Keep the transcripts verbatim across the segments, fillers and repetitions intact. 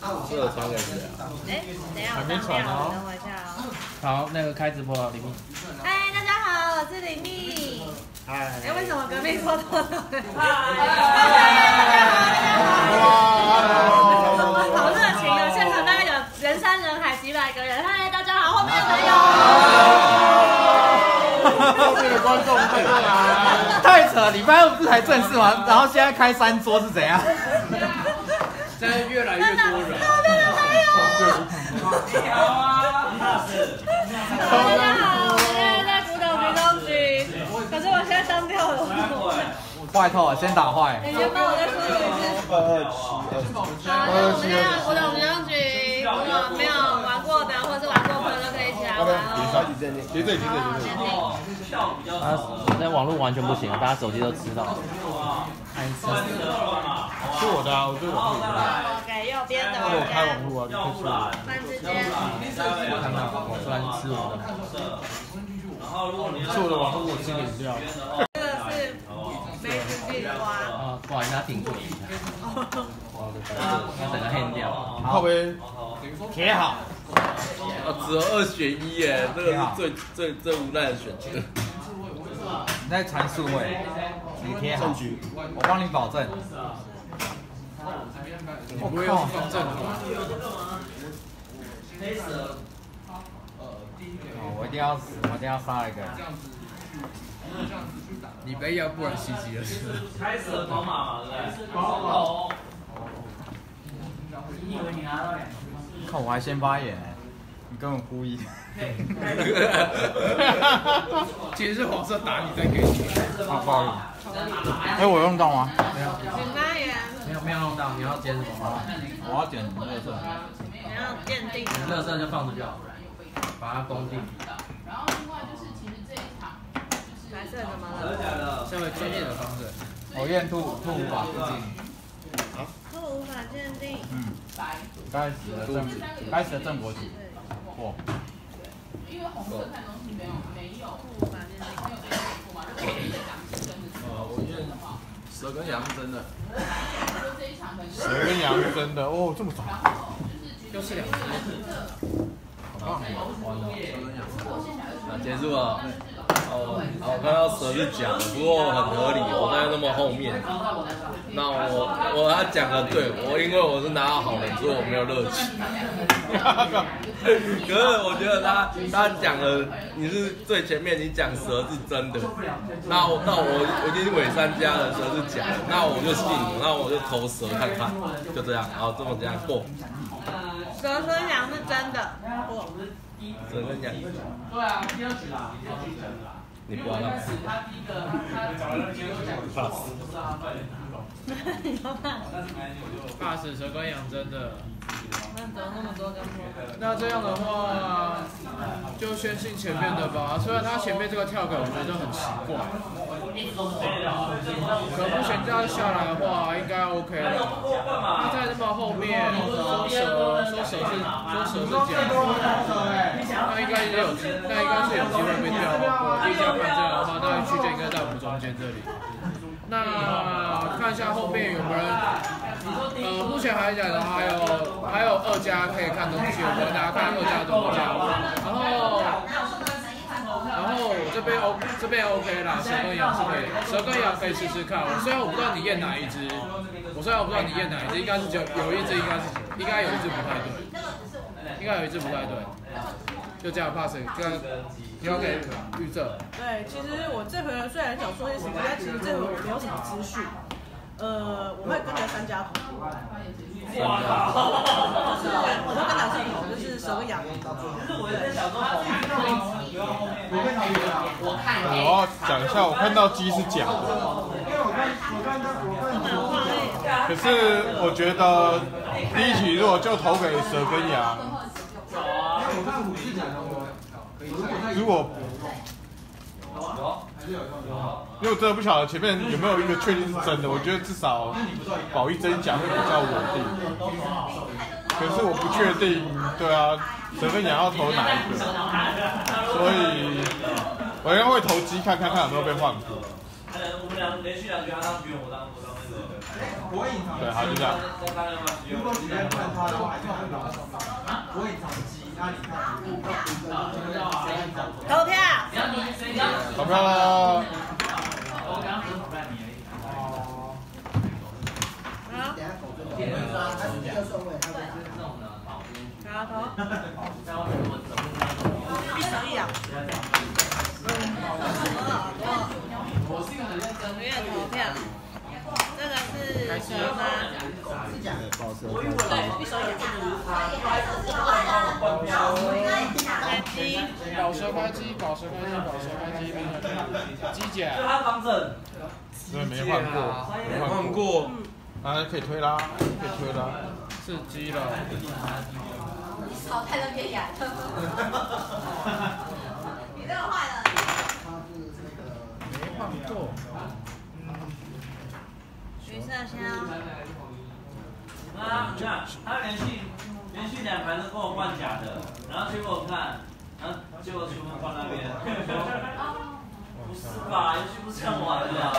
这个传给谁啊？ 哎，等一下，我上掉了，等我一下哦。 好，那个开直播了，李密。 嗨，大家好，我是李密。嗨。哎，为什么隔壁偷偷的？好热情的，现场大概有人山人海，几百个人。嗨，大家好，后面的朋友。 后面的观众太扯，礼拜二不是才正式吗？然后现在开三桌是怎样？现在越来越多人。 后面的朋友。你好啊，大家好，我现在在古董局中局，可是我现在当掉了。 坏透了，先打坏。 你先帮我再输入一次。二二七二。好，那我们现在古董局中局，如果没有玩过的或是玩过朋友都可以一起来玩哦。 结对结对结对。 啊，那网络完全不行，大家手机都吃到。 是我的啊，我是网络的。 给右边的。 我开网络啊，你可以吃我。 慢之间。 我看到，我突然吃我的。 是我的网络，我吃饮料。 这个是梅子地瓜。 啊，不好意思，他挺住一下。他整个黑掉。 靠呗。 铁好。 啊，只有二选一耶，这个是最最最无奈的选择。 你在传数位，你贴好，我帮你保证。 你不会用方正吗？ 我一定要，我一定要杀一个。 你被要不然袭击了。 开始了跑马嘛，对不对？你以为你拿到两个？ 看我还先发言，你根本故意。 其实是黄色打你再给你。 啊，不好意思。哎，我用到吗？没有。 请发言。 没有没有用到，你要捡什么吗？我要捡垃圾。 你要鉴定。 垃圾就放着就好，把它封定。 然后另外就是，其实这一场就是白色怎么了？ 身为专业的方式， 我验兔兔无法鉴定。 兔无法鉴定。 嗯。该死的正，该死的正国体。哇。 因为红色看东西没有没有兔无法鉴定。 没有被验过嘛，如果你的羊是真的是呃，我验蛇跟羊是真的。 说这一场可能蛇跟羊是真的哦，这么早。 又是两个。 好棒！啊，结束了。哦，我看到蛇是假的，不过很合理，我在那么后面。那我我要讲的对，我因为我是拿到好人，所以我没有热情。可是我觉得他他讲的你是最前面，你讲蛇是真的，那我那我我已经伪三家了，蛇是假的，那我就信你，那我就投蛇看看，就这样，然后这么这样过。 蛇跟羊是真的，过。 蛇跟羊。 对啊，第二局啦，第二局真的啦。 你不要让。 他第一个，他怕死。 怕死蛇跟羊真的。 那怎么那么多根木？ 那这样的话，就先信前面的吧。虽然他前面这个跳梗我觉得很奇怪，可目前这样下来的话，应该 OK 了。他在那么后面说蛇，说蛇是说蛇是假的，那应该也有机，那应该是有机会被跳过。第一家看这样的话，那区间应该在我们中间这里。那看一下后面有没有人，呃，目前来讲的话，还有还有二家可以看东西，我们大家看二家怎么讲。然后，然后这边 O 这边 OK 啦，蛇跟羊是可以，蛇跟羊可以试试看。虽然我不知道你验哪一只，我虽然我不知道你验哪一只，应该是就有一只应该是应该有一只不太对，应该有一只不太对。就这样 pass， 这样你要给预测。 对，其实我这回虽然想说些什么，但其实这回我没有什么资讯。呃，我会跟着三家投，就是我会跟哪次投，就是蛇跟羊。 我要讲一下，我看到鸡是假的，可是我觉得第一题如果就投给蛇跟羊，如果因为我真的不晓得前面有没有一个确定是真的，我觉得至少保一真假会比较稳定。可是我不确定，对啊，蛇跟羊要投哪一个？所以我应该会投鸡看看看有没有被换过。 两连续两局他当局员，我当我当那个。 对，好就这样。 如果你在问他的话，就很老啊，我隐藏机，那你看。 投票。 投票了。 我刚刚不是投票你而已。 好。好投。闭手一两。踊跃投票。这个是蛇吗？对，闭手一两。开机。 宝蛇开机，宝蛇开机，宝蛇开机，机甲。 就他方正。 对，没换过， 没换过。 啊，可以推啦，可以推啦。 是机了。 炒太多偏眼。你这个坏了。 没换过。 橘色香。 那你看，他连续连续两盘都跟我换假的，然后结果我看，然后结果全部换那边，不是吧？游戏不是这样玩的吧？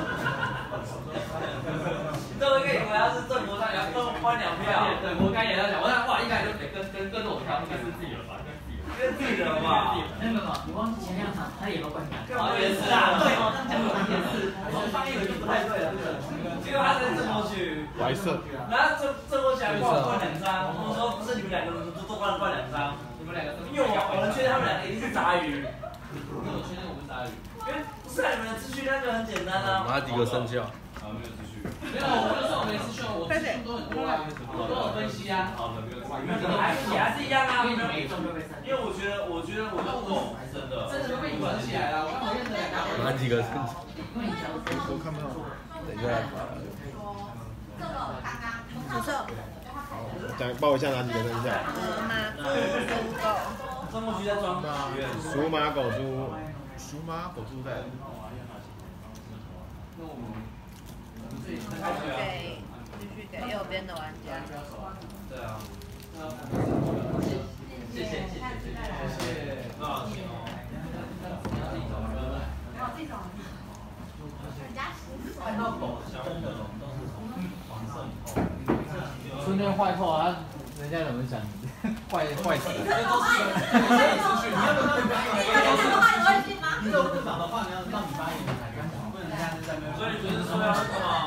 这个以为他是正国上，然后换两票。对，我刚也在讲，我想哇，一开始就得跟跟跟着我跳，应该是自己人吧？跟自己人吧？那个嘛，你忘记前两场他也都换假。也是啊，对哦，这样讲也是，我上一轮就不太对了，对不对？结果他是正过去。 白色。 然后正正过起来挂挂两张，我说不是你们两个人都都挂挂两张，你们两个，因为我我们确定他们两个一定是杂鱼，因为我确定我们是杂鱼，因为不是你们的秩序那个很简单啊。 哪几个生肖？ 啊，没有秩序。没有，我不是说我没秩序，我秩序都很多啊，我都有分析啊。好的，没有秩序。还也还是一样啊，因为因为我觉得我觉得我就够真的，真的都被你玩起来了。我看我认得两个。 哪几个生肖？ 我看不到。 等一下。 紫色。 讲报一下哪几个生肖？ 河马、猪、狗。 郑国局在装。 属马、狗、猪。属马、狗、猪在。 给继续给右边的玩家。 对啊。谢谢谢谢谢谢。多少钱哦？自己走。人家看到狗小红的龙都是从黄色以后。 春天坏透啊，人家怎么讲？坏坏死了。 你要不要信吗？ 你有不少的话，你要让你发言才敢讲，不然人家是在那。 所以不是说要什么？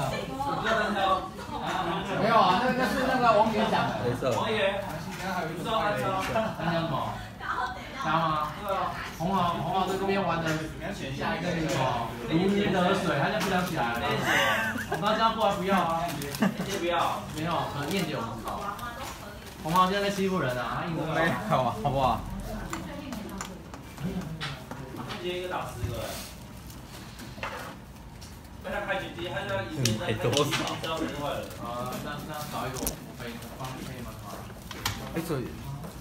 没有啊，那那是那个王爷讲的。 黑色。 王爷。不知道他叫。 他叫什么？知道吗？红豪红豪在这边玩的，下一个那个什么如鱼得水，他就不想起来了。我刚刚过来不要啊， 不要。 没有，可能燕姐我不知道。红豪现在在欺负人啊，他硬着没有啊，好不好？ 今天一个打十个。被他开局机，他就要一边在开局机，知道没坏了。啊，那那找一个我可以帮可以吗？ 哎，这里。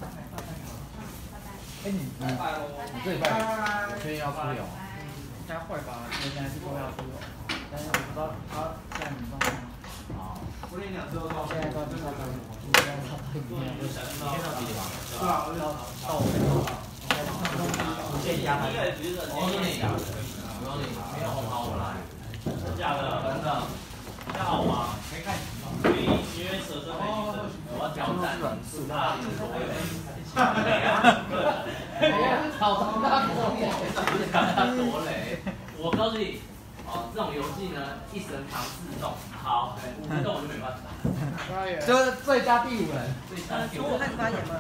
哎，你你你这礼拜有确定要出流吗？应该会吧，应该是说要出流，但是我不知道他现在你状况。好。我练两次都到。现在到第三场，今天到第明天到几点吧？对啊，到到五点钟。我建议加班。我跟你讲，我跟你讲，没有好我来。 真假的？真的。那好吗？可以看。因为因为蛇身没女生，我要挑战。是他。 好大多雷， 多雷！我告诉你，哦，这种游戏呢，一神扛四动，好，五分钟我就没办法。 就是最佳第五人。 我开始发言吗？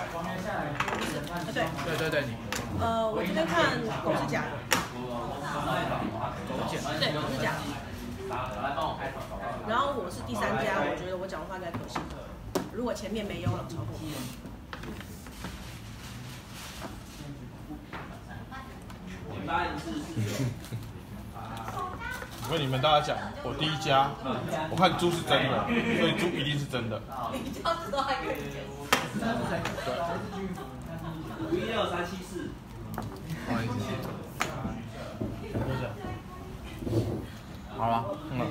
对对对，你。 呃，我这边看狗是假的。 狗假。 对，狗是假的。 来帮我开场。 然后我是第三家，我觉得我讲的话应该可信。如果前面没有了，超过。 我跟你们大家讲，我第一家，我看猪是真的，所以猪一定是真的。 你这样子都还可以接受。 五一二三七四。 好了，嗯。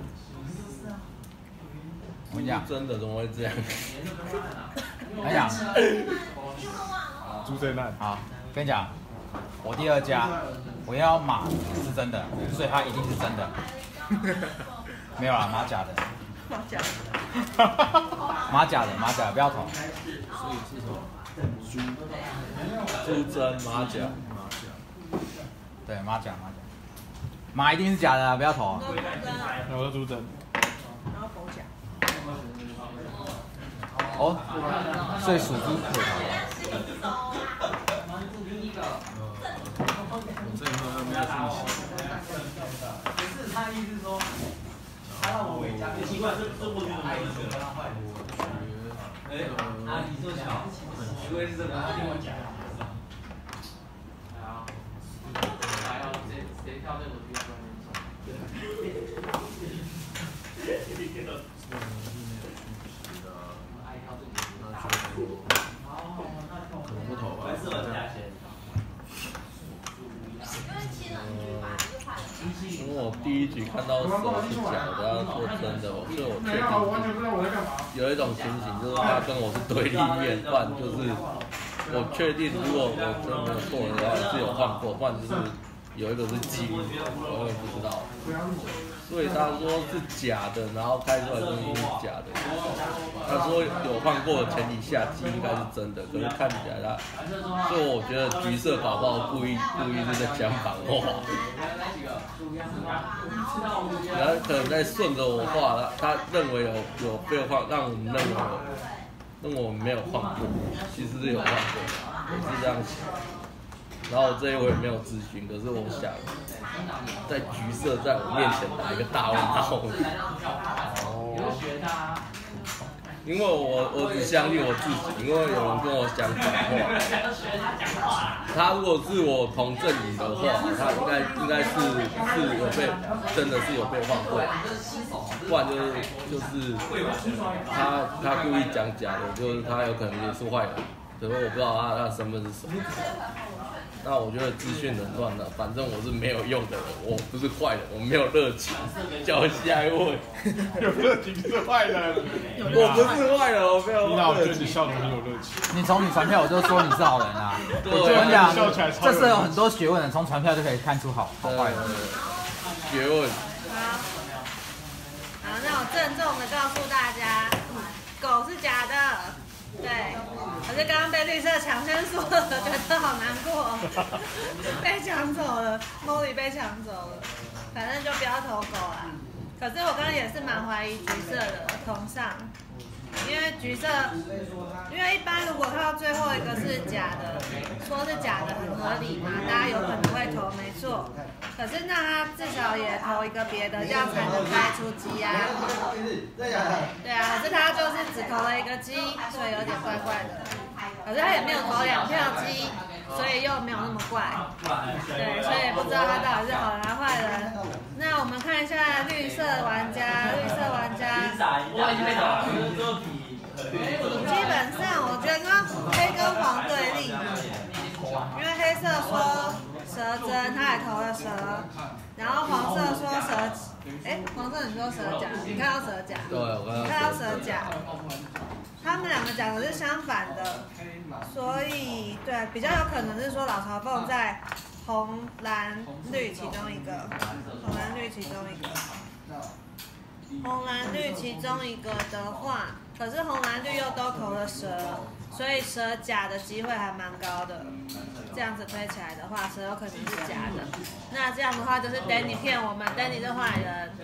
我跟你讲， 真的怎么会这样？ 哎呀， 猪在那。 好，跟你讲， 我第二家，我要马是真的，所以它一定是真的。没有啦，马假的。 马甲。 马假的，马假的，不要投。 所以是什么？猪，猪真马甲。 对，马甲马甲。马一定是假的，不要投。 我的猪真。 然后狗甲。 哦，所以属猪可以投。 我这里面有没有讯息？ 不是他的意思是说，他让我回家，奇怪，这这我觉得没有学他坏。哎，啊，你说小，因为是这个，他跟我讲。好，还要谁谁跳这个我就可能不投吧。 因为我第一局看到蛇是假的，要做真的，所以我确定有一种情形，就是他跟我是对立面，不然就是我确定，如果我真的没有错的话是有换过，不然就是有一个是鸡，我也不知道。所以他说是假的，然后开出来东西是假的。他说有换过的前提下，鸡应该是真的，可是看起来他，所以我觉得橘色搞不好故意故意是在讲反话。然后可能在顺着我话，他他认为有有被换，让我们认为有，认为我们没有换过，其实是有换过，我是这样想。然后这一回没有咨询，可是我想，在橘色在我面前打一个大问号。哦。因为我我只相信我自己，因为有人跟我讲反话。他如果是我同阵营的话，他应该应该是是有被真的是有被换过，不然就是就是他他故意讲假的，就是他有可能也是坏人，可是我不知道他他的身份是什么。那我觉得资讯能乱了，反正我是没有用的人，我不是坏人，我没有热情。叫下一位， 有热情是坏人， 我不是坏人，我没有热情。 那我觉得你笑得很有热情。 你从你传票我就说你是好人啊。 对， 我跟你讲，这是有很多多学问的，从传票就可以看出好好坏人。 学问。 好，好，那我郑重的告诉大家，狗是假的。对，可是刚刚被绿色抢先说了，觉得好难过，被抢走了 ，Molly 被抢走了，反正就不要投狗啦。可是我刚刚也是蛮怀疑橘色的同上，因为橘色，因为一般如果看到最后一个是假的，说是假的很合理嘛，大家有可能会投，没错。可是那他至少也投一个别的，这样才能开出鸡啊。对啊，可是他就是只投了一个鸡，所以有点怪怪的。可是他也没有投两票鸡，所以又没有那么怪。对，所以也不知道他到底是好人还是坏人。那我们看一下绿色玩家，绿色玩家。基本上我觉得跟黑跟黄对立，因为黑色说蛇真，他也投了蛇，然后黄色说蛇，哎，黄色你说蛇假，你看到蛇假， 对，我看到。 看到蛇假，他们两个讲的是相反的，所以对，比较有可能是说老朝凤在红蓝绿其中一个，红蓝绿其中一个。红蓝绿其中一个的话，可是红蓝绿又都投了蛇，所以蛇假的机会还蛮高的。这样子推起来的话，蛇有可能是假的。那这样的话就是 Danny 骗我们 ，Danny 是坏人。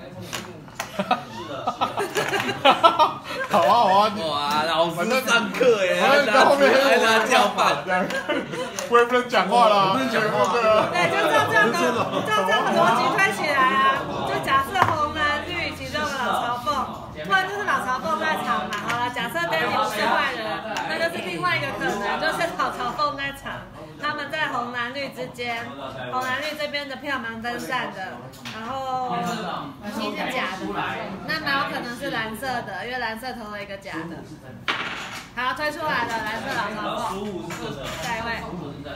好啊好啊， 哇，老师上课耶， 还在后面还拿跳板， 我也不能讲话啦， 不能讲话。 对，就照这样的，照这样的逻辑推起来啊，就假设红蓝绿其中的老朝凤，不然就是老朝凤在场嘛。好了，假设 Danny 不是坏人，那就是另外一个可能，就是老朝凤在场。他们在红蓝绿之间，红蓝绿这边的票蛮分散的，然后鸡是假的，那蛮有可能是蓝色的，因为蓝色投了一个假的。好，推出来了，蓝色老朝凤，下一位。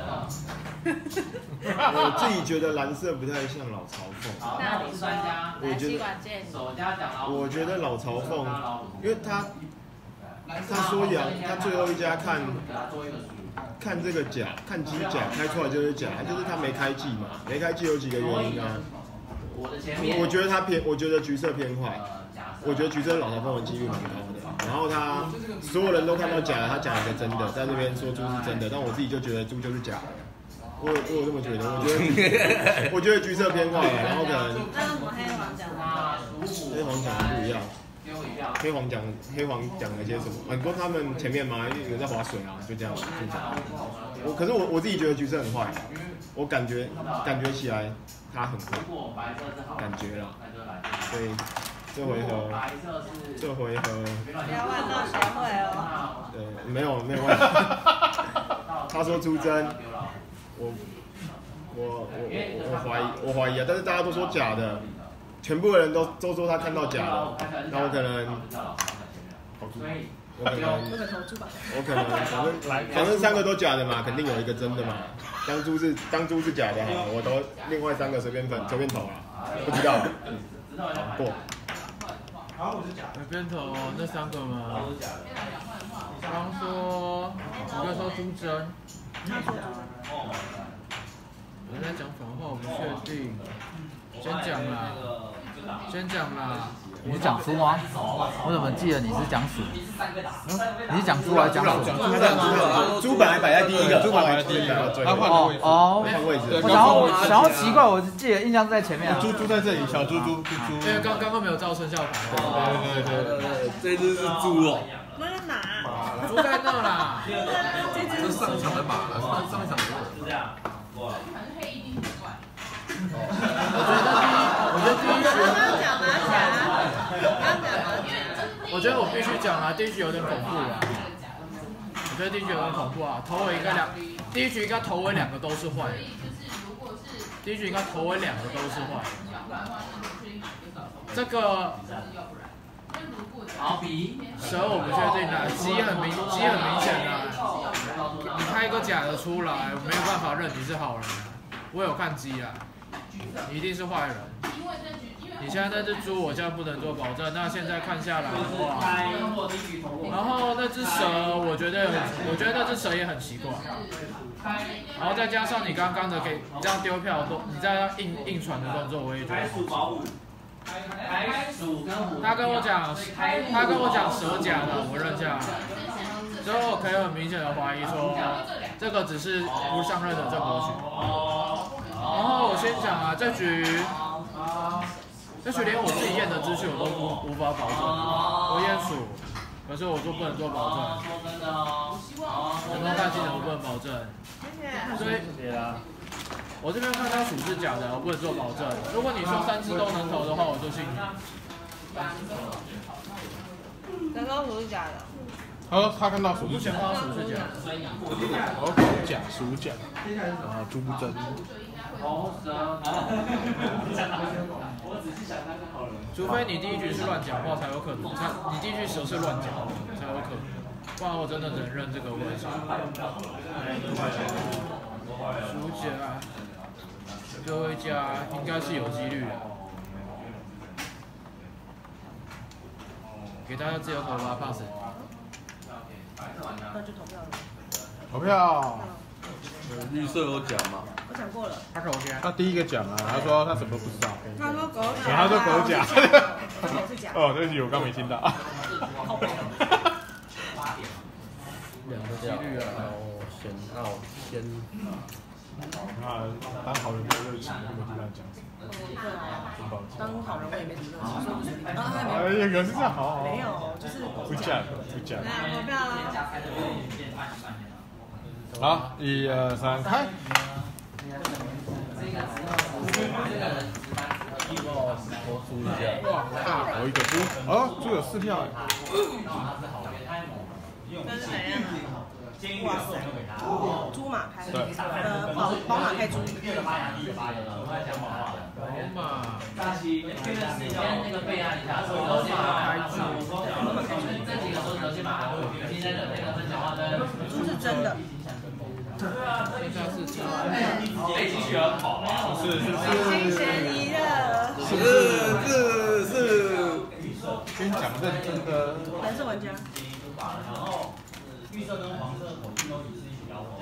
我自己觉得蓝色不太像老朝凤。 那你说，来吸管剑。 我觉得老朝凤，因为他他说杨，他最后一家看看这个假，看机假开出来就是假，就是他没开季嘛，没开季有几个原因啊。我我觉得他偏，我觉得橘色偏坏，我觉得橘色老头凤纹几率蛮高的。然后他所有人都看到假的，他讲一个真的，在那边说猪是真的，但我自己就觉得猪就是假的。我我有这么觉得，我觉得我觉得橘色偏坏，然后可能那为什么黑黄讲的？ 黑黄讲的不一样。黑黄讲黑黄讲了些什么？很多他们前面嘛，有在划水啊，就这样就这样。我可是我我自己觉得橘色很坏，我感觉感觉起来他很坏，感觉啦。所以这回合这回合不要万到协会哦。 对，没有没有问题。他说出征，我我我我我怀疑我怀疑啊，但是大家都说假的。全部的人都都说他看到假的，那我可能，我可能，我可能，反正反正三个都假的嘛，肯定有一个真的嘛。当猪是当猪是假的，好，我都另外三个随便分随便投了，不知道，过。 随便投那三个吗？刚说，你刚说朱真，我在讲反话，我不确定。先讲啦，先讲啦。 你是讲猪吗？我怎么记得你是讲鼠？你是讲猪还是讲鼠？ 猪本来摆在第一个，猪本来第一个， 他换个位置， 哦， 换位置。 我想要想要奇怪，我记得印象在前面。 猪猪在这里，小猪猪猪猪。 因为刚刚刚没有照生肖牌。 对对对对， 这只是猪哦。 那是马。 猪在那啦。 这只是上场的马了，上上一场是这样。哇。黑一定很怪。 我觉得第一，我觉得第一局。 刚刚讲马甲，刚刚讲马甲。 我觉得我必须讲啊，第一局有点恐怖啊。我觉得第一局有点恐怖啊，头尾应该两，第一局应该头尾两个都是坏的。第一局应该头尾两个都是坏的。这个蛇我不确定啊，鸡很明，鸡很明显啊。你开一个假的出来，我没有办法认你是好人啊。我有看鸡啊，你一定是坏人。你现在那只猪，我现在不能做保证。那现在看下来的话，然后那只蛇，我觉得，我觉得那只蛇也很奇怪。然后再加上你刚刚的给你这样丢票动，你这样硬硬传的动作，我也觉得。他跟我讲，他跟我讲蛇假的，我认下来。之后我可以很明显的怀疑说，这个只是不上任的郑国群。然后我先讲啊，这局。这局连我自己验的资讯我都无无法保证，我验属，可是我说不能做保证，我都看技能我不能保证，所以我这边看他属是假的，我不能做保证。如果你说三只都能投的话，我就信你。 人工属是假的。 他说他看到属目前看到属是假的， 哦，假属假，然后猪真。 除非你第一局是乱讲话才有可能，才你第一局蛇是乱讲才有可能，不然我真的只能认这个位置。属甲，各位家应该是有几率的，给大家自由投吧 ，pass。 那就投票了。 投票。 绿色有讲吗？ 我讲过了。 他投先。 他第一个讲啊，他说他什么都不知道。 他说狗假。 他说狗假。 狗是假。 哦，对不起，我刚没听到。 两个几率啊，先傲先。 啊，当好人没有热情，根本不知道讲什么。 当好人我也没什么热情，说不出来。 哎呀，可是这样好。 没有，就是不假不假。 来投票了。 好，一二三，开。哇，大头一个猪，哦，猪有四票。 这是怎样？ 哇塞，猪马开，呃，宝宝马开猪。 宝马。 猪是真的。 现在是真的。 哎，继续很好啊。 是是新嫌疑的。 是是是。 先讲认真的。 蓝色玩家。 然后绿色跟黄色口径都一致一起摇滚。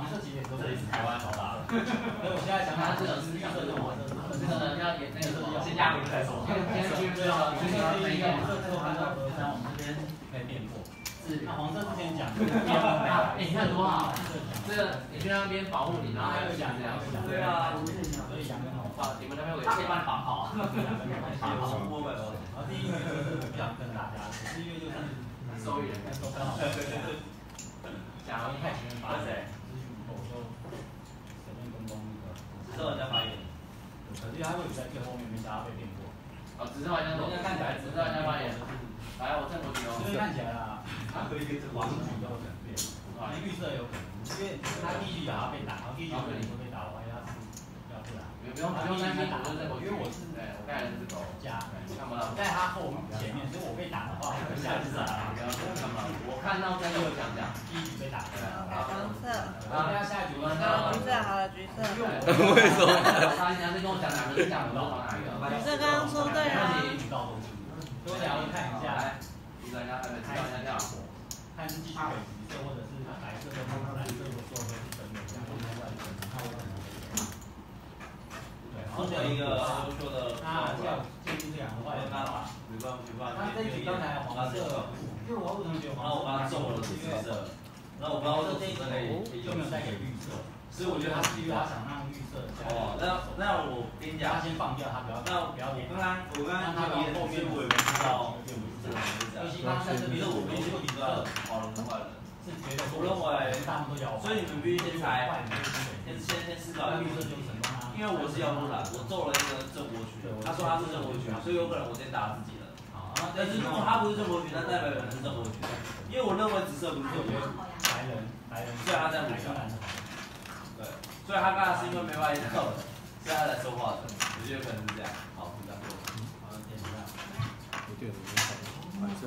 黄色级别都是台湾老大。所以我现在想他这个是绿色跟黄色，这个呢要演那个什么新加坡在手。今天今天这个黄色每个黄色之后按照合三，我们这边可以变过。是，那黄色之前讲，哎，你看多好，这个你去那边保护你，然后还有讲这样讲。对啊，所以讲跟好，你们那边有可以帮你绑好。绑好。然后第一个就是不想跟大家，第一个就是收益人跟收刚好。对对对。假如太前面发谁？我就随便跟风那个，只是人家发言。可是他会在最后面被大家被骗过。哦，只是玩家，人家看起来，只是玩家发言。来，我正过去哦。这边看起来啊，他可以跟这个王子都有可能变，啊，预设有可能，因为他第一局打他被打，然后第一局可能会被打，万一他是要不然。不用不用担心，我是正过去，因为我是，哎，我刚才是狗加，看不到，在他后前面，所以我被打的话，我下次啊，不要看不到，我看到真的有讲讲，第一局被打。 黄色。 然后大家下一局呢？ 橘色好了，橘色。 为什么？ 他人家在跟我讲哪个是讲不到哪一个。 橘色刚刚说对啊。 所以我想要看一下，大家看一下这样，看是继续给橘色，或者是白色的，蓝色的做会是真的，然后另外一个看我可能对，然后有一个优秀的，那这样建立这两个坏的办法，没办法没办法。那这一局刚才黄色，就是我为什么觉得黄色？然后我把它中了紫色，然后我不知道这这可以就没有带给绿色，所以我觉得他是因为他想让绿色。哦，那那我跟你讲，他先放掉他，不要那不要点。刚刚我刚刚他后面我也不知道。尤其刚刚在这边，我没说你知道好人跟坏人，是觉得我认为大部分都要，所以你们必须先猜，先先先思考绿色就是成功啊。因为我是要不然，我做了一个正国曲，他说他是正国曲，所以有可能我先打自己人。但是如果他不是正国曲，那代表有人是正国曲，因为我认为紫色不是正国曲，白人白人，所以他在补上。对，所以他刚才是因为没发现到的，所以他才说话的，我觉得可能是这样。好，就这样做。好，点一下。不对，我白色。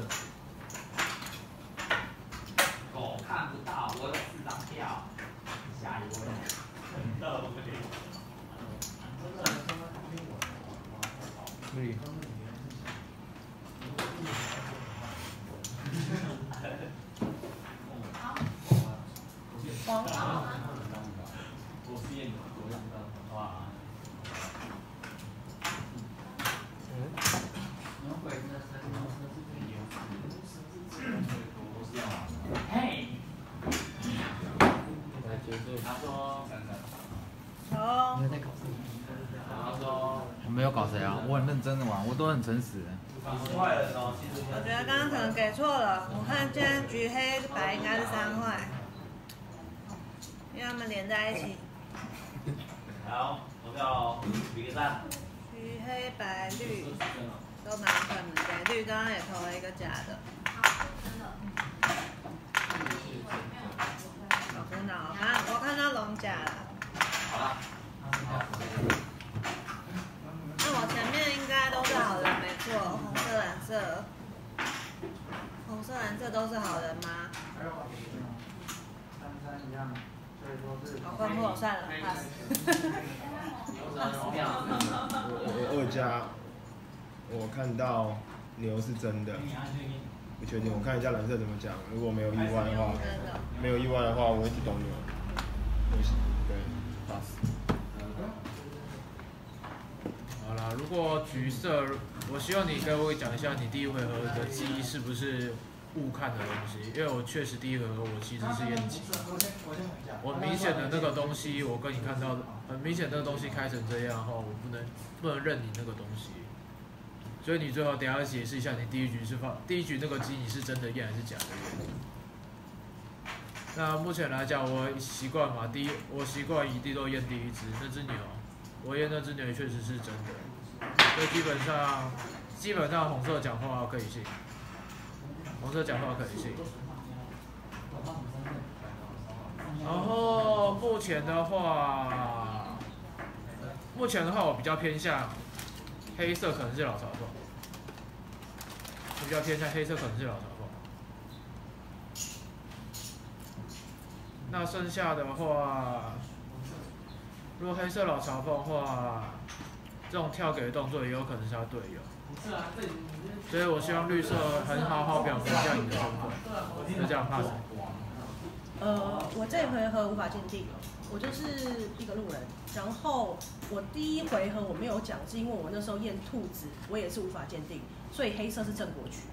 狗看不到，我有四张票。下一位。看到我这里。可以。 黄色。 我是验的，我知道。哇。嘿，他说， 好。 他说， 我没有搞谁啊，我很认真的玩，我都很诚实。 我觉得刚刚可能给错了，我看今天橘黑白应该是三坏，因为他们连在一起。 好，我叫比个赞。 橘黑白绿都蛮可能的，绿刚刚也投了一个假的。真的，我看我看到龙甲了。 好了。 那我前面应该都是好人，没错，红色、蓝色，红色、蓝色都是好人吗？好困惑，算了 ，pass。 我二加，我看到牛是真的，不确定，我看一下蓝色怎么讲。如果没有意外的话，没有意外的话，我会去懂牛。对 ，pass。 好啦，如果橘色，我希望你跟我讲一下你第一回合的记忆是不是误看的东西，因为我确实第一回合我其实是验级，我明显的那个东西，我跟你看到的很明显那个东西开成这样后，我不能不能认你那个东西，所以你最后等一下解释一下你第一局是放第一局那个鸡你是真的验还是假的验。那目前来讲，我习惯嘛，第一我习惯一定都验第一只那只牛。我验那只牛确实是真的，所以基本上基本上红色讲话可以信，红色讲话可以信。然后目前的话，目前的话我比较偏向黑色可能是老嘲讽，我比较偏向黑色可能是老嘲讽。那剩下的话。如果黑色老嘲讽的话，这种跳给的动作也有可能是他队友，所以我希望绿色很好好表现一下你的身份，就这样 pass。 呃，我这一回合无法鉴定，我就是一个路人。然后我第一回合我没有讲，是因为我那时候验兔子，我也是无法鉴定，所以黑色是正国区。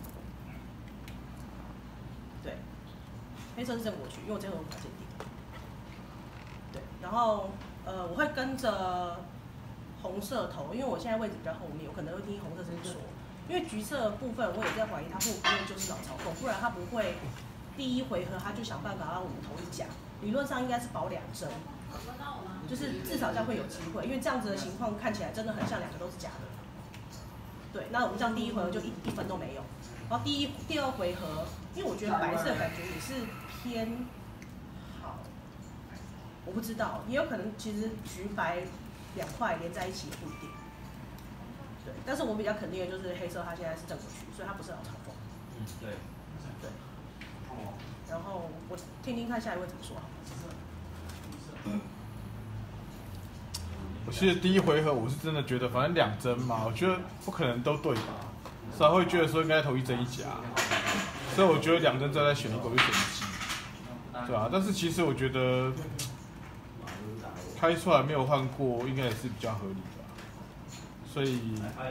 对，黑色是正国区，因为我这回合无法鉴定。对，然后呃，我会跟着红色投，因为我现在位置比较后面，我可能会听红色先说。因为橘色的部分，我也在怀疑他会不会就是脑操控，不然他不会第一回合他就想办法让我们投一甲，理论上应该是保两针，就是至少这样会有机会，因为这样子的情况看起来真的很像两个都是假的。对，那我们这样第一回合就一一分都没有，然后第一第二回合，因为我觉得白色感觉也是偏好，我不知道，也有可能其实橘白两块连在一起也不一定。对，但是我比较肯定的就是黑色，它现在是正国区，所以它不是老长风。 嗯，对， 对。然后我听听看下一位怎么说。 我其实第一回合我是真的觉得，反正两针嘛，我觉得不可能都对吧，所以会觉得说应该投一针一甲，所以我觉得两针再再选一个，我就选一鸡，对啊。但是其实我觉得开出来没有换过，应该也是比较合理的。所以，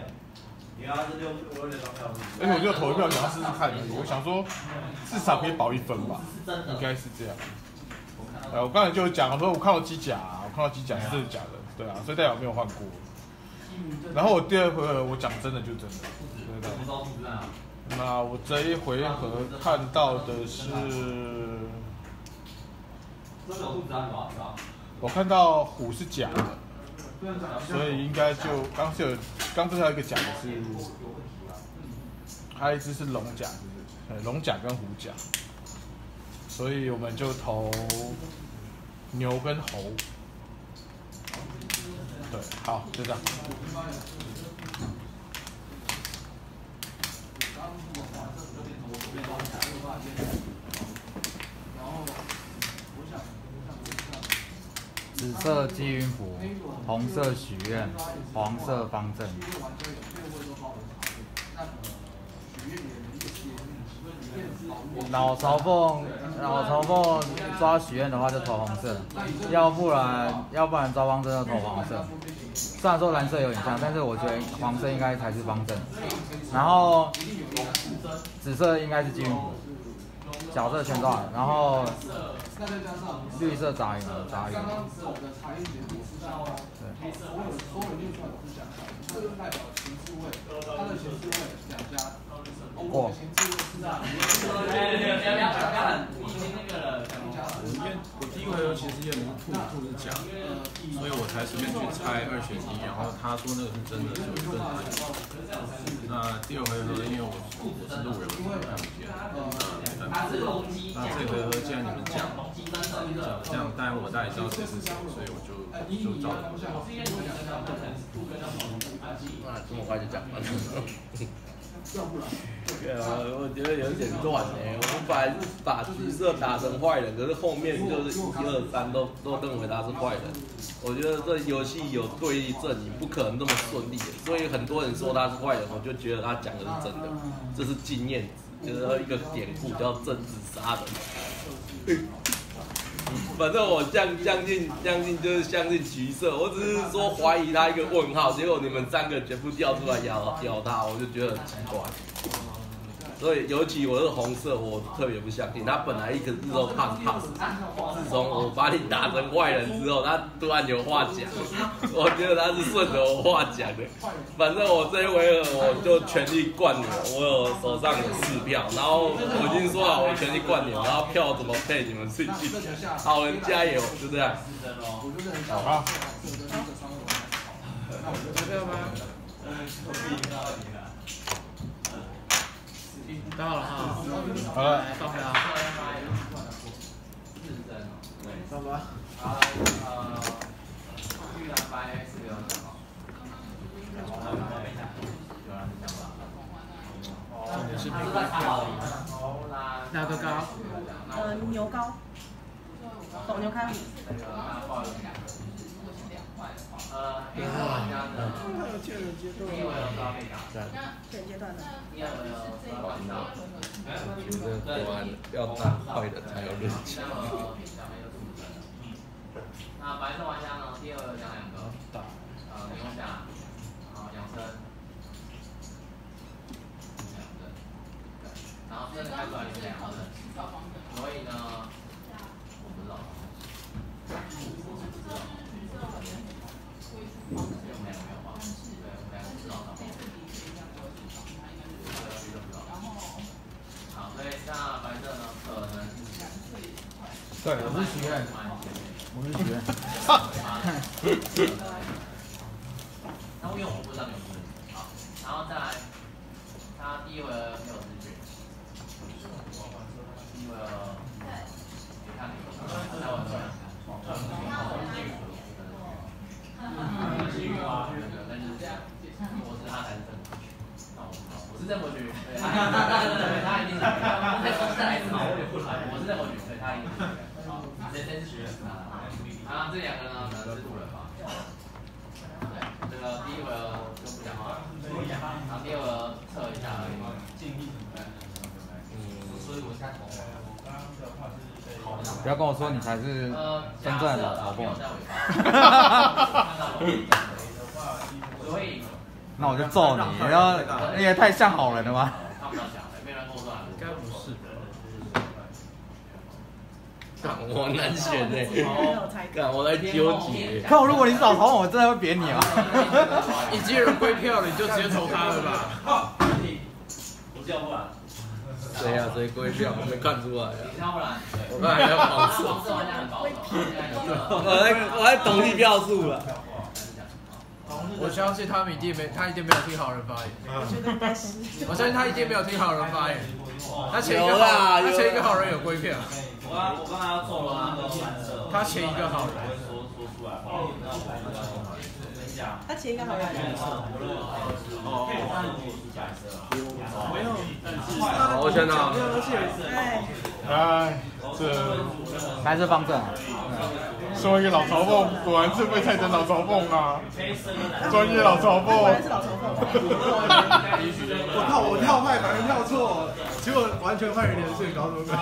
而且我就投一票想要试试看而已，我想说至少可以保一分吧，应该是这样。呃，我刚才就讲说，我看到机甲，我看到机甲是真的假的，对啊，所以代表没有换过。然后我第二回合我讲真的就真的，对对。那我这一回合看到的是，我看到虎是假的。所以应该就刚是有刚最后一个讲的是，还有一只是龙甲，是不是？龙甲跟虎甲，所以我们就投牛跟猴。对，好，就这样。 紫色积云符，红色许愿，黄色方阵。老朝凤，老朝凤抓许愿的话就投红色，要不然要不然抓方阵就投黄色。虽然说蓝色有点像，但是我觉得黄色应该才是方阵。然后紫色应该是积云符，角色全抓了，然后。绿色杂鱼，杂鱼。对。过。 我第一回合其实验的是兔，兔是假的，所以我才随便去猜二选一，然后他说那个是真的，就更难。那第二回合因为我我是路人，我看不见。那这回合既然你们讲讲这样，当然我大概知道谁是谁，所以我就就照着这样。 那这么快就讲完了？对啊，我觉得有点乱哎。我们本来是把橘色打成坏人，可是后面就是一二三都都认为他是坏人。我觉得这游戏有对立阵营，不可能那么顺利，所以很多人说他是坏人，我就觉得他讲的是真的，这是经验值，就是一个典故叫政治杀人。反正我相相信相信就是相信橘色，我只是说怀疑他一个问号，结果你们三个全部调出来咬咬他，我就觉得很奇怪。所以尤其我是红色，我特别不相信。他本来一直都怕怕死，自从我把你打成坏人之后，他突然有话讲，我觉得他是顺着我话讲的。反正我这一回合我就全力灌你们，我有手上有四票，然后我已经说好我全力灌你们，然后票怎么配你们自己去。好人加油，就这样。 好啊。 投票吗？到了哈， 好了， 到票。 上吧。 你是苹果票，哪个高？ 呃，牛高，斗牛开虎。 呃， 还有见人阶段， 见阶段的。 觉得果然要当坏的才有热情。 那白色玩家呢？第二个讲两个，呃，牛甲，然后养生，养生，对，然后真的开出来是两个，所以呢，我不知道，我不知道，因为我们两个没有吧？对，我们两个知道的。好，所以那白色呢，可能对，我是许愿，我是许愿。 那因为我不知道你有没有好，然后再来，他第一回合没有资讯，第一回合别看你，再玩出来。但是我是他才是正国局，那我不知道，我是正国局，对，他一定是，在公司来嘛，我也不来，我是正国局，对，他一定是。谁谁是学员啊？啊，这两个呢可能是路人吧。对，这个第一回合就不讲话，然后第二回合测一下而已。嗯，所以我现在投。 不要跟我说你才是真正的老公。 所以， 那我就揍你，然后你也太像好人了吧？ 他不要讲，没人跟我说。 应该不是。 我难选呢，干我在纠结。 看我，如果你是老头，我真的会扁你啊！ 已经有人归票了，你就直接投他了吧？ 我叫不然。 谁呀？谁归票？没看出来啊！ 要不然， 我刚才要跑数。我在我在统计票数了。 我相信他们一定没，他一定没有听好人发言。我相信他一定没有听好人发言。他前一个好，他前一个好人有归票。 我刚我刚才要做了那个蓝色。 他前一个好人。 说说出来。 他前一个好人。 哦。 没有。 我先拿。 哎，这还是方正。 说一个老嘲讽，果然是被蔡成老嘲讽啊！专业老嘲讽。果然是老嘲讽。 我靠，我跳派反而跳错，结果完全换人连胜，搞什么鬼？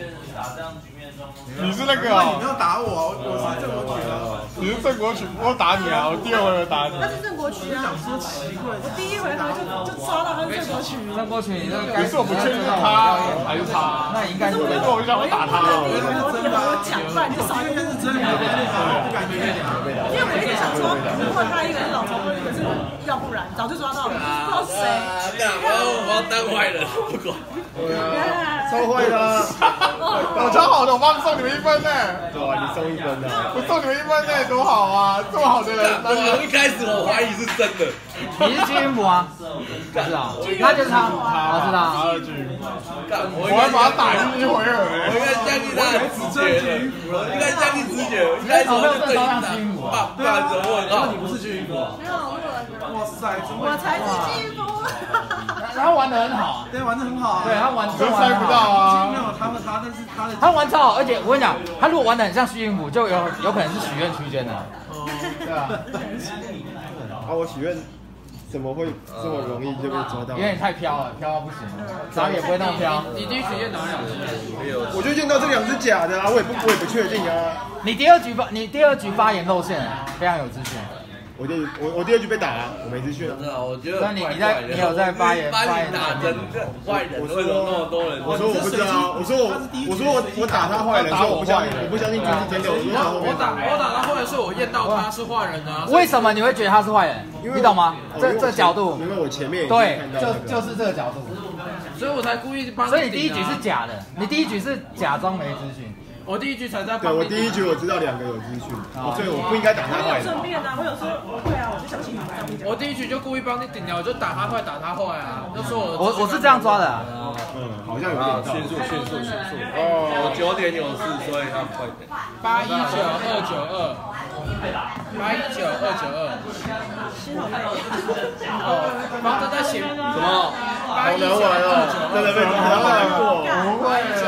你是那个啊？ 你要打我，我是郑国曲啊！ 你是郑国曲，我打你啊！我第二回合打你。 那是郑国曲啊！ 想说奇怪， 我第一回合就就抓到他是郑国曲。 郑国曲，你这个可是我不确定是他还是他， 那应该是我。 如果我想要打他， 第一回合真的抢饭，就少一个是真的，不敢给你讲。因为我一直想说，如果他一个是老头，一个是要不然，早就抓到了，不知道谁。 我要我要当坏人，不管。 超坏的！ 我超好的，我帮你送你们一分呢。 哇，你送一分呢？ 我送你们一分呢，多好啊！这么好的人， 我一开始我怀疑是真的。 你是金母啊？不知道，他就是他，我知道。 我还把他打进一回合， 我应该相信他的直觉的，应该相信直觉。一开始我就对金母，爸爸怎么问号？ 你不是金母？ 没有路人。 哇塞， 我才是金母。 他玩的很好， 对，玩的很好。 对他玩， 都猜不到啊。 没有他们他，但是他的他玩超好，而且我跟你讲，他如果玩的很像虚云府，就有有可能是许愿区间的。哦，对啊。 啊，我许愿怎么会这么容易就被抓到？ 因为你太飘了，飘到不行，然后也不会那么飘。 你第一局验哪两只？ 我就验到这两只假的啊，我也不我也不确定啊。 你第二局发，你第二局发言露馅，非常有资讯。 我第我我第二局被打了，我没资讯啊。 我觉得那你你在你有在发言发言打真坏人，为什么那么多人？ 我说我不知道，我说我我说我我打他坏人，说我不相信我不相信这是真的。 我打我打他坏人是我验到他是坏人啊。 为什么你会觉得他是坏人？你懂吗？这这角度， 因为我前面对，就就是这个角度， 所以我才故意帮。 所以你第一局是假的，你第一局是假装没资讯。 我第一局才在。 对，我第一局我知道两个有资讯，所以我不应该打他坏。 顺便啊，我有时候对啊，我就相信你。 我第一局就故意帮你顶掉，我就打他坏，打他坏啊，就说我。 我我是这样抓的。 嗯，好像有点迅速迅速迅速。哦，我九点有事，所以他快点。 八一九二九二。八一九二九二。 心好累。 哦，方正在写什么？ 好难玩哦，真的被好难过。 不会啦。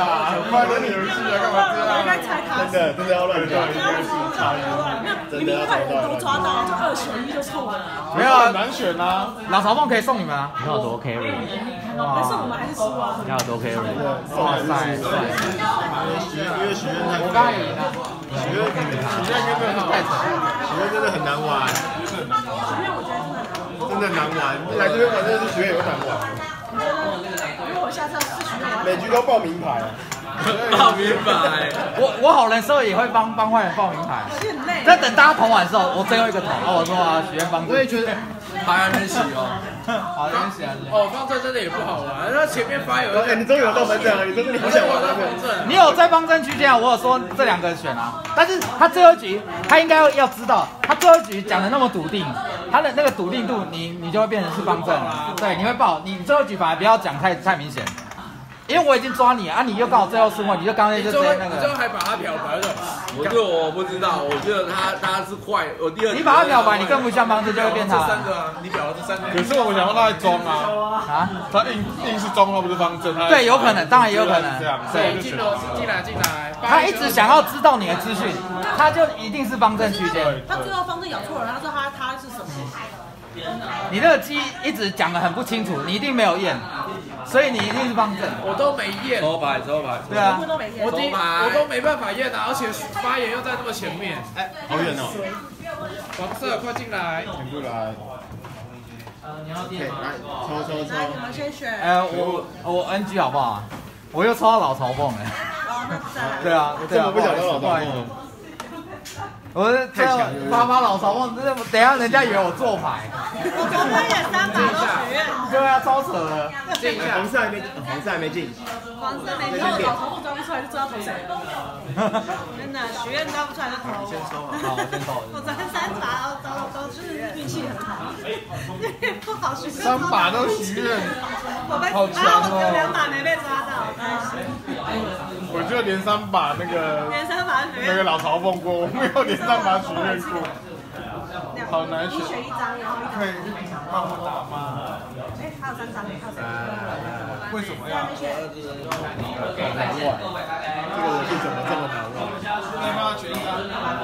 快乐的游戏啊，干嘛这样？ 应该猜他。 真的真的要乱讲， 应该是差不多。明明快人都抓到，就二选一就错了。 没有很难选啊。 老曹凤可以送你们啊。 你看有多 carry？ 还是我们还是输啊？ 你看有多 carry？ 哇塞，帅！ 因为许愿太， 我刚才赢了。 许愿许愿真的太惨，许愿真的很难玩。 许愿我觉得真的难玩。 真的难玩，来这边玩真的是许愿有难玩。 如果我下次要试许愿， 每局都报名牌。 报名牌， 我我好人时候也会帮帮坏人报名牌。 有点累。 在等大家投完的时候，我最后一个投，哦，我说啊，许愿帮助。 我也觉得还很喜哦。 好，很喜欢。 哦，方阵真的也不好玩，那前面发有。 哎，你终于有到方阵了，你真的你好想玩方阵。 你有在方阵区间，我有说这两个选啊，但是他最后一局，他应该要知道，他最后一局讲的那么笃定，他的那个笃定度，你你就会变成是方阵了。对，你会报，你最后一局反而不要讲太太明显。因为我已经抓你啊，你又刚好最后出问，你就刚才就直接那个。 你最后还把他漂白了。 我就我不知道，我觉得他他是坏，我第二。 你把他漂白，你更不像方阵，就会变他。 这三个啊，你表了这三个。 可是我想说他在装啊。啊？他硬硬是装，他不是方阵。 对，有可能，当然也有可能。 这样。 对， 进来进来进来。 他一直想要知道你的资讯，他就一定是方阵区间。 他最后方阵咬错了，他说他他是什么？ 你那个鸡一直讲得很不清楚，你一定没有验。所以你一定是方阵， 我都没验。 抽牌抽牌， 对啊， 我第我都没办法验啊，而且发言又在那么前面， 哎，好远哦。 黄色，快进来， 进不来。 你要垫吗？ 来，抽抽抽。 来，你们先选。 呃，我我 N G 好不好？我又抽到老曹凤哎。对啊， 对啊，不想到老曹凤。 我这样发发老曹凤，等一下人家以为我做牌。 我昨天也三把都许愿。 对啊，超扯的。 进一下，红色还没，红色还没进。 黄色没进。 然后老头不抓不出来就知道投谁了。 真的，许愿抓不出来就投我。 先抽，好，先抽。 我昨天三把都都都是运气很好，不好许愿。 三把都许愿， 好强哦！我有两把没被抓到。 我就连三把那个连三把许愿那个老曹凤过，我没有连三把许愿过，好难选。 一选一张，然后可以帮我打吗？ 哎，还有三张，还有三张。 为什么要？ 很难玩，这个游戏怎么这么难玩？ 你帮他选一张。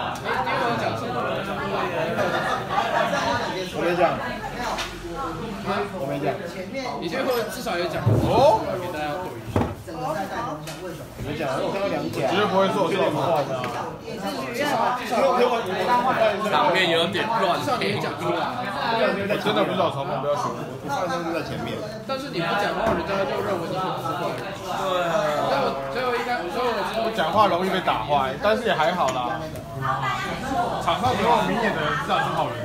我没讲。我没讲。 你这会至少有讲哦，给大家对一下。 没讲，我刚刚两讲。 绝对不会说我是乱画的。 场面有点乱， 至少你也讲出来。 真的不知道曹凤不要选， 我放生就在前面。 但是你不讲话，人家就认为你是不是坏人。 对啊。 所以我应该，所以我我讲话容易被打坏，但是也还好啦。场上总有明眼的人自然是好人，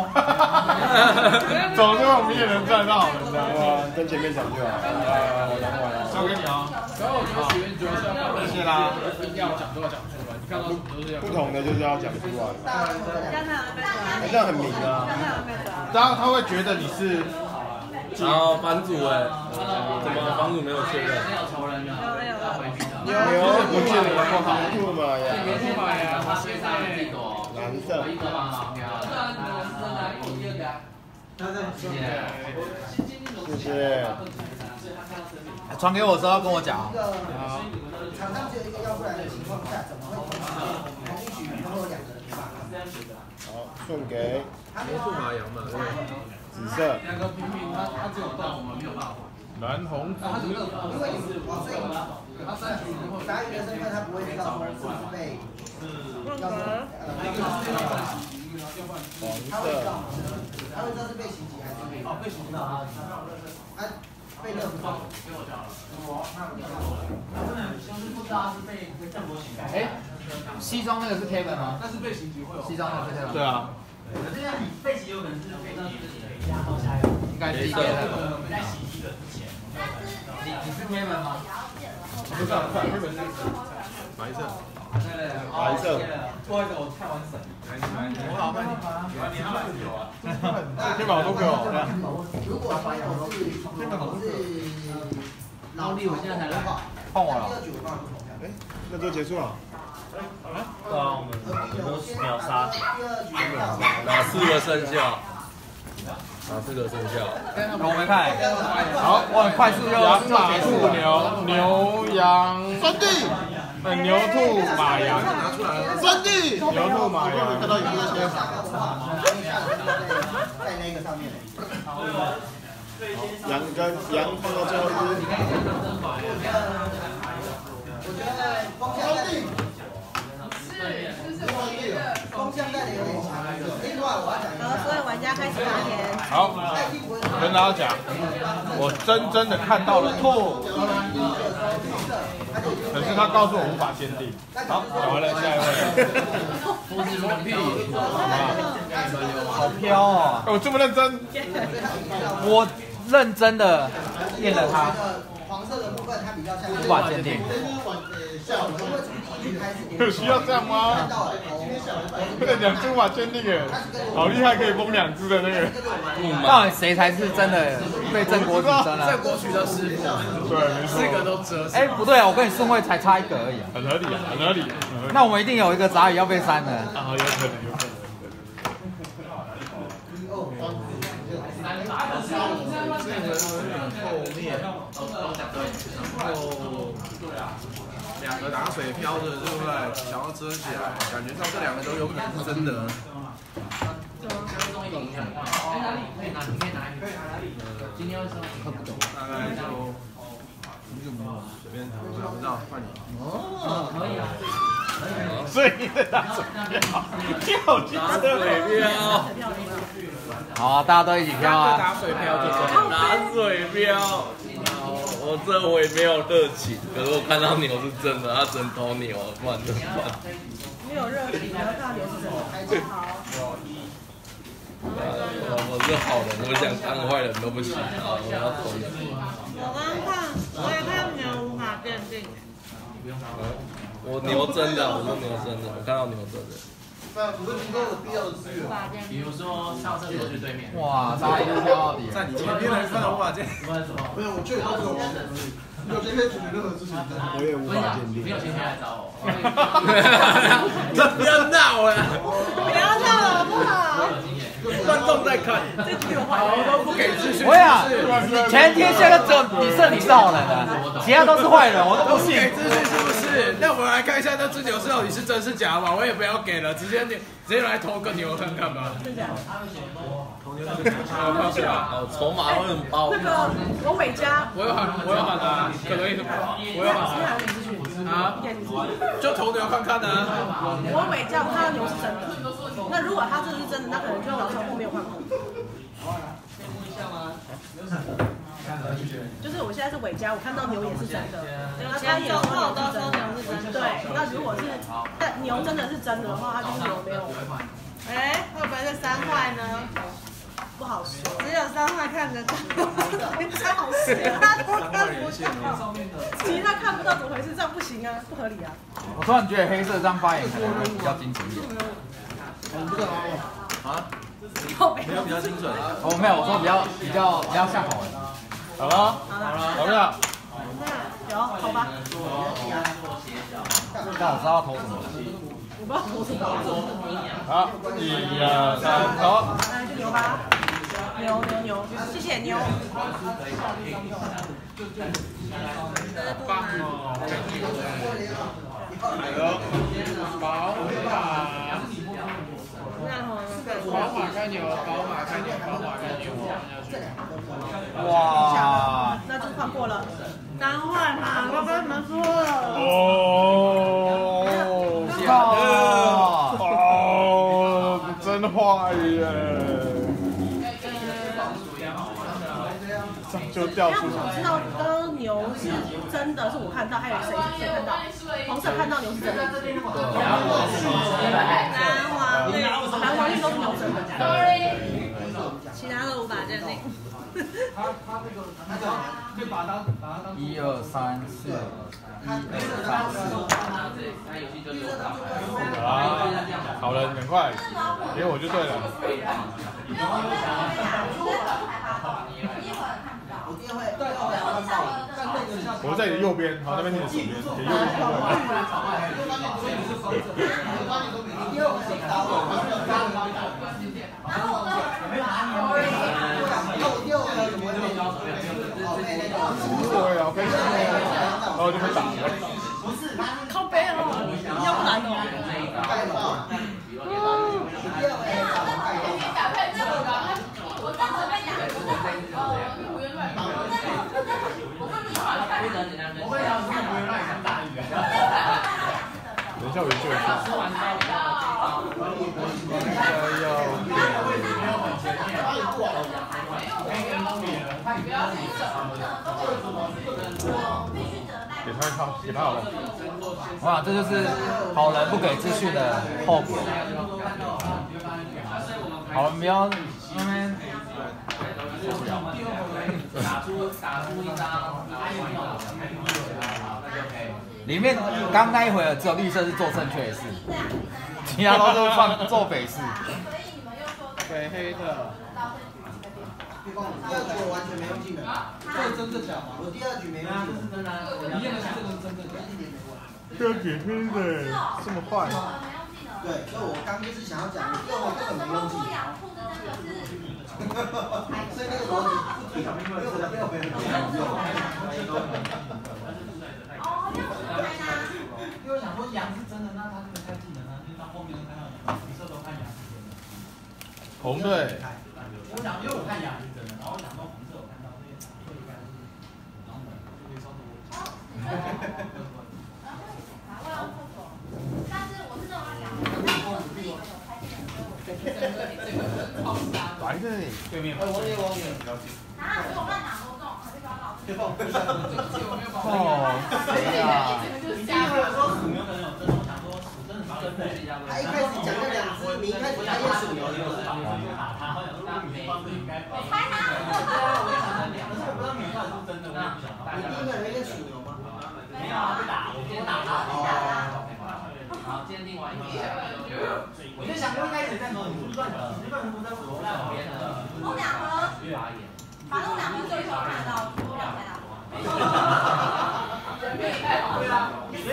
总是有明眼人自然是好人的。 哇，跟前面讲就好。啊，我讲完了。 交给你啊。 然后我觉得学员主要是要把谢啦。 要讲都要讲出来，你看到什么都是要。 不同的就是要讲出来。这样很明啊。 然后他会觉得你是。 然后房主哎，怎么房主没有确认？ 有有，不见得不好，不嘛呀。蓝色。谢谢。 传给我之后要跟我讲。 场上只有一个要不然的情况下，怎么会同一局然后有两个人发？ 好，送给。 数码羊嘛，对。 紫色。 两个平民，他他只有到我们没有办法。 蓝红紫。 因为所以他三局之后，杂鱼的身份他不会知道说是不是被要呃黄色，他会知道，他会知道是被袭击还是被哦被袭击啊，他被勒索。 哎，西装那个是 Kevin 吗？ 但是被袭击会有。 西装那个是 Kevin。 对啊。 可是你被袭有可能是被应该是 Kevin。 在袭击的之前。 你你是 Kevin 吗？ 不是啊，Kevin 是白色。 白色。 不好意思，我太晚省。 我好，那你你他们有啊？天宝都给我。 如果说我是天宝是劳力，我现在才来。 换我了。 哎，那就结束了。 对啊，我们我们都秒杀。 哪四个生肖？ 啊，这个生肖。 我没看。 好， 我很快速就羊、 就马、 结束兔、牛、牛、羊，三弟，呃，牛、兔、马、羊，三弟，牛、兔、马、羊。看到一个先。 在那个上面。 羊跟羊放到最后一只。 我觉得方向带是，就是我觉得方向带的有点强。另外我要讲一下。 好，所有玩家开始发言。 好，跟大家讲，我真真的看到了兔，可是他告诉我无法鉴定。好，讲完了，下一位。 好飘哦！ 我这么认真， 我认真的验了它， 黄色的部分它比较像无法鉴定。 有需要这样吗？这两只无法鉴定哎，好厉害，可以封两只的那个。 到底谁才是真的被郑国举真了？ 郑国举的师傅， 对，没错。 四个都折。 哎，不对啊，我跟你顺位才差一个而已。 很合理啊，很合理。 那我们一定有一个杂鱼要被删的。 啊，有可能，有可能。 后面，然后两个打水漂的，对不对？想要遮起来，感觉上这两个都有可能是真的。大概就随便谈，我不知道，换你。 哦，可以啊。 所以你在打水漂，你好机车水漂。 好，大家都一起飘啊！ 打水漂就是打水漂。我这我也没有热情，可是我看到牛是真的，他真头牛，不然怎么办？ 没有热情，然后看到牛是真的，还是好。 我是好人，我想当坏人都不行啊！我要投牛。 我刚看，我也看牛无法鉴定。 我牛真的，我说牛真的，我看到牛真的。 我都提供有必要的资源。 比如说上厕所去对面。 哇，大家一路飘到底。 在你前面人看到无法鉴定。 没有，我就有这种。没有今天处理任何事情， 我也无法鉴定。 没有今天来找我。 这不要闹了， 不要闹了好不好？ 观众在看， 这句话我都不给资讯。 我呀，全天下就只有你是你是好人的，其他都是坏人，我都不信。 给资讯是不是？那我们来看一下那只牛是到底是真是假吧。我也不要给了，直接直接来投个牛看看吧。 真假？ 哦，筹码会很包。 那个我伟嘉， 我有喊，我有喊啊，可能我有喊啊，就投牛看看啊。 我伟嘉，我看到牛是真的。那如果他这是真的，那可能就老少部没有换过。就是我现在是伟嘉，我看到牛也是真的，那他也说牛是真的，对。那如果是但牛真的是真的的话，他就是牛没有。 哎，会不会是三坏呢？ 不好说， 只有三坏看得到，太好笑了，他都看不到。 其他看不到怎么回事？这样不行啊，不合理啊。 我突然觉得黑色这样发言可能比较精准一点。 啊？没有比较精准啊？ 哦，没有，我说比较比较比较像好人。 好了， 好了， 好不好？ 有，好吧。 但我知道投什么。 我不知道投什么。 好，一二三，走。 来就牛吧，牛牛牛，谢谢牛。 宝马开牛，宝马开牛，宝马开牛， 哇， 那就换过了。 三坏嘛，我跟你们说了。 哦， 靠！ 哦，真坏耶！就掉出我知道刚刚牛是真的，是我看到，还有谁谁看到？红色看到牛是真的。 蓝黄绿， 蓝黄绿都是牛真的。 其他都无法鉴定。 一二三四，一二三四。 啊，好了，赶快，给我就对了。 我一定会，对，但那个像我在你的右边，好，那边你的左边，你的右边是对。对啊，可以，然后就被打了。 靠背哦，要不然哦。 等一下我研究一下。给他一套，给他好了。 哇，这就是好人不给资讯的后果。好人不要那边受不了。里面刚那一回合只有绿色是做正确的事，其他都是放做匪事。 给黑的。 第二局我完全没用技能，这是真的假的？我第二局没用技能， 一样的是这个是真的假的？ 这个给黑的这么坏？ 对，所以我刚就是想要讲，第二回根本没用技能。所以那个逻辑不对，因为我的第二回没有用。哦，这样子对啊。因为我想说羊是真的，那他就没开技能啊，因为他后面都看到羊，橘色都看羊是真的。 红队。 我想，因为我看羊是真的，然后我想到红色我看到，所以所以应该是，然后呢就可以稍微。 我要厕所，但是我是这种讲，我自己有开技能，这个这个人超杀。 来的，对面。 我也我也比较近。 啊，所以我乱打多重，还是不要老。 哦，谁呀？ 第一回有说鼠牛可能有真的，我想说鼠真的是真的。他一开始讲那两只，你一开始他验鼠牛，你有是打他，我想说你方式应该。我猜他。对啊，我也想在讲，可是我不知道你到底是真的，我也不晓得。你第一个人验鼠牛吗？没有啊，被打，我先打他。好，今天另外一个。我就想说一开始在说你是乱的，你乱的不在我在旁边的。 我两盒。反正我两盒最后看到，我两才拿。 对啊。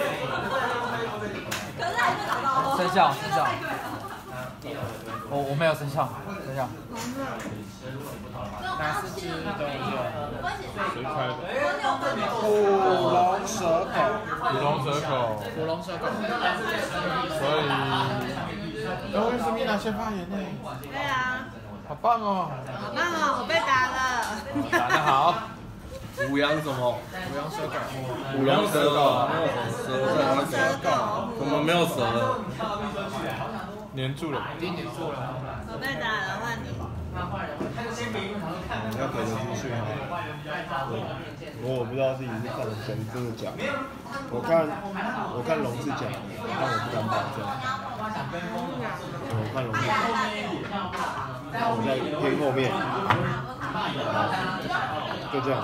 可是还是找到我。 生效，生效。我我没有生效，生效。 哪四只都有？ 谁开的？ 虎龙蛇口。 虎龙蛇口。 虎龙蛇口。 所以，然后是米娜先发言呢。 对啊。 好棒哦！ 好棒哦，我被打了。 打得好。 五羊什么？ 五羊蛇狗。 五羊蛇狗，没有蛇，蛇狗，怎么没有蛇了？ 黏住了。 已经黏住了。 我被打了，换你。 你要给的资讯啊。我我不知道自己是看的真真的假的。我看我看龙是假的，但我不敢保证。我看龙是假的。我在偏后面，就这样。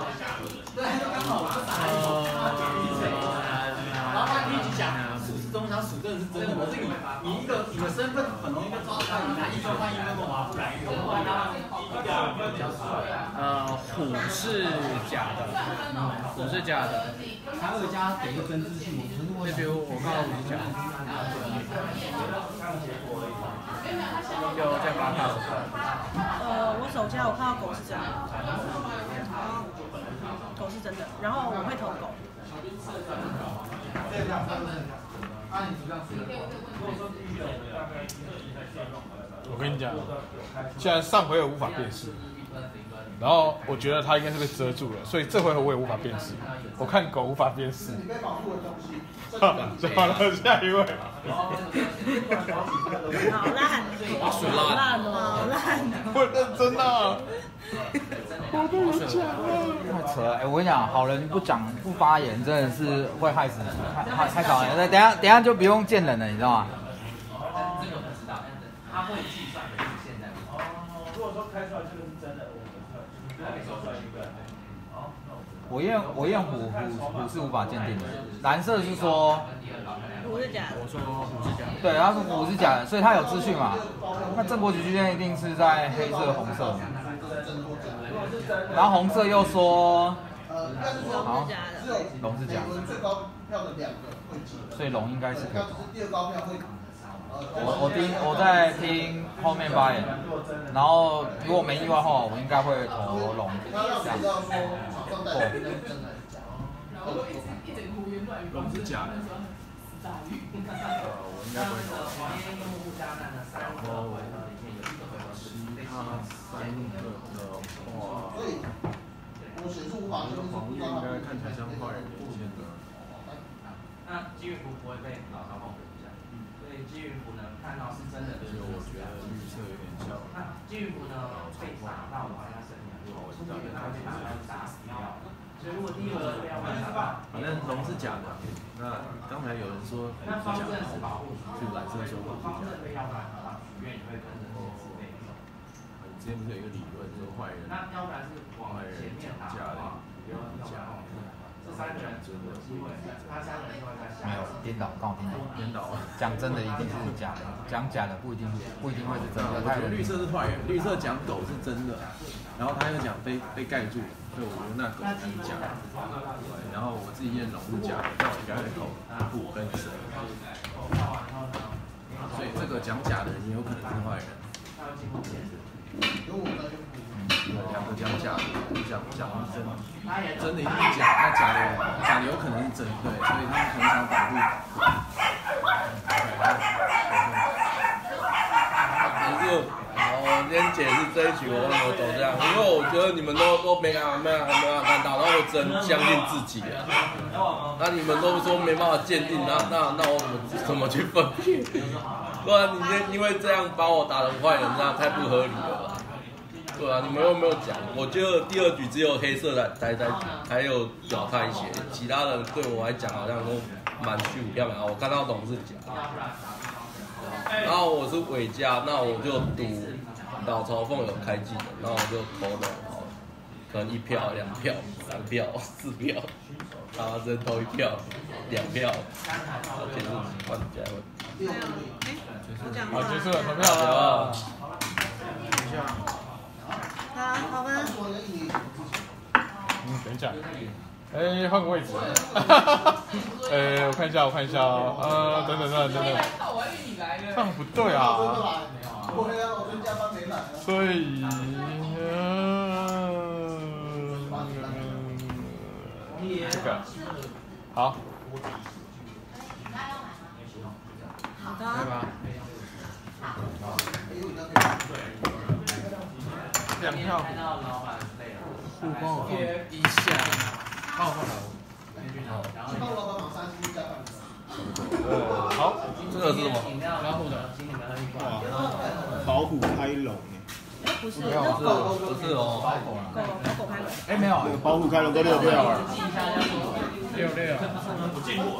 然后他一直讲数是中，想数真的是真的，可是你你一个你的身份很容易被抓到，你拿一分换一分跟我不然一个换他比较帅。 呃，虎是假的，虎是假的。 还有加给一个真资讯， 这边我看到虎是假的。就再发看。 呃，我手下我看到狗是真的，狗是真的，然后我会投狗。 我跟你讲，现在上回合无法辨识，然后我觉得他应该是被遮住了，所以这回合我也无法辨识。我看狗无法辨识。好了，下一位。 好烂，好烂哦，好烂！ 我认真啊。我都有讲了。 太扯了！哎、欸，我跟你讲，好人不讲不发言，真的是会害死你，害害搞人。等一下等一下就不用见人了，你知道吗？ 这个不知道，他会计算的是现在。哦，如果说开出来这个是真的，我不知道。说出来一个。 我验我验虎虎虎是无法鉴定的，蓝色是说虎是假的， 我说虎是假的， 对，他说虎是假的，所以他有资讯嘛？那正国局之间一定是在黑色红色，然后红色又说呃，应该是说好， 只有龙是假每轮最高票的两个会进， 所以龙应该是可以投。 第二高票会。 我我听我在听后面发言，然后如果没意外的话，我应该会投龙这样。 龙是假的。呃，我应该不会投。然后其他三个的话，黄玉应该看起来像坏人连线的。 那基运符不会被老高碰一下，所以基运符呢看到是真的。 所以我觉得绿色有点像。 那基运符呢被打到的话，它身体很弱，基本上被打到打死掉了。所以如果第一轮被要被打， 反正龙是假的。那刚才有人说虎是假的，是蓝色说虎是假的。 许愿也会跟着这次被走。 之前不是有一个理论说坏人，坏人讲假的，有假的。这三个人真的机会，他三个人都会在没有颠倒，刚好颠倒。 颠倒。 讲真的一定是假的，讲假的不一定不一定会是真的。 我觉得绿色是坏人，绿色讲狗是真的，然后他又讲被被盖住，所以我觉得那狗是假的。然后我自己验龙是假的，但我应该会投虎跟蛇。所以这个讲假的人也有可能是坏人。两个讲假的，讲讲真，真的一定是假，那假的假的有可能是真，对，所以他们很想保护。 可是，我今天解释这一局我为什么走这样，因为我觉得你们都都没看没看没办法看到，然后我只能相信自己啊。那你们都说没办法鉴定，那那那我怎么怎么去分辨？不然你因因为这样把我打成坏人，这样太不合理了吧？对啊，你们又没有讲，我觉得第二局只有黑色才才才还有表态一些，其他人对我来讲好像都蛮虚无缥缈。我看到龙是假，然后我是伪加，那我就赌老朝凤有开季的，然后我就投龙好了，可能一票、两票、三票、四票，啊，只能投一票、两票，然后结束换加问。 好，结束了，投票了。 等一下。好，好吗？ 嗯，等一下，哎，换个位置。哎，我看一下，我看一下，呃，等等等等等等，这样不对啊。所以，嗯，这个，好。 好的。 对吧？两票，互帮我放一下，帮我放哪？呃，好， 这个是什么？ 老虎的， 哇，老虎开龙哎，不是， 不是不是哦， 狗狗狗开龙。 哎，没有， 老虎开龙都六票了。 六六。 我进步啊！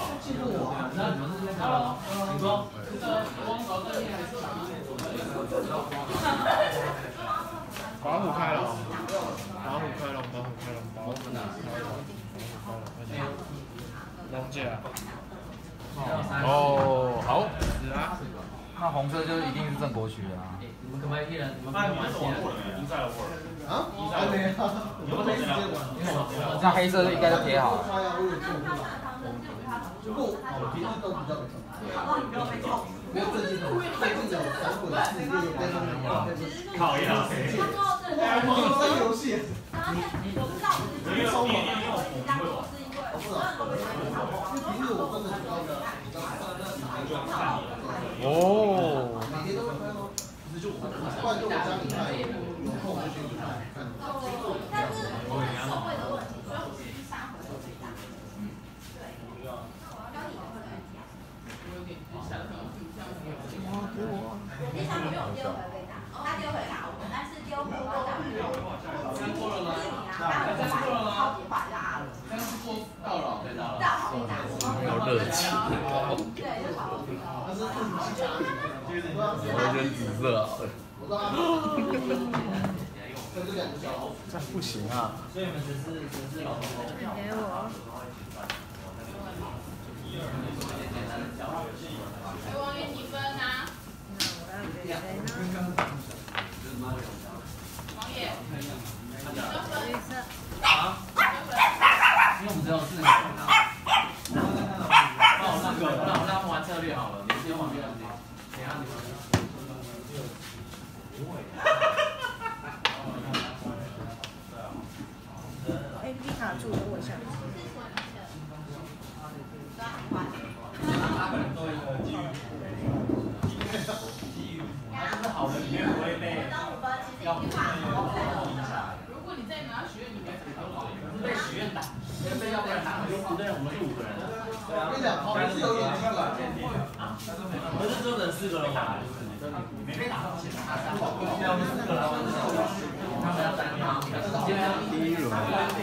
你说。 老虎开龙，老虎开龙，老虎开龙，老虎开龙，老虎开龙，龙甲。 哦，好。 是啊。 那红色就一定是正国区啊。 你们可不可以一人？你们可以玩线？赢在了我。 啊？还没啊？有没时间玩？ 那黑色就应该就贴好了。 不过我平时都比较没空。没有最近的，最近有三滚四六有跟他们考一下。 我们这个游戏。 你你不知道我是你抽吗？ 是因为我不知道。 平时我真的比较比较少。 哦。 每天都会拍吗？不然就我家里看，有空就去看。 但是我们社会的问题，所以我是三回合最大。对。第三回没有第二回被打，他第二回打我，但是第二回我打不了。是你啊，但我把你超级坏拉了。到了，到后面打。 好热情。 对，就跑过去。 我选紫色好了。 这样不行啊。 所以你们只是只是老头。 给我。 给王源几分啊？ 那我要给谁呢？ 王爷。 绿色。 啊？ 是。那我那个，那我让他们玩策略好了，你先玩别的。等下你们。 哎，你卡住了，我一下。 他可能做一个基于，基于，它就是好的里面不会被要影响。如果你在拿学院，你该怎么做？是被学院打，被要不然打，就不对，我们是五个人。对啊，我跟你讲，但是有演习馆，我们是只有人四个人打，你没被打到前他三个，对啊，我们四个人玩的时候，他们要单挑， 第一轮。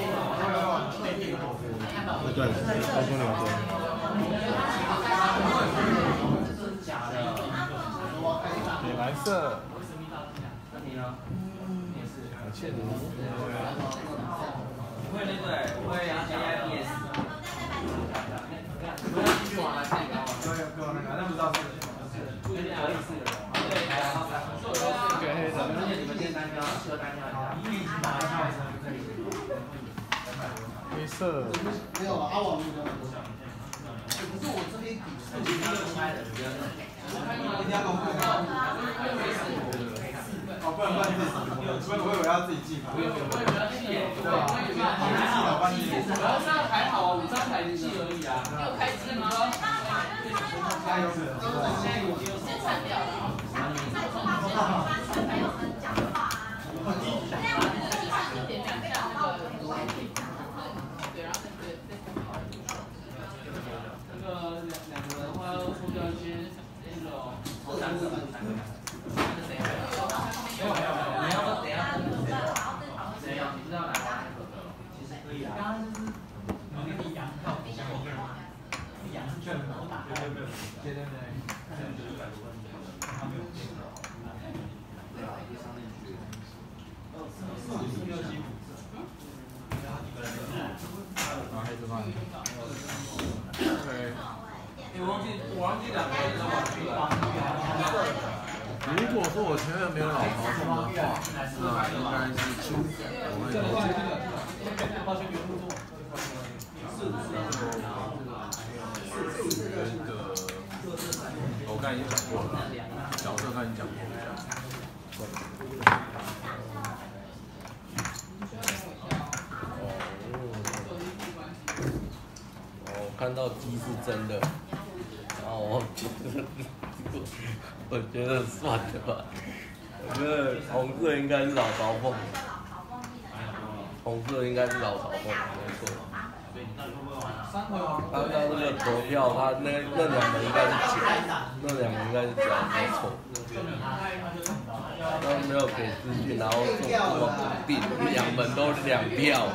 对，高中两队。 给蓝色。 那你呢？你也是。 切的。 我会那个，我会 A I P S。我要继续玩来看一个。给我那个，那不知道是。可以四个人。对，然后三。 给黑的。 而且你们先单挑，适合单挑一下。一起打一下。 黑色。 没有阿王那个。可是我这边底是已经开了，一定要公布。哦，不然不然自己，我以为要自己记嘛。不用不用不用，对吧？记了半天。主要是还好啊，五张牌记而已啊。没有开机吗？加油！现在已经先删掉了。点两下那个。对，然后对对。那个两两个人的话，要抽掉一些那种三个三个。没有没有没有，你要说怎样？怎样？你知道哪个？其实可以啊。刚刚就是那个羊票比较多，羊是券我打开。对对对。对对对。看你就是百多万，他没有变的。对吧？一个商业局。四五四六七五。 啊，黑子饭。OK。 我忘记我忘记两个人的玩具了。 如果说我前面没有老曹送的话，那应该是出，我会投出。那个，我刚才已经讲过了，角色刚才已经讲过了。 哦，看到鸡是真的，然后我觉得。我觉得算了吧，我觉得红色应该是老曹凤，红色应该是老曹凤，没错。刚刚那个投票，他那那两门应该是假，那两门应该是假，没错。他没有给资讯，然后做这么笃定，两门都两票。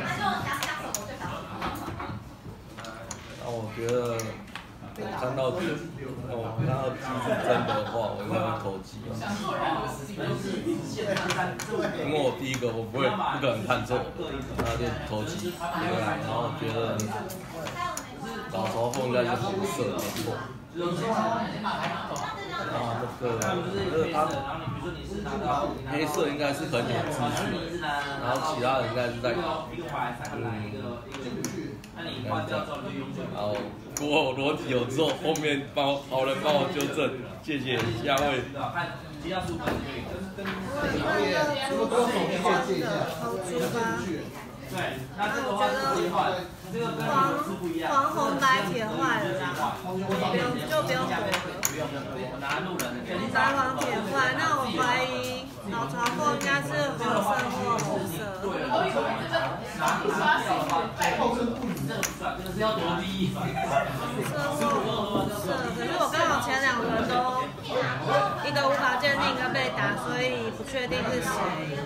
那我觉得。我看到鸡，哦，看到鸡是真的话，我应该会投鸡。因为我第一个我不会不可能看错，那就投鸡。对啊，然后我觉得老曹凤应该是红色，没错。啊，那个，那个他黑色应该是很有资讯，然后其他人应该是在，嗯，应该是这样。然后。如果我逻辑有之后，后面帮好人帮我纠正，谢谢下位。 对，那这个话是不换，这个跟黄黄红白铁坏了啦，不用就不用躲了。白黄铁坏，那我怀疑老曹凤应该是黄色或红色。 这是要多低？ 红色或红色，可是我刚好前两轮都一个无法鉴定，一个被打，所以不确定是谁。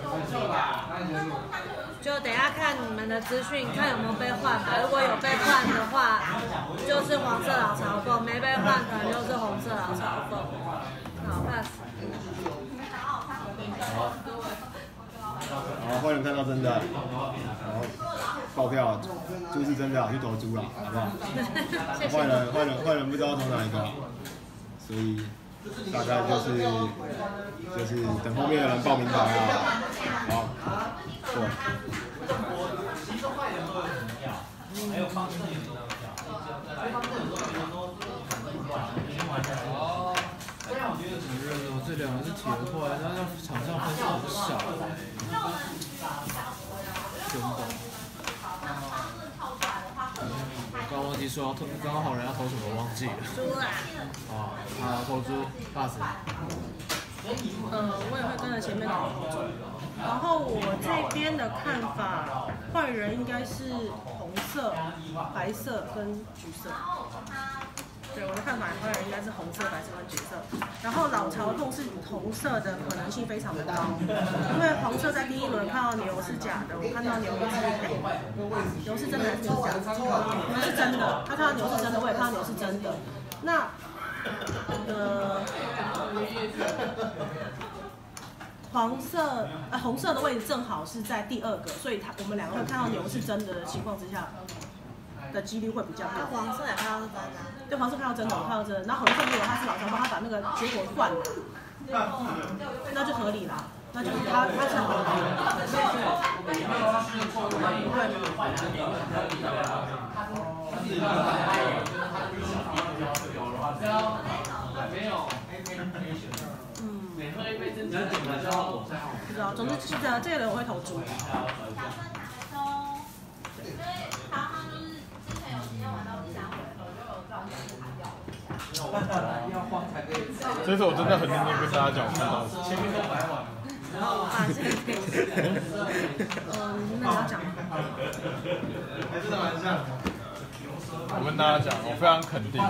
就等一下看你们的资讯，看有没有被换吧。如果有被换的话，就是黄色老曹凤；没被换，可能就是红色老曹凤。好 ，pass。 好，好，欢迎看到真的，然后爆票，猪是真的，去投猪了，好不好？坏人，坏人，坏人不知道投哪一个，所以大概就是就是等后面的人报名牌啊，好，对。 还有方正也都比较，方正有时候有时候很乱，哦，这样我觉得很热哦，这两个是铁块，但是场上分数很少，真的。我刚忘记说要投，刚刚好人要投什么忘记了。 猪啦。 啊，好，投猪，大子。 呃，我也会跟着前面投猪。然后我这边的看法，坏人应该是红色、白色跟橘色。对，我的看法，坏人应该是红色、白色跟橘色。然后老巢凤是红色的可能性非常的高，因为黄色在第一轮看到牛是假的，我看到牛是牛是真的还是牛是假的？牛是真的，他看到牛是真的，我也看到牛是真的。那呃。黄色呃红色的位置正好是在第二个，所以他我们两个会看到牛是真的的情况之下的几率会比较高。 黄色也看到是真的。 对，黄色看到真的，我看到真的。然后红色如果他是老巢凤，他把那个结果换了，那就合理了，那就是他他是合理嗯。不知道，总之记得这个人我会投猪。 这次我真的很认真跟大家讲，看到前面都摆完了。 然后我发现可以，嗯，那你要讲吗？ 还是蛮像。 我跟大家讲，我非常肯定，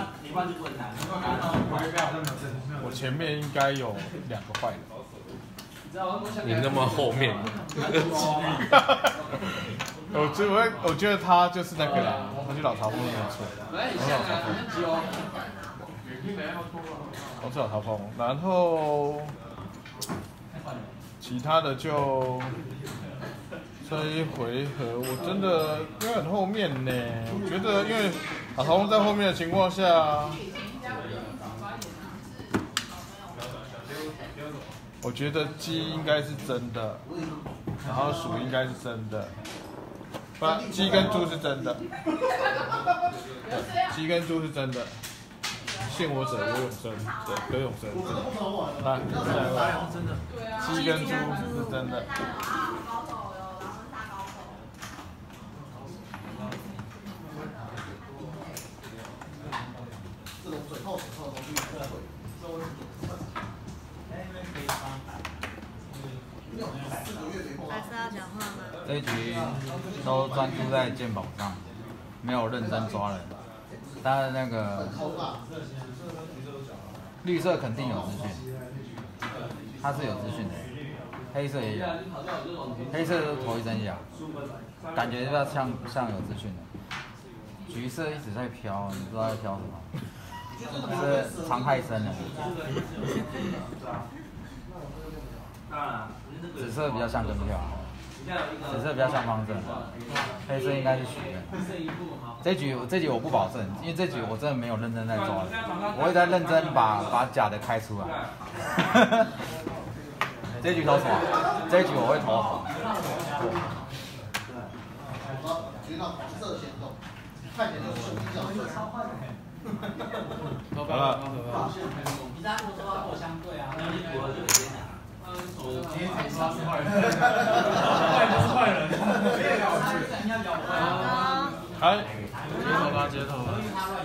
我前面应该有两个坏人。 你那么后面， 我觉得我觉得他就是那个啦，他去老巢凤没有错，我是老巢凤，然后其他的就这一回合我真的因为很后面呢，我觉得因为老巢凤在后面的情况下。我觉得鸡应该是真的，然后鼠应该是真的，不，鸡跟猪是真的，对，鸡跟猪是真的，信我者有永生，对，有永生，来，下一位， 真的， 鸡跟猪是真的。 这种嘴后嘴后的东西不会，这我还是要讲话吗？ 这一局都专注在鉴宝上，没有认真抓人。当然那个绿色肯定有资讯，他是有资讯的，黑色也有，黑色都头一针眼，感觉要像像有资讯的。橘色一直在飘，你不知道在飘什么，是藏太深了。紫色比较像跟票，紫色比较像方正，黑色应该是许愿。这局这局我不保证，因为这局我真的没有认真在抓的，我会在认真把把假的开出来。这局投什么？这局我会投。 好了。 你在我说我相对啊，那你补了就有点难。我今天才抓是坏人，坏不是坏人， 来， 接头吧，接头吧。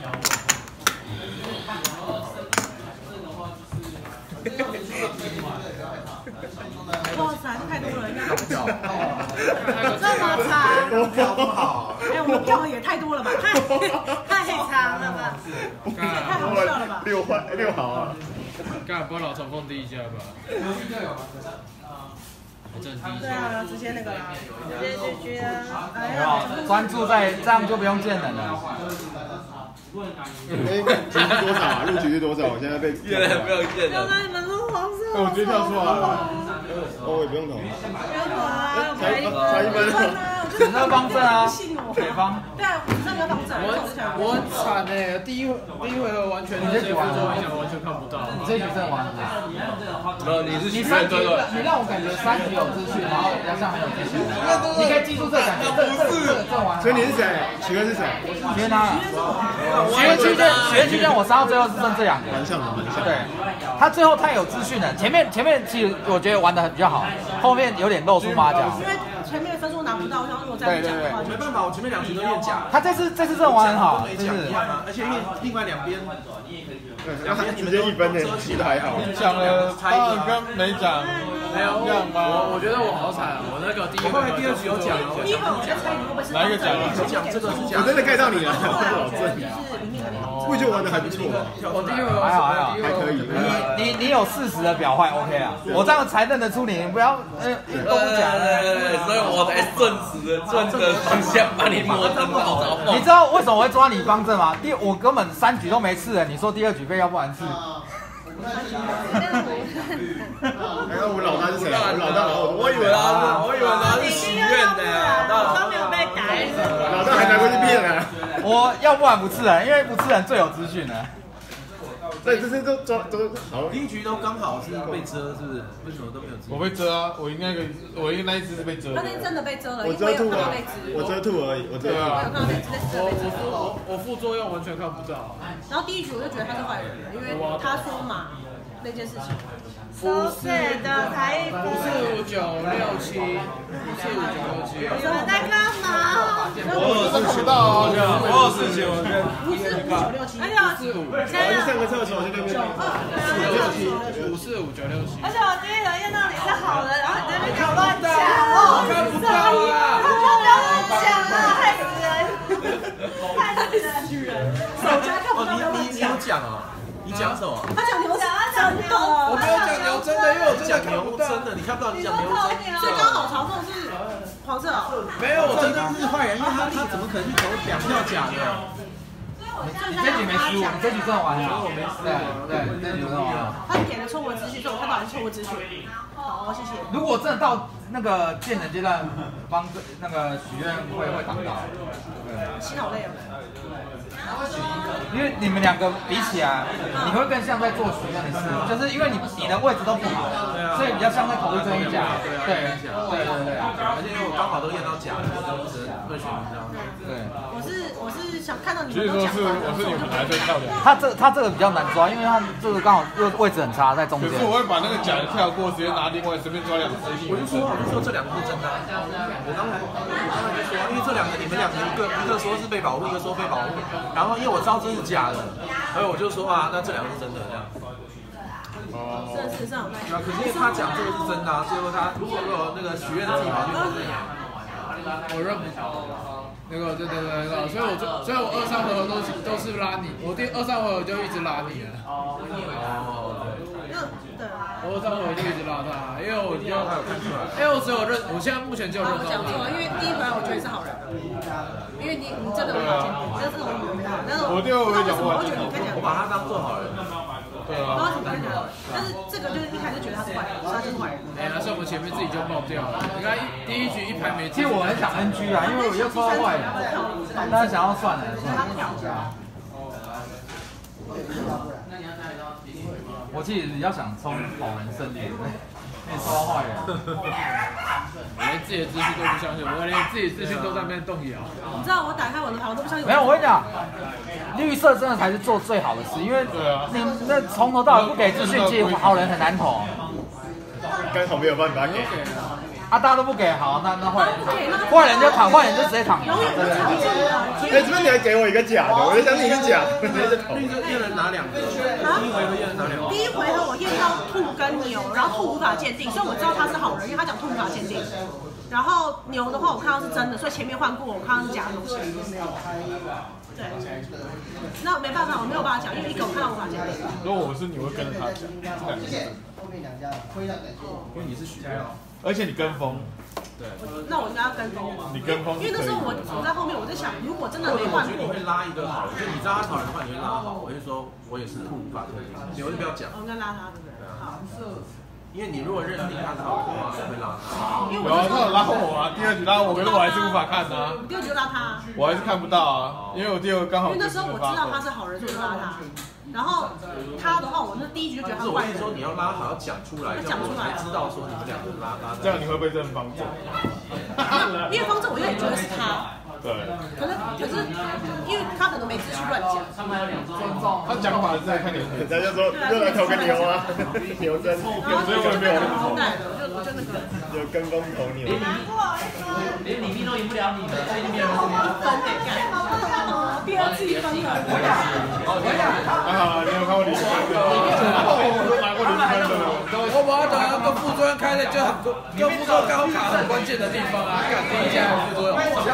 哇塞，太多了，应该好久。这么长， 我票不好。 哎，我票也太多了吧，太太长了吧，太好笑了吧。 六坏六好啊。 干帮老巢凤第一下吧。 对啊，直接那个啦， 直接拒绝啊！ 没有，专注在这样就不用见人了。 哎，局是多少啊？录局是多少？我现在被越来不要见刚了。 刚你们说黄色， 我直接跳出来了。哦，我也不用投。 不用投啊， 才才一分。 紫色方正啊。 信我北方。 对啊，我上个房子， 我我很惨哎，第一第一回合完全这些副作影响完全看不到。 你这局真的玩的。 没有，你是你三局，你让我感觉三局有资讯，然后好像很有资讯。你可以记住这感觉，这这这这玩。 所以你是谁？许哥是谁？ 许愿他。许愿区间，许愿区间，我杀到最后是剩这两个。 蛮像的，蛮像。 对，他最后太有资讯了，前面前面其实我觉得玩的比较好，后面有点露出马脚。 因为前面分数拿不到，然后如果再讲的话， 没办法，我前面两局都练假。 他这次这次真的玩很好，真是。 而且因为另外两边， 两边直接一分的，其实还好。 讲了当然跟没讲没有一样吗？ 我我觉得我好惨，我那个第一回合、 第二局有讲， 第一回我在猜你会不会是哪一个讲了？ 讲这个是讲， 我真的盖到你了，保证。 就是里面的。 我觉得玩的还不错， 我第一回合还好还好还可以。 你你你有事实的表坏 OK 啊，我这样才认得出你，不要嗯都不讲。 所以我才顺时的顺着方向把你摸成老早凤。 你知道为什么我会抓你帮正吗？第我根本三局都没刺人，你说第二局被要不然刺。 哎，我老大是谁？我老大， 我以为他是，我以为他是许愿的， 都没有被打。 老大还拿过去骗呢。 我要不然不刺人，因为不刺人最有资讯的。 对，这些都抓都好。 第一局都刚好是被遮，是不是？为什么都没有遮？ 我被遮啊，我应该个，我应该那一只是被遮。 他那真的被遮了， 我遮兔啊，我遮兔而已，我遮兔。 我有看到被遮， 我我我副作用完全看不到。 然后第一局我就觉得他是坏人了，因为他说嘛那件事情。 收税的才艺五四五九六七，五四五九六七。 你们在干嘛？ 我有事情到，我有事情，我先。 五四五九六七。 而且五四五， 我去上个厕所，去那边。 五六七，五四五九六七。 而且我第一轮验到你是好人，然后你在那边给我乱讲哦， 看不到啦， 不要乱讲啊，害死人，害死人。 手家看不到， 你你你有讲啊？你讲什么？ 他讲牛真的， 我没有讲牛真的，因为我真的讲牛真的，你看不到你讲牛真的， 所以刚好曹凤是黄色哦。 没有，我真的是坏人，因为他他怎么可能去投两票假的？ 你这局没输，你这局真的玩了，我没输。对对，这局真的玩了。 他给了错误资讯，所以我看到是错误资讯。好，谢谢。 如果真的到那个见人阶段，帮那个许愿会会挡到。对， 心好累哦。 因为你们两个比起来，你会更像在做许愿的事，就是因为你你的位置都不好，所以比较像在考虑真与假。对，对对对。 而且因为我刚好都验到假的，我就只能会选这样。 对。 我是我是想看到你所以说是我是你们来最漂亮。 他这他这个比较难抓，因为他这个刚好位置很差，在中间。 可是我会把那个假的跳过，直接拿另外随便抓两只。 我就说我就说这两个是真的。我刚才我刚才就说，因为这两个你们两个一个一个说是被保护，一个说被保护。然后因为我知道这是假的，所以我就说啊，那这两个是真的这样。 哦。这事实上。 对啊，可是因为他讲这个是真的啊，结果他如果有那个许愿的地方就不是。 我认不那个对对对那个，所以我就所以我二三回合都都是拉你，我第二三回合就一直拉你了。哦。我二三回合就一直拉他，因为我就因为我只有认，我现在目前只有认到。 讲错，因为第一回合我觉得是好人，因为你你真的很好见，你这是我以为的，但是我第二回合讲过， 我觉得你看起来， 我把他当做好人。 对啊。 然后你看起来，但是这个就是一开始觉得他是坏人，他就是坏人。 哎，那是我们前面自己就爆掉了。你看第一局一排没。 其实我很想 N G 啊，因为我又抽到坏人，但是想要算了，算了。我其实比较想冲好人胜利，被抽到坏人。 我连自己的资讯都不相信，我连自己的资讯都在那边动摇。 你知道我打开我的牌，我都不相信。 没有，我跟你讲，绿色真的才是做最好的事，因为你那从头到尾不给资讯，其实好人很难投。 刚好没有办法给。 啊，大家都不给，好，那那坏人，坏人就躺，坏人就直接躺。 永远不常见的。 哎，这边你还给我一个假的，我就相信你是假的，直接就投。 绿色验人拿两个，第一回合验人拿两个。 第一回合我验到兔跟牛，然后兔无法鉴定，所以我知道他是好人，因为他讲兔无法鉴定。然后牛的话我看到是真的，所以前面换过我看到是假的东西。对，那没办法，我没有办法讲，因为一个我看到无法鉴定。 如果我是你会跟着他讲， 因为你是许愿。 而且你跟风， 对， 那我应该要跟风。 你跟风， 因为那时候我我在后面，我在想，如果真的没换过， 我觉得你会拉一个好人，就你知道他是好人的话，你会拉好。我就说我也是兔无法鉴定，你就不要讲。 我应该拉他，对不对？好。 因因为你如果认定他是好的话，会拉他。 有啊，他有拉我啊，第二局拉我，可是我还是无法看啊。 第二局就拉他， 我还是看不到啊，因为我第二个刚好。 因为那时候我知道他是好人，所以我就拉他。然后他的话，我那第一局就觉得他坏人。 我跟你说，你要拉好，要讲出来， 讲出来， 才知道说你们两个拉拉。 这样你会不会认方正？ 因为方正我有点觉得是他。 对。 可是可是，因为他可能没资讯乱讲。 他讲法是在看脸， 人家就说又来投个牛啊，牛真，所以我也没有投。 我就那个。 就跟风投牛。 连李斌都赢不了你的，所以你没有人赢。 分得干。第二次一分了。 还好，你有看过李斌的？我都拿过李斌的。 我把他打跟副作用开的就很多，跟副作用刚好卡很关键的地方啊，干第一下副作用。 我那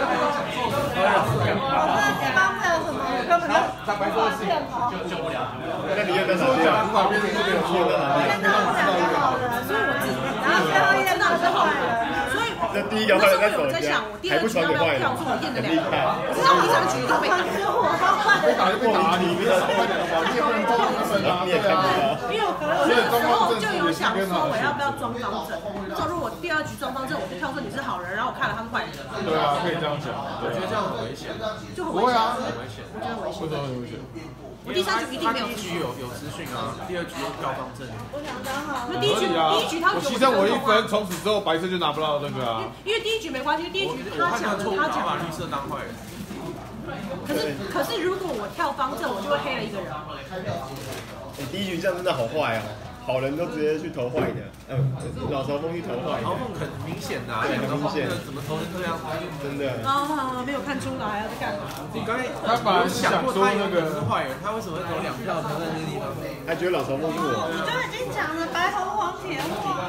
地方没有什么，根本就坦白说是就救不了。 那你又在哪里啊？不管变成这边有错的哪里？ 那我想要好人，所以我自己，然后最后一天到是坏人，所以这第一个坏人在手下，还不传给坏人，很厉害。 我知道第三局都被打， 我好坏的。 打就不打你，你打坏的话，你也不能装他们啊，你也看不到。 因为我可能我那时候就有想说，我要不要装方正？那时候如果第二局装方正，我就跳出你是好人，然后我看了他是坏人。 对啊，可以这样讲。 我觉得这样很危险， 就很危险啊， 很危险， 我觉得危险。 为什么很危险？ 我第三局一定没有。 第一局有有资讯啊，第二局又跳方正。 我想当好人。 第一局第一局他我牺牲我一分，从此之后白色就拿不到那个啊。 因为第一局没关系，第一局他讲的他讲把绿色当坏人。 可是可是如果我跳方正，我就会黑了一个人。 你第一局这样真的好坏哦。好人都直接去投坏的，嗯，老曹峰去投坏的。 曹峰很明显的， 很明显， 怎么投成这样？ 真的。 啊，没有看出来啊，在干嘛？ 你刚才他本来想过他那个是坏人，他为什么会投两票投在那个地方？ 他觉得老曹峰是我。 我就已经讲了白红黄铁黄。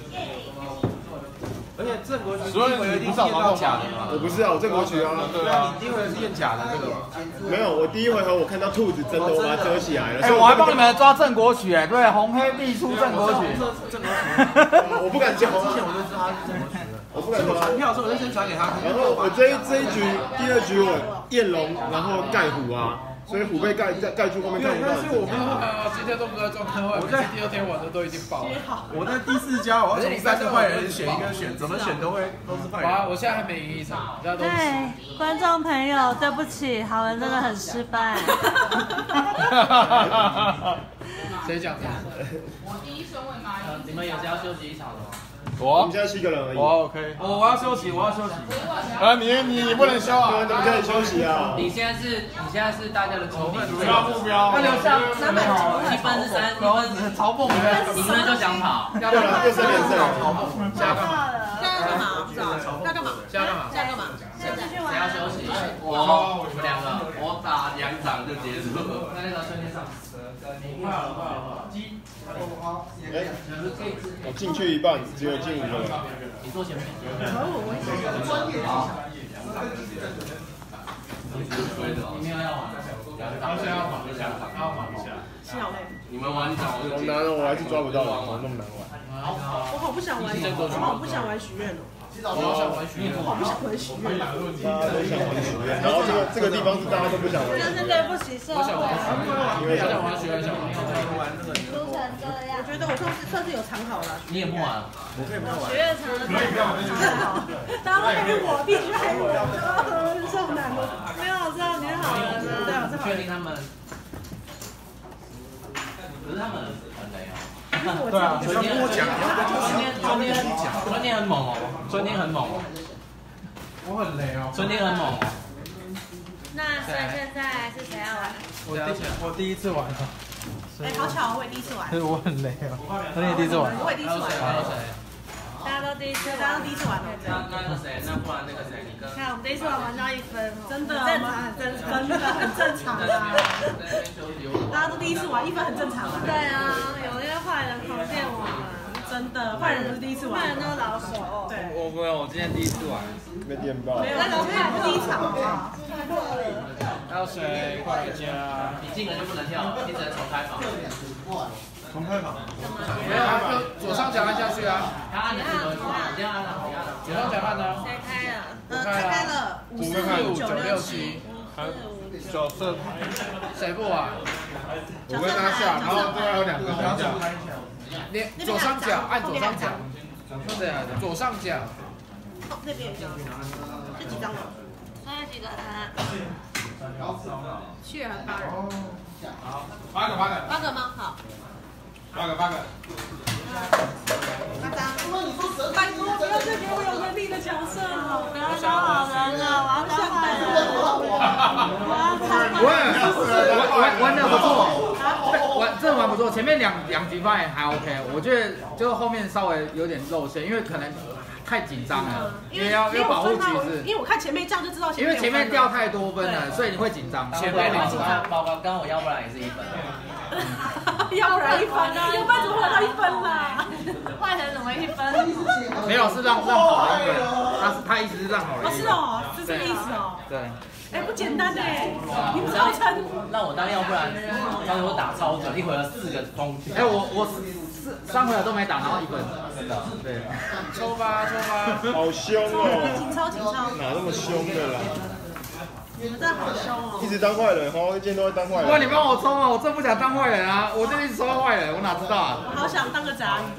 而且郑国曲， 所以你不是验到假的吗？ 我不是啊，我郑国曲啊， 对啊，你第一回合是验假的这个吗？ 没有，我第一回合我看到兔子真的，我把它遮起来了。 哎，我还帮你们抓郑国曲，哎，对，红黑必出郑国曲。 郑国曲， 我不敢讲， 之前我就知道他是郑国曲的， 我不敢说。 传票的时候我就先传给他。 然后我这一这一局第二局我燕龙，然后盖虎啊。所以虎被盖盖盖住后面看不到。 但是我不是啊，今天都不在状态外，我在第二天晚上都已经爆了。 我在第四家，我要从三个坏人选一个选，怎么选都会都是坏人。 啊，我现在还没赢一场，大家都。 对，观众朋友，对不起，好人真的很失败。 谁讲的？ 我第一顺位吗？ 你们有谁要休息一场的吗？ 我， 我们现在七个人而已。 我 OK。 我我要休息，我要休息。 啊，你你你不能休啊！ 你们可以休息啊。 你现在是，你现在是大家的仇恨目标目标。 那留下三分一分是三，一分是嘲讽，赢了就想跑。 对了，又是连胜。 嘲讽，现在干嘛？ 现在干嘛？不知道。现在干嘛？ 现在干嘛？ 现在干嘛？ 现在去玩。 谁要休息？我，你们两个，我打两场就结束了。那那个春天上。快了，快了，鸡。 哎，我进去一半，只有进五个人。 你坐前面。你没有要玩？ 他现在要忙一下，他要忙一下。 心好累。 你们玩早就好难哦，我还是抓不到了，怎么那么难玩？ 我好不想玩，我好不想玩许愿哦。 我好想玩许愿， 我不想玩许愿。 大家都想玩许愿，然后这个这个地方是大家都不想玩。 真是对不起社会。 我想玩许愿，因为想玩许愿，想玩玩那个。输成这样。 我觉得我算是算是有藏好了。 你也不玩？ 我可以不玩。 许愿藏的太好，大家都黑我，必须黑我，受难了。没有，我知道你是好人啊。 对啊，这好。 确定他们？可是他们很累啊。 对啊， 你要跟我讲， 春天春天春天很猛哦，春天很猛哦。 我很累哦。 春天很猛哦。 那所以现在是谁要玩？ 我第我第一次玩。 哎，好巧，我也第一次玩。 我很累哦。那你也第一次玩？ 我也第一次玩。 还有谁？ 大家都第一次， 大家都第一次玩。 那那个谁？那不然那个谁？你跟看我们第一次玩玩到一分， 真的正常，很正常， 真的很正常啊。大家都第一次玩，一分很正常啊。 对啊，有那些坏人狂骗我们， 真的，坏人不是第一次玩， 坏人都是老手。 对， 我没有，我今天第一次玩。 被电爆。 没有，那个是第一场啊。 还有谁？快来加！ 你进了就不能跳，你只能重开房。 重开房？没有啊，就左上角按下去啊。 他按的是什么？你这样按的，你按的。 左上角按呢？ 谁开了？ 呃，开了五四五九六七。 角色谁不玩？ 我跟他下，然后另外有两个人讲。 连左上角按左上角，对啊，左上角。 哦，那边有一张，这几张了？ 还有几个人？七人八人。 八个八个。 八个吗？好。 八个八个。 八张。拜托，不要再给我有能力的角色了， 不要当好人了，我要当坏人。 我玩玩的不错，玩真的玩不错。前面两两局发言还 OK， 我觉得就是后面稍微有点露馅，因为可能太紧张了，因为要要保护局势。 因为我看前面这样就知道， 因为前面掉太多分了，所以你会紧张。 前面两张报告，刚刚我要不然也是一分。 要不然一分啊，有分怎么会到一分啦？ 坏人怎么一分？ 没有，是让让好人一分，他是他意思是让好人一分。 是哦，是这个意思哦。 对。 哎，不简单哎，你不是要撑？ 那我当要不然，当时我打超准，一回合四个中。 哎，我我四三回合都没打，然后一分。 真的。 对。 抽吧抽吧。 好凶哦！ 紧抽紧抽。 哪那么凶的啦？ 你们真的好凶哦！ 一直当坏人，哦，一见都会当坏人。 哇，你帮我冲啊！我真不想当坏人啊！我就一直抽坏人，我哪知道啊？ 我好想当个杂鱼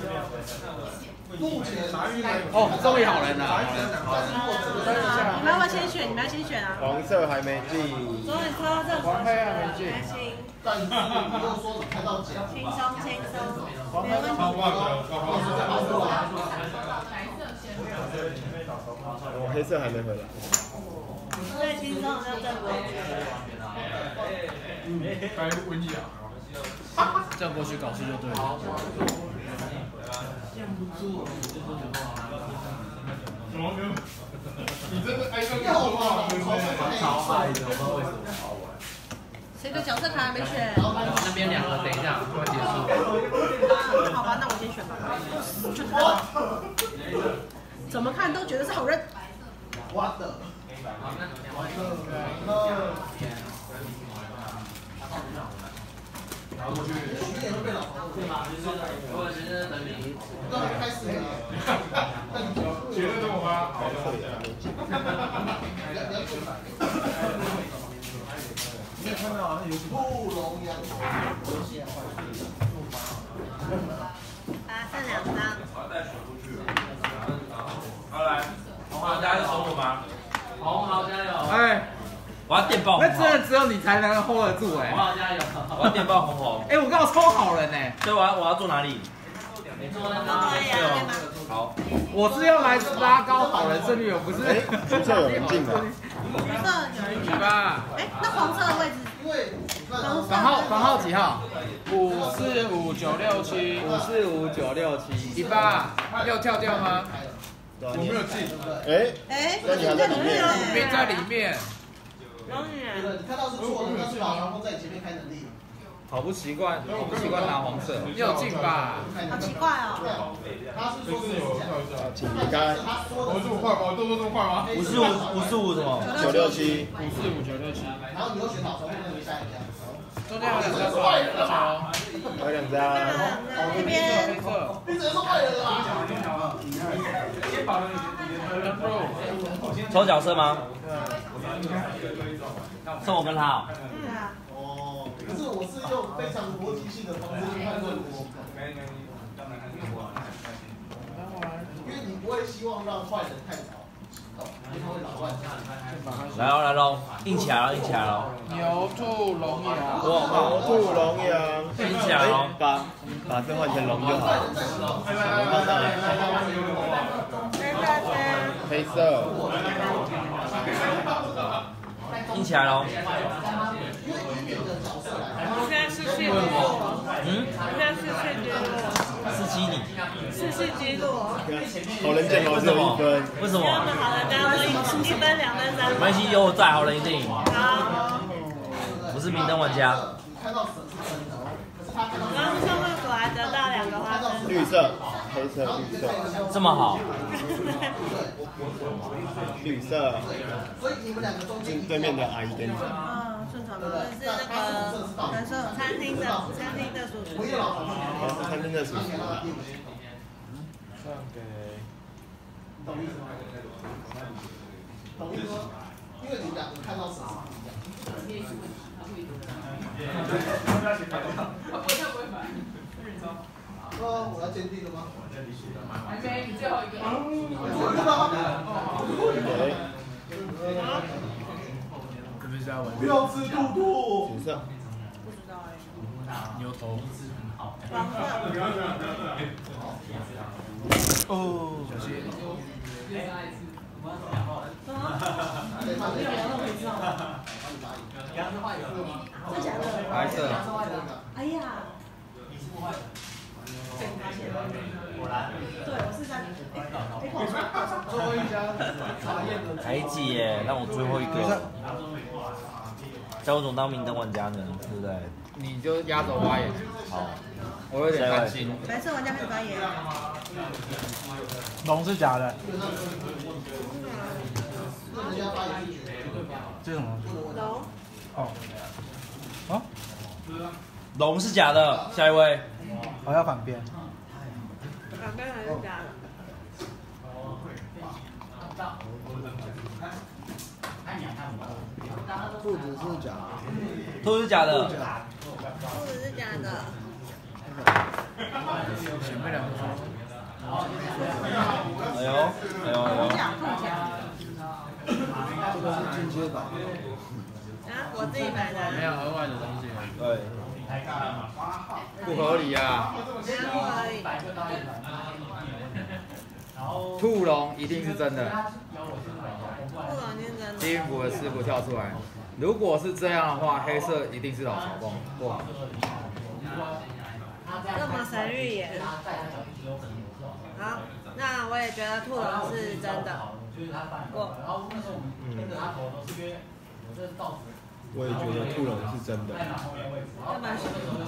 哦，终于好人了。 你们要不要先选？你们要先选啊。 黄色还没进。 终于抽到正黄黑还没进。 开心。 但是你又说只看到轻松轻松，没问题。 我黑色还没回来。 最轻松的就正过去。 该温雅。 正过去搞事就对了。 怎么没有？你真的爱上这种话，对不对？ 超爱的，我不知道为什么好玩。 谁的角色卡还没选？ 那边两个，等一下会结束。 好吧，那我先选吧。就他，怎么看都觉得是好人。 我的。徐演都被老黄对吗？ 我其实等你。 刚开始。 觉得这么吗？ 你有看到好像有不龙阳。 啊，剩两张。 我要带水出去。好来，红豪加油守我吗？ 红豪加油！ 哎， 我要电爆。 那真的只有你才能 hold 得住哎。 红豪加油！ 我要电爆红红。 哎，我刚好抽好人哎。 所以我要我要坐哪里？ 你坐那边。 好。 我是要来拉高好人胜率，我不是。 橘色有人进了。 橘色有人进吧？ 哎，那黄色的位置？ 因为房号房号几号？ 五四五九六七。 五四五九六七。 一八，要跳掉吗？ 我没有进。 哎哎， 那你还在里面？ 兵在里面。 龙女。 你看到是错的，但是老黄蜂在你前面开能力。 好不习惯，好不习惯拿黄色。 你有进吧？ 好奇怪哦。 他是说是有跳一下， 请离开。 我这么快吗？动作这么快吗？ 五四五五四五什么？ 九六七。 五四五九六七。 然后你又选好，从后面下一家。 中间有两张坏人啊！ 还有两张。 这边。 黑色。 你只能说坏人了。 抽角色吗？送我跟他哦。 哦，可是我是用非常逻辑性的方式去判断我，因为你不会希望让坏人太早启动，因为他会扰乱。 来喽来喽，硬起来了硬起来了。 牛兔龙羊。 牛兔龙羊。 硬起来喽。 把把这换成龙就好。黑色。 硬起来喽。 我现在是去落。 嗯？ 我现在是去击落。 是激你。 是是击落。 好人见好人一分。 为什么？ 他们好人刚刚一一分两分三分。 没关系，有我在，好人一定赢。 好。 我是明灯玩家。 我刚刚送会所还得到两个花生。 绿色、黑色、绿色。 这么好。 绿色。进对面的阿姨给你。 嗯，顺传的。 是那个蓝色餐厅的餐厅的叔叔。 哦，是餐厅的叔叔。 算给。 懂意思吗？懂意思吗？因为你们两个看到什么？呃，我来讲。 坚定了吗？ 还没，你最后一个。 这边是在玩。 不要吃兔兔。 颜色。 不知道哎。 牛头。 黄色。 哦，小心。 白色。 哎呀。对，我是在。 最后一家茶叶的。 排挤耶，让我最后一个。张总当明灯玩家呢，对不对？ 你就压轴发言。 好。 我有点担心。 白色玩家开始发言。 龙是假的。这是什么？ 龙。 哦。啊？ 龙是假的，下一位。 我要反辩。 反辩还是假的？ 兔子是假的。 兔子是假的。 兔子是假的。 前面两个说。 哎呦，哎呦，哎呦。 这个是进阶版。 啊，我自己买的。 没有额外的东西。 对。 不合理啊！ 不合理。 兔龙一定是真的。 兔龙一定是真的。 基因符的师傅跳出来，如果是这样的话，黑色一定是老曹凤。哇！ 这么神预言。好，那我也觉得兔龙是真的。过。 嗯。我也觉得兔龙是真的。 干嘛？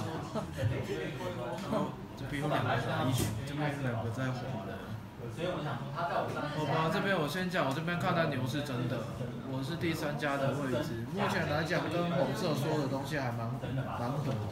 这边有两个一群，这边有两个在滑的。好吧，这边我先讲，我这边看到牛是真的，我是第三家的位置。目前来讲，跟红色说的东西还蛮蛮合的。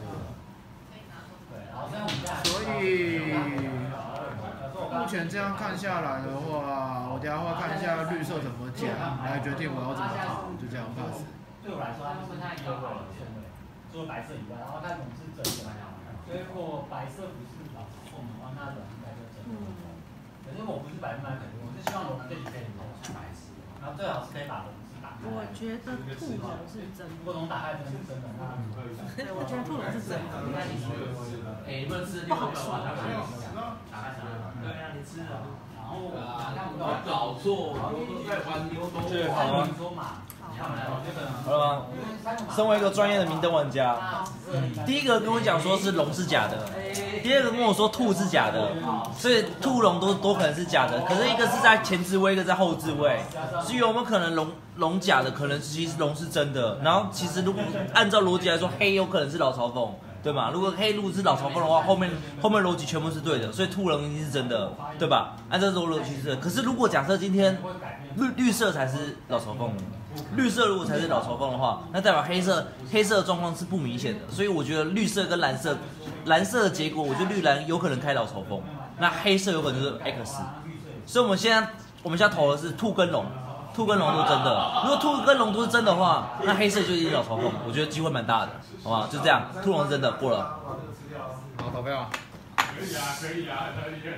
所以目前这样看下来的话，我等下会看一下绿色怎么讲，来决定我要怎么跑，就这样 pass。对我来说，它就是它也有两个顺位，除了白色以外，然后它龙是真的，所以如果白色不是老曹凤的话，那龙应该就真的。可是我不是百分百肯定，我是希望龙这里可以龙出白色，然后最好是可以把龙是打开。 我觉得兔龙是真的。 如果龙打开真是真的，那对，我觉得兔龙是真的。 哎，你们吃六个吧，打开打开对啊，你吃了，然后我搞错，都在玩牛头。 这好吗？好了吗？身为一个专业的明灯玩家，第一个跟我讲说是龙是假的，第二个跟我说兔是假的，所以兔龙都都可能是假的。可是一个是在前置位，一个在后置位，所以有没有可能龙龙假的，可能其实龙是真的？然后其实如果按照逻辑来说，黑有可能是老曹凤，对吧？如果黑如果是老曹凤的话，后面后面逻辑全部是对的，所以兔龙一定是真的，对吧？按照这个逻辑是。可是如果假设今天绿绿色才是老曹凤。绿色如果才是老曹凤的话，那代表黑色黑色的状况是不明显的，所以我觉得绿色跟蓝色，蓝色的结果，我觉得绿蓝有可能开老曹凤，那黑色有可能就是 X， 所以我们现在我们现在投的是兔跟龙，兔跟龙都是真的，如果兔跟龙都是真的话，那黑色就一定老曹凤，我觉得机会蛮大的，好吧？就这样，兔龙是真的过了。 好，投票。 可以啊，可以啊，可以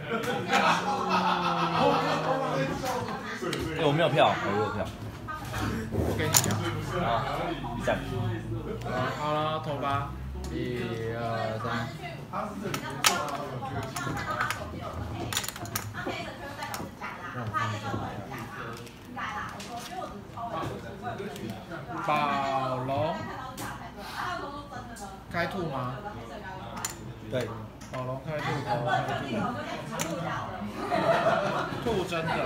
哎，我没有票，我有票。 我跟你讲， 好，比赛。 好了，投吧，一二三。宝龙，开兔吗？ 对。 宝龙开兔，宝龙开兔。兔真的。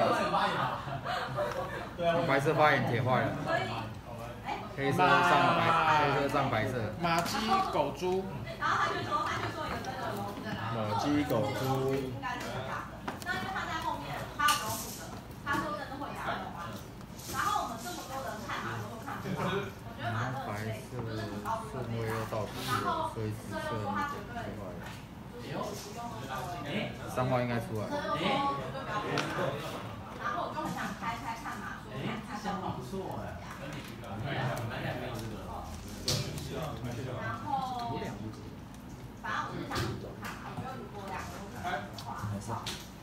白色发言铁坏了。黑色上白，黑色上白色。 马鸡狗猪。 马鸡狗猪。 那因为他在后面，他要跟我负责，他说真的会打龙啊。然后我们这么多人看马都看不到，我觉得蛮热血，就是很高的那个。然后所以说他绝对。 三花应该出来。 然后我就很想开开看马术，看看不错哎。然后，反正我是想看，我觉得如果两个都可以的话。 色。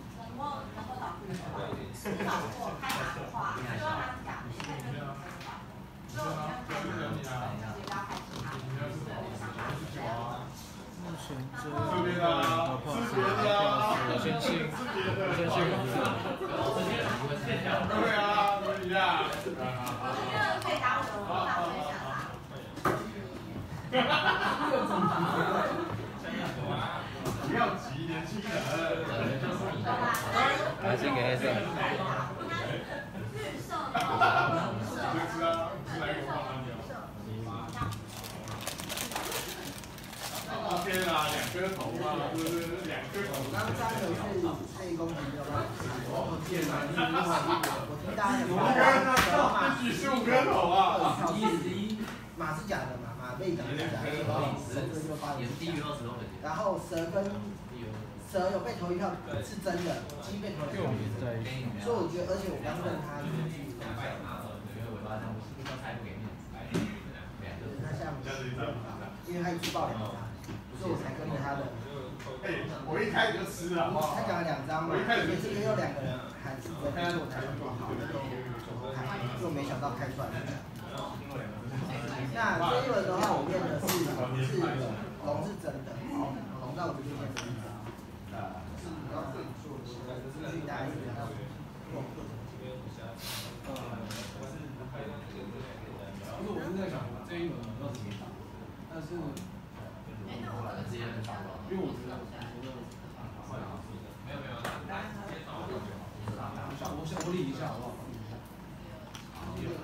这边啊，是别的啊，我先信，我先信红色。对啊，等一下。 可以打我，打我一下啦。 不要急，年轻人。 还是给黑色。 绿色。 就知道是哪个放哪里了。OK 啦，两颗头嘛，是不是？两颗头。 刚刚三个是内功比较大。我天哪！我听大家讲，马举十五颗头啊！ 马是假的嘛，马背长是假的，然后蛇就发的是假的。然后蛇跟蛇有被投一票是真的，鸡被投一票是真的。所以我觉得，而且我刚问他就是去，他像，因为他一次爆两张。所以我才跟着他的。 哎，我一开始就吃了，好不好？ 他讲了两张嘛，也是也有两个人喊是真的，所以我才说好的都都开，就没想到开出来了。那这一轮的话，我练的是是龙是真的，龙在我这边练真的。呃，是比较对数的，就是大家一直要用各种。呃，因为我是在想这一轮要怎么打，但是。因为我觉得，我觉得，没有没有，我想我理一下好不好？理一下。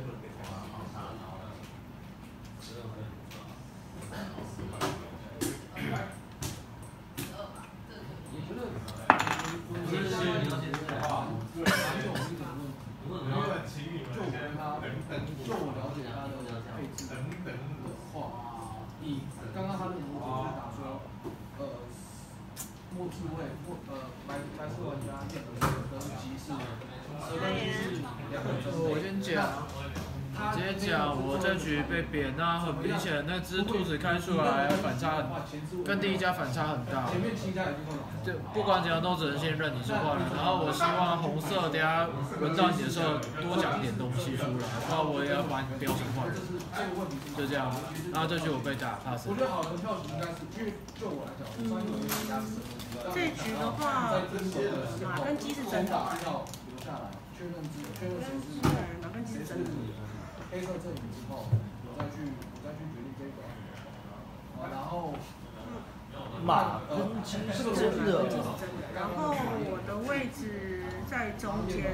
我觉得，我觉得先了解的话，对，还有一点问题，就我跟他，就我了解他的配置等等的话，你刚刚他的模组是打说。呃，末智位，末呃白白色玩家验的跟鸡是，蛇跟鸡是两个针。 我先讲，直接讲，我这局被扁，那很明显，那只兔子开出来反差很，跟第一家反差很大。 前面七家已经够了。 就不管怎样都只能先认你是坏人，然后我希望红色等下轮到你的时候多讲点东西出来，不然我也要把你标成坏人。就这样，然后这局我被打 pass。 我觉得好的票型应该是，因为就我来讲，我上一轮压死。 这局的话，马跟鸡是真的。 要留下来，确认自确认谁是。 对，马跟鸡是真的。 黑色阵营之后，我再去我再去决定这个。啊，然后。 马跟鸡是真的。 然后我的位置在中间，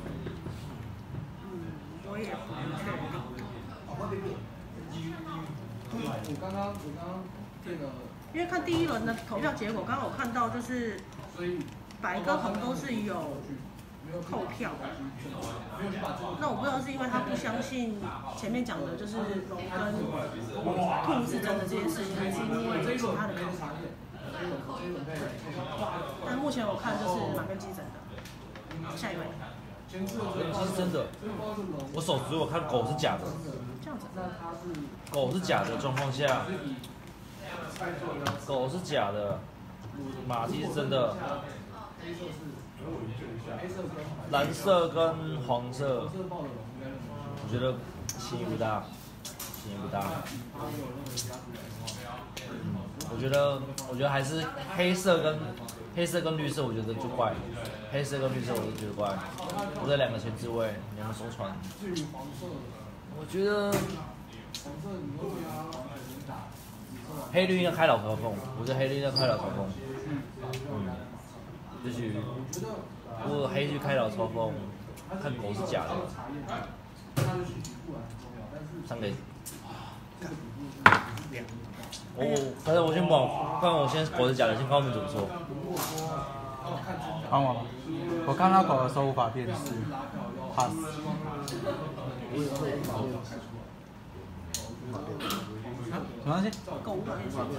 嗯，我也不确定。 会被变。我刚刚我刚刚这个。 因为看第一轮的投票结果，刚刚我看到就是白跟红都是有扣票。那我不知道是因为他不相信前面讲的就是龙跟兔是真的这件事情，还是因为其他的考量。但目前我看就是马跟鸡真的。下一位。 鸡是真的，我手指我看狗是假的。 这样子。 狗是假的状况下。狗是假的，马鸡是真的，蓝色跟黄色，我觉得嫌疑不大，嫌疑不大。嗯，我觉得，我觉得还是黑色跟黑色跟绿色，我觉得就怪，黑色跟绿色我就觉得怪。我这两个前置位，两个手传，我觉得。黑绿应该开老头风，我觉得黑绿应该开老头风。嗯，也许如果黑绿开老头风，看狗是假的。三给。哦，反正我先帮，不然我先狗是假的，先看后面怎么说。 看我吗？我看到狗的时候无法辨识 ，pass。没关系。 狗无法辨识。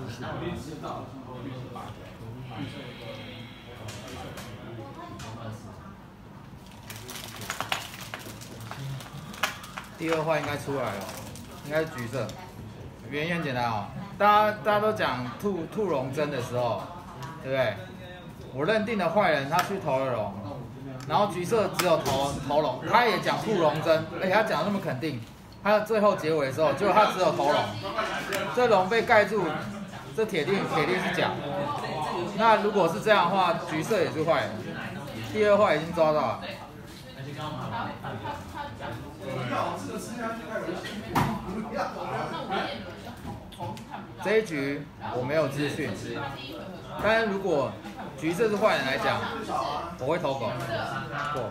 第二话应该出来了，应该是橘色。原因很简单哦，大家大家都讲兔兔龙针的时候，对不对？ 我认定的坏人他去投了龙，然后橘色只有投投龙，他也讲兔龙针，而且他讲的那么肯定，他最后结尾的时候，结果他只有投龙，这龙被盖住，这铁定铁定是假。那如果是这样的话，橘色也是坏人，第二坏已经抓到了。这一局我没有资讯，但是如果橘色是坏人来讲，我会投狗过。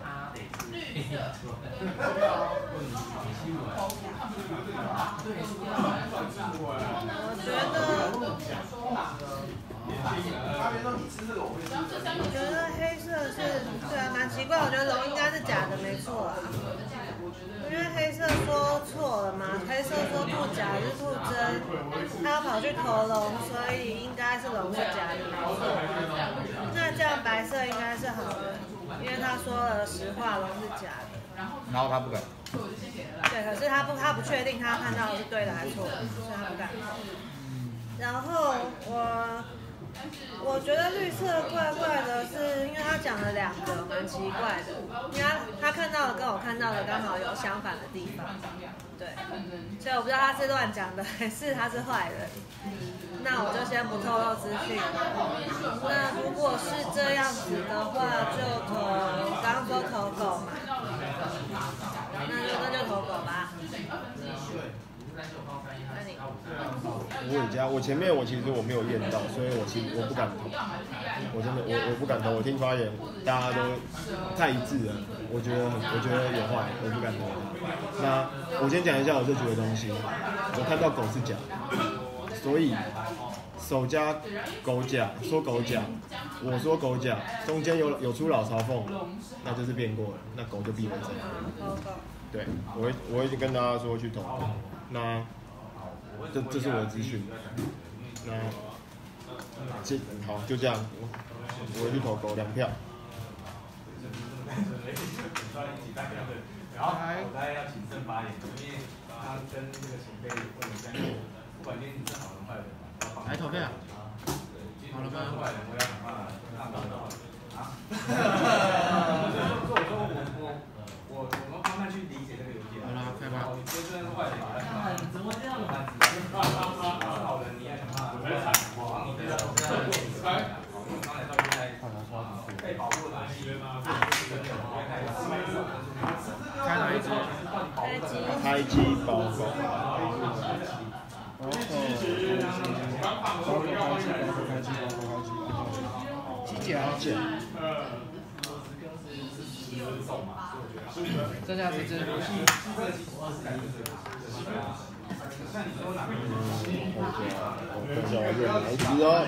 我觉得，我觉得黑色是，对啊，蛮奇怪。我觉得龙应该是假的，没错啊。因为黑色说错了嘛，黑色说兔假是兔真，他要跑去投龙，所以应该是龙是假的，没错。那这样白色应该是好的，因为他说了实话，龙是假的。 然后他不敢。 对，可是他不，他不确定他看到的是对的还是错的，所以他不敢投。然后我。我觉得绿色怪怪的是，因为他讲了两个蛮奇怪的，因为他他看到的跟我看到的刚好有相反的地方，对，所以我不知道他是乱讲的还是他是坏人。那我就先不透露资讯。那如果是这样子的话，就投刚刚说投狗嘛，那就那就投狗吧。 我也加，我前面我其实我没有验到，所以我其实我不敢投，我真的我我不敢投。我听发言大家都太一致了，我觉得很我觉得有坏，我不敢投。那我先讲一下我这局的东西，我看到狗是假，所以手加狗假，说狗假，我说狗假，中间有有出老朝凤，那就是变过了，那狗就闭门声。对，我会我会跟大家说去投，那。这这是我的资讯，那这好就这样，我我会去投狗两票。 然后我大概要谨慎发言，因为他跟这个前辈问了三个，不管今天你是好人坏人， 来投票。 好了吗？坏人我要想办法让到啊。所以我说我我我我们慢慢去理解这个游戏。 好了，开吧。 你觉得虽然是坏人，怎么这样？好人，你也很怕。我帮你对了，开。刚才到现在被保护的东西， 开哪一只？ 开机保狗。 保狗，保狗开机，保狗开机，保狗开机，保狗开机。机甲假。 剩下这只。 我看一下我用哪一只哦。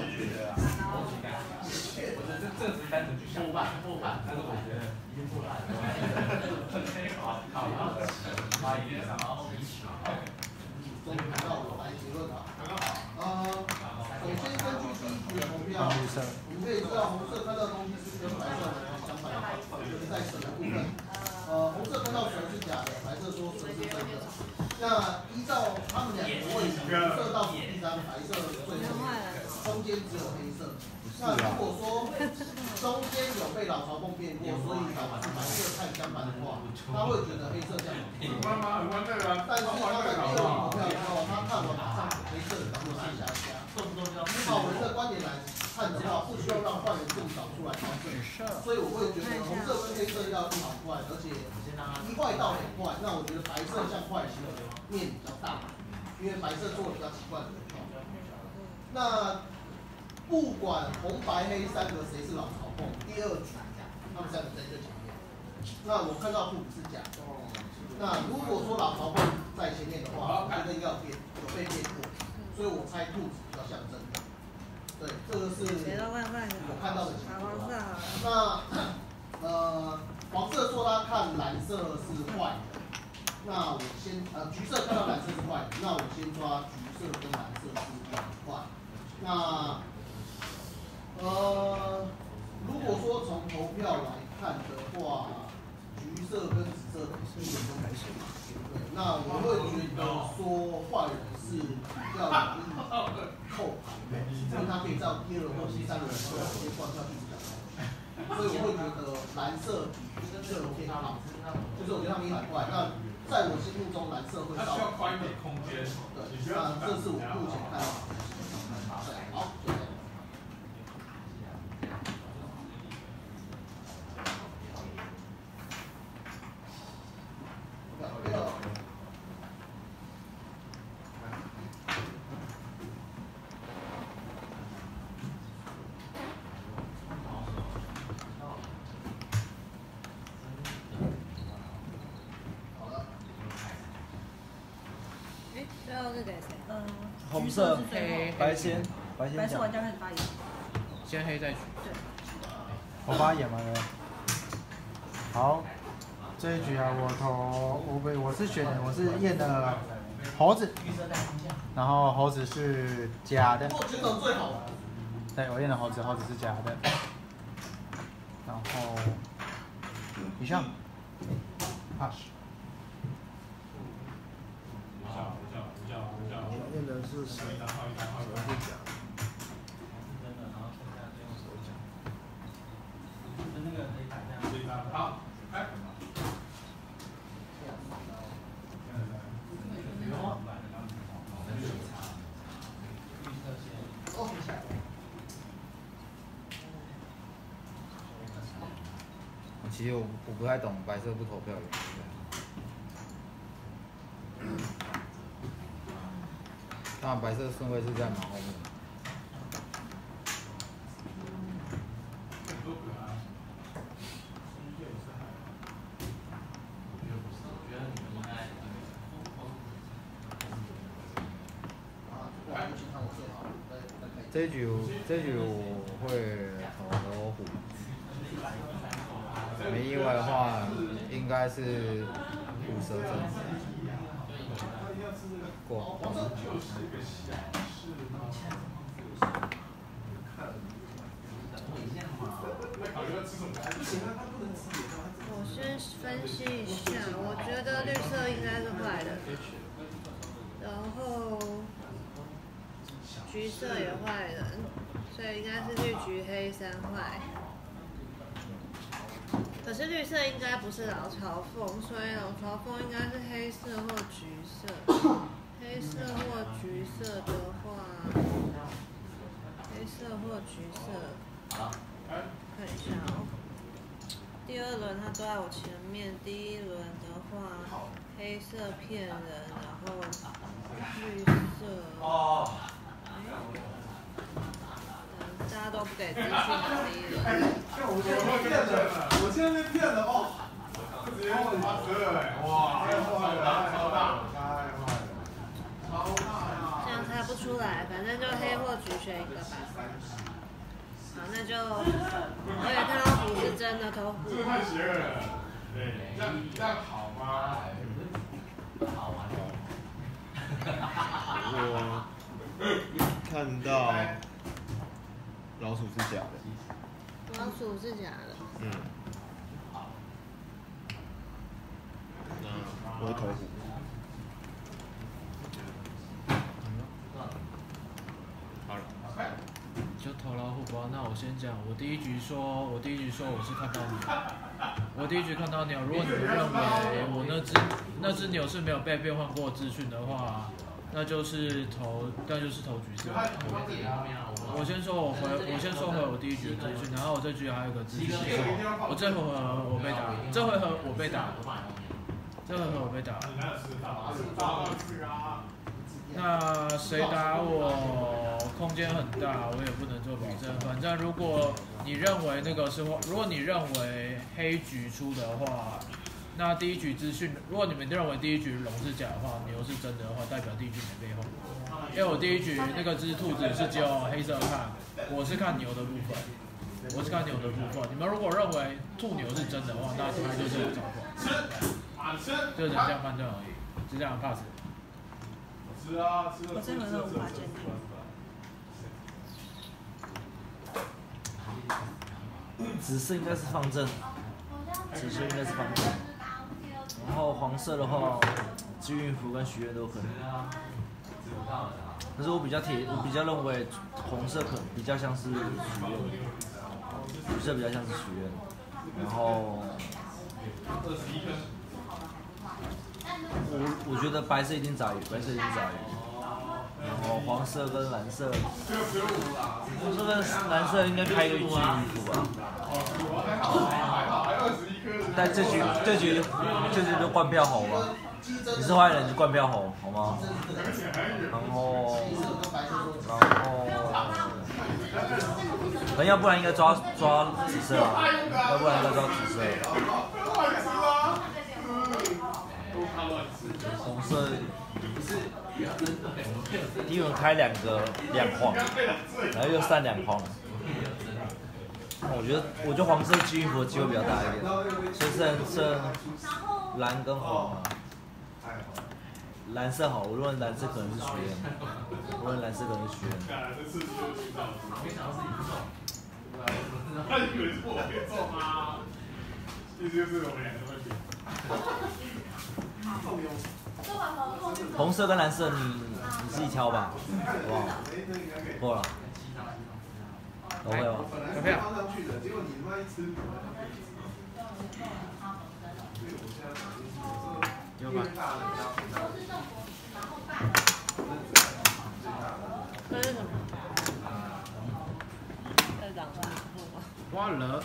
这只是单纯去想办法，但是我觉得已经不难了。好，好，好，八一点三， 终于看到我来结论了。呃，首先根据第一局的投票，我们可以知道红色看到的东西是跟白色相反的，就是在蛇的部分。呃，红色看到蛇是假的，白色说蛇是真的。那依照他们两个位置，红色到第三，白色最后，中间只有黑色。那如果说中间有被老朝凤变过，所以导致白色太相反的话，他会觉得黑色这样。但是他在第二轮投票的时候，他看完马上黑色当做是瞎瞎。靠人的观点来看的话，不需要让坏人更早出来调整，所以我会觉得红色跟黑色要一好坏，而且一坏到两坏。那我觉得白色像坏人的面比较大，因为白色做的比较奇怪的投票。那不管红白黑三个谁是老朝凤，第二局他们三个在最前面。那我看到兔子是假的。那如果说老朝凤在前面的话，我觉得应该有变，有被变过，所以我猜兔子比较像真的。对，这个是我看到的情况。那呃，黄色说他看蓝色是坏的，那我先呃橘色看到蓝色是坏的，那我先抓橘色跟蓝色是坏。那呃，如果说从投票来看的话，橘色跟紫色一点都没选。对，那我会觉得说坏人是比较容易扣牌的，因为他可以在第二轮或第三轮的时候直接灌下去讲。 所以我会觉得蓝色比橘色偏好，就是我觉得他们一反过来。那在我心目中，蓝色会稍微需要宽一点空间。对，那这是我目前看到的。对，好，就这样。 最后是给谁？ 嗯， 红色黑白先，白先白色讲。 玩家开始发言。 先黑再橘。 对。 我发言完了。好，这一局啊，我投我不我是选的我是验的猴子，然后猴子是假的。 哦，选手最好。 对，我验的猴子，猴子是假的。然后以上 pass。 我验的是谁？谁是假？ 好，来。 其实我我不太懂白色不投票的原因。当然，白色顺位是在蛮后面。这一局这一局我会投虎，没意外的话应该是虎蛇阵。过。 我先分析一下，我觉得绿色应该是坏的，然后橘色也坏人，所以应该是绿橘黑三坏。可是绿色应该不是老朝凤，所以老朝凤应该是黑色或橘色。黑色或橘色的话，黑色或橘色，看一下哦。第二轮他都在我前面，第一轮的话，黑色骗人，然后绿色。哦。大家都不给资讯的第一轮。 我前面骗了，我前面骗了哦。直接问八十二哎，哇，太坏了，超大，太坏了，超大呀！ 这样猜不出来，反正就黑或橘选一个吧。好，那就我也看到虎是真的投虎。 这太邪恶了，对，这样这样好吗？ 我看到老鼠是假的。 老鼠是假的。 嗯。那我会投虎。好了。 就投老虎吧。那我先讲，我第一局说，我第一局说我是看到牛，我第一局看到牛。如果你们认为我那只那只牛是没有被变换过资讯的话，那就是投，那就是投橘色。我先说我回，我先说回我第一局的资讯，然后我这局还有一个资讯是，我这回合我被打，这回合我被打，这回合我被打。那谁打我，空间很大，我也不能做保证。反正如果你认为那个是，如果你认为黑橘出的话，那第一局资讯，如果你们认为第一局龙是假的话，牛是真的的话，代表第一局没被换。因为我第一局那个只兔子是只有黑色看，我是看牛的部分，我是看牛的部分。你们如果认为兔牛是真的话，那它就是有找法，就只能这样判断而已，就这样 pass。 吃啊，吃我这轮都无法鉴定。 紫色应该是方阵，紫色应该是方阵。然后黄色的话，志运符跟许愿都可能。可是我比较铁，我比较认为红色可比较像是许愿。 橘色比较像是许愿，然后我我觉得白色一定早鱼，白色一定早鱼，然后黄色跟蓝色，黄色跟蓝色应该开个巨鱼谱吧。但这局这局这局就灌票猴吧，你是坏人就灌票猴好吗？然后然后，可能要不然应该抓抓紫色啊，要不然应该抓紫色。红色，第一轮开两个两黄，然后又散两黄。我觉得，我觉得黄色基运符的机会比较大一点，所以剩剩蓝跟黄啊。蓝色好，我认为蓝色可能是许愿，我认为蓝色可能是许愿。 他以为是我会中啊，意思就是我们两个都会选。 红色跟蓝色你你自己挑吧，好不好？过了。都会吗？ 有没有？结果你他妈一吃， 有吗？ 这是什么？这是长什么？ 忘了。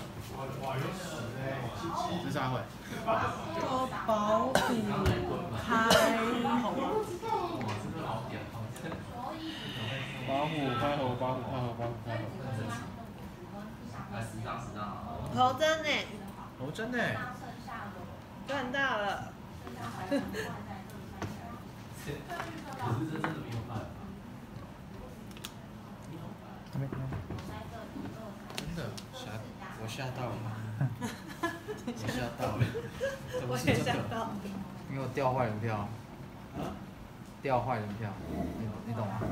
是啥会？ 多保底开红。 八虎开猴，八虎开猴，八虎开猴。 头针呢？ 头针呢？ 赚到了。 真的吓，我吓到了，我吓到了， 我也吓到了。 因为我掉坏人票，掉坏人票，你你懂吗？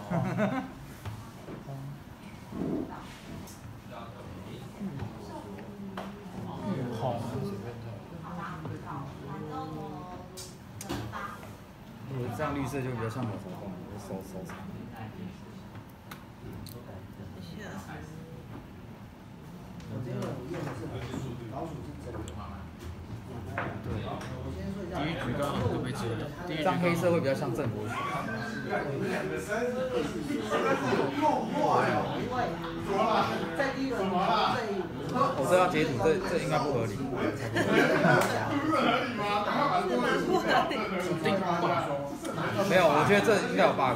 好。 我这样绿色就比较像老手工，我手手长。 第一局刚好都被吃了，第一局这样黑色会比较像正国曲。我这要截图，这这应该不合理。没有，我觉得这应该有 bug。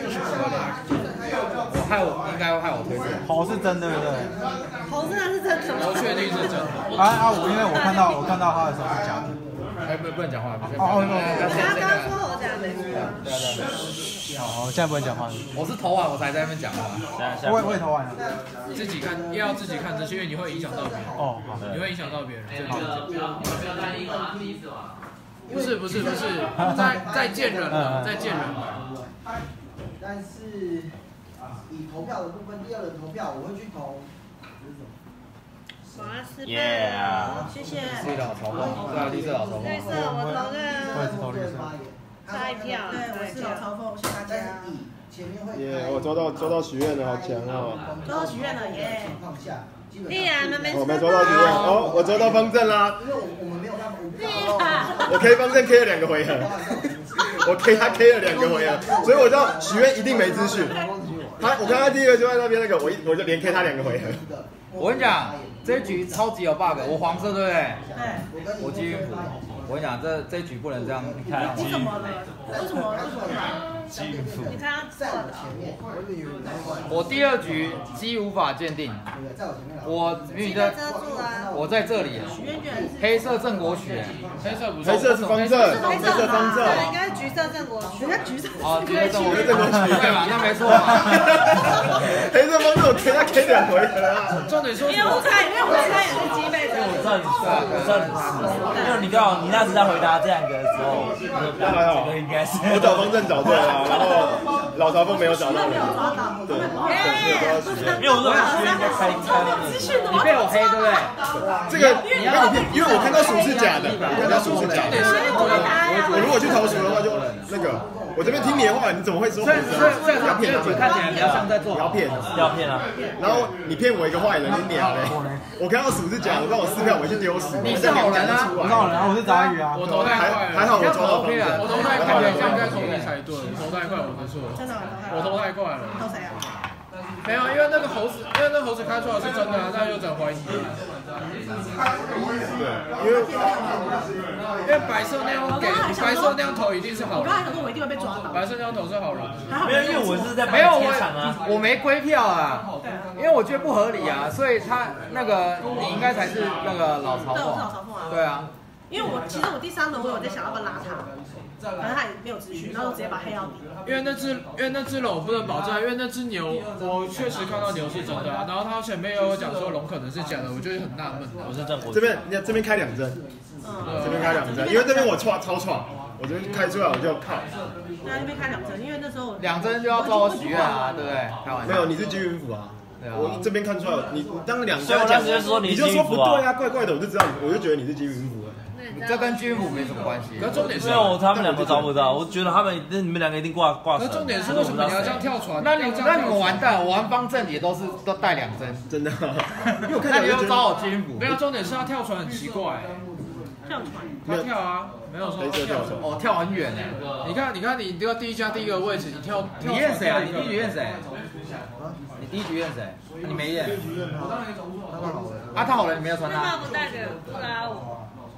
我害我应该害我推荐。 猴是真的，对不对？ 猴真的是真的。 我确定是真的。 啊啊！我因为我看到我看到他的时候是假的。 哎，不不能讲话，不哦哦， 他刚说我讲的。 对啊对啊。 哦，现在不能讲话。 我是投完我才在那边讲话。 我也我也投完了。 自己看，要自己看这些，因为你会影响到别人。 哦，好。 你会影响到别人。 好。 不是不是不是，在在见人了，在见人了。 但是以投票的部分，第二轮投票我会去投。 我要失败了， 谢谢。 绿色老头梦，对啊，绿色老头梦。 绿色，我投的。 我也是投绿色。 差一票， 对，我是老嘲讽，谢谢大家。 耶，我抽到抽到许愿了，好强哦！ 抽到许愿了耶！ 丽雅，你们没我没抽到许愿哦，我抽到方阵啦。 因为我们没有办法， 丽雅， 我 K 方阵 K 了两个回合，我 K 他 K 了两个回合，所以我知道许愿一定没资讯。他我看他第一个就在那边那个，我一我就连 K 他两个回合。 我跟你讲，这一局超级有 bug， 我黄色对不对？ 对。 我基运符，我跟你讲，这这一局不能这样看。 为什么呢？为什么？为什么？ 基运符。 你看他错了。 我第二局基无法鉴定，我明明在，我在这里，黑色正国曲， 黑色不是， 黑色是方阵，黑色方阵， 应该是橘色正国曲， 人家橘色。 哦，橘色正国曲， 正国曲， 对吧？那没错嘛。 黑色方阵我 K 他 K 两回合啊。 重点说， 因为我猜，因为我猜也是鸡背的。 因为我知道你是，我知道你是，因为你刚好你那时在回答这两个的时候， 那还好， 应该是我找方阵找对了，然后老曹凤没有找到人，对，没有抓到许愿， 因为我说许愿应该开开那个， 你被我黑对不对？ 这个你要因为我看到鼠是假的，我看到鼠是假的，我如果去投鼠的话就那个。 我这边听你的话，你怎么会说虎神？不要骗他们， 看起来比较像在做不要骗， 不要骗啊！ 然后你骗我一个坏人，你娘嘞！我看到鼠是假的，让我撕票，我去丢屎。 你是好人啊， 我是好人啊，我是杂鱼啊。 我投太快了， 还好我抓到方我向。 投太快了，应该投你才对，我投太快，我的错。 真的吗？ 我投太快了。 投谁啊？ 没有，因为那个猴子，因为那猴子开出来是真的啊，那有点怀疑。 对，因为因为白色那样给，白色那样投一定是好人。 我刚才想说我一定会被抓到。 白色那样投是好人。 没有，因为我是在没有贴场啊， 我我没归票啊，因为我觉得不合理啊，所以他那个你应该才是那个老曹对，我是老凤。 曹凤啊。 对啊， 因为我其实我第三轮我有在想要不要拉他，反正他也没有资讯，然后我直接把黑曜抵。 因为那只，因为那只龙我不能保证，因为那只牛，我确实看到牛是真的啊。然后他前面又有讲说龙可能是假的，我就很纳闷。 我是正国。 这边，你看这边开两针，这边开两针，因为这边我超超闯，我这边开出来我就靠。 对啊，那边开两针，因为那时候两针就要照我许愿啊，对不对？开玩笑。 没有，你是金云府啊。我这边看出来，你你当两所以我家讲， 当时就说你你就说不对啊，怪怪的，我就知道，我就觉得你是金云府。 这跟军府没什么关系。 可重点是， 没有他们两个找不到，我觉得他们那你们两个一定挂挂神。 可重点是为什么你要这样跳船？ 那你那你们完蛋，我玩方阵也都是都带两针， 真的。因为我看那你要招我军府。 没有，重点是他跳船很奇怪。 跳船。 他跳啊，没有说跳船。 哦，跳很远哎。 你看，你看，你这个第一家第一个位置，你跳。 你验谁啊？你第一局验谁？你第一局验谁？你没验。啊，他好了，你没有传他。 他不带给不拉我。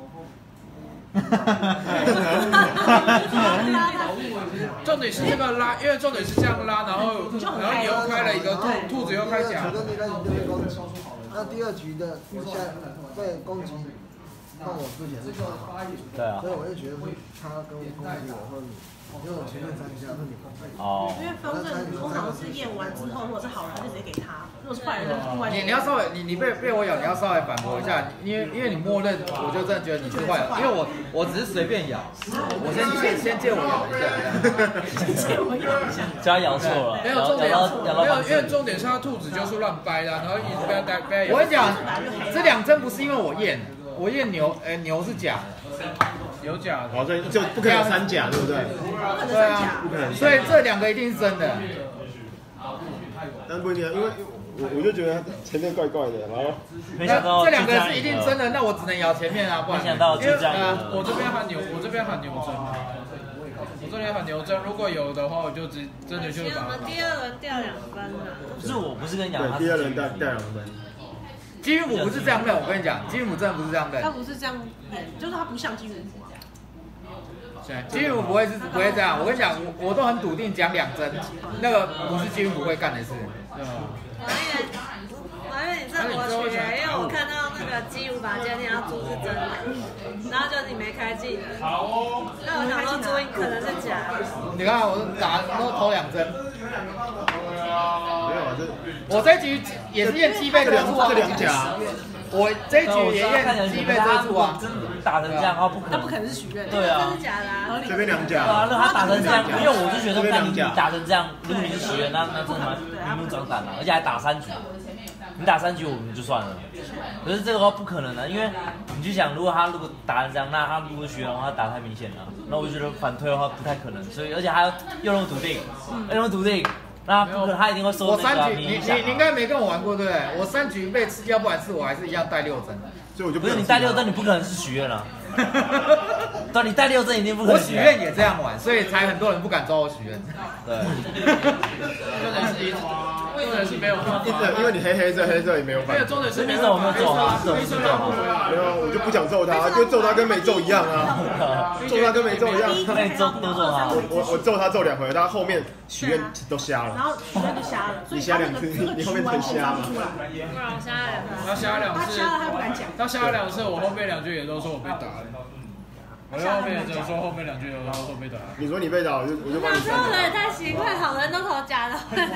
重点是这个拉，因为重点是这样拉，然后然后你又开了一个兔，兔子又开甲。 那第二局的下被攻击，换我之前是对啊， 所以我就觉得他跟我攻击我或你。因为我前面三下是你哦， 因为方正通常是验完之后，如果是好人就直接给他，如果是坏人就另外。 你你要稍微你你被被我咬，你要稍微反驳一下，因为因为你默认，我就真的觉得你是坏人，因为我我只是随便咬，我先先先借我咬一下， 借我咬一下， 加咬错了， 没有重点， 没有，因为重点是他兔子就是乱掰的，然后一直被他掰掰。 我跟你讲，这两针不是因为我验，我验牛，哎牛是假的。 有假的， 哦，所以就不可能有三假，对不对？ 对啊， 不可能。 所以这两个一定是真的。 但不一定，因为我我就觉得他前面怪怪的，然后没想到这两个是一定真的，那我只能咬前面啊，不然。 没想到就这样。 我这边喊牛，我这边喊牛针，我这边喊牛针，如果有的话，我就只真的就是把。 我们第二轮掉两分了。 不是，我不是跟你讲， 对，第二轮掉掉两分。 金鱼母不是这样认，我跟你讲，金鱼母真的不是这样认。 他不是这样演，就是他不像金鱼母。 金鱼母不会是不会这样，我跟你讲，我我都很笃定讲两针，那个不是金鱼母会干的事。 我以为我以为你正我取因为我看到那个鸡五把剑，你要猪是真的，然后就你没开技能。好哦。那我想说猪可能是假的。 你看我打都投两针。 没有，这我这局也是验鸡背遮住啊， 这两甲。 我这局也验鸡背遮住啊， 打成这样，他不可能， 他不可能是许愿， 对啊， 这是假的啊。 这边两甲。 对啊，那他打成这样，因为我就觉得，那你打成这样，如果你是许愿，那那真的蛮明目张胆了，而且还打三局，你打三局我们就算了，可是这个话不可能的，因为你去想，如果他如果打成这样，那他如果许愿的话，他打太明显了，那我就觉得反推的话不太可能，所以而且还要又用笃定，又用笃定。那不可能，他一定会收那个。 我三局，你你你应该没跟我玩过对不对？我三局被吃掉，不然是我还是一样带六针， 所以我就不是你带六针，你不可能是许愿了。对，你带六针一定不可能。 我许愿也这样玩，所以才很多人不敢抓我许愿。 对。 重点是一，重点是没有办法， 因为你黑黑色黑色也没有办法。 因为重点是你怎么没有揍他？ 黑色让不回来。 没有，我就不想揍他，就揍他跟没揍一样啊，揍他跟没揍一样。 那你揍都揍他？ 我我我揍他揍两回，他后面许愿都瞎了。 然后许愿就瞎了， 你瞎两次，你后面才瞎吗？ 不然我瞎了两次。 他瞎两次， 他瞎了他不敢讲。 他瞎了两次，我后面两句也都说我被打了。我后面只有说后面两句，然后说被打。 你说你被打，我就我就帮你。 这样人也太奇怪，好人都投假的。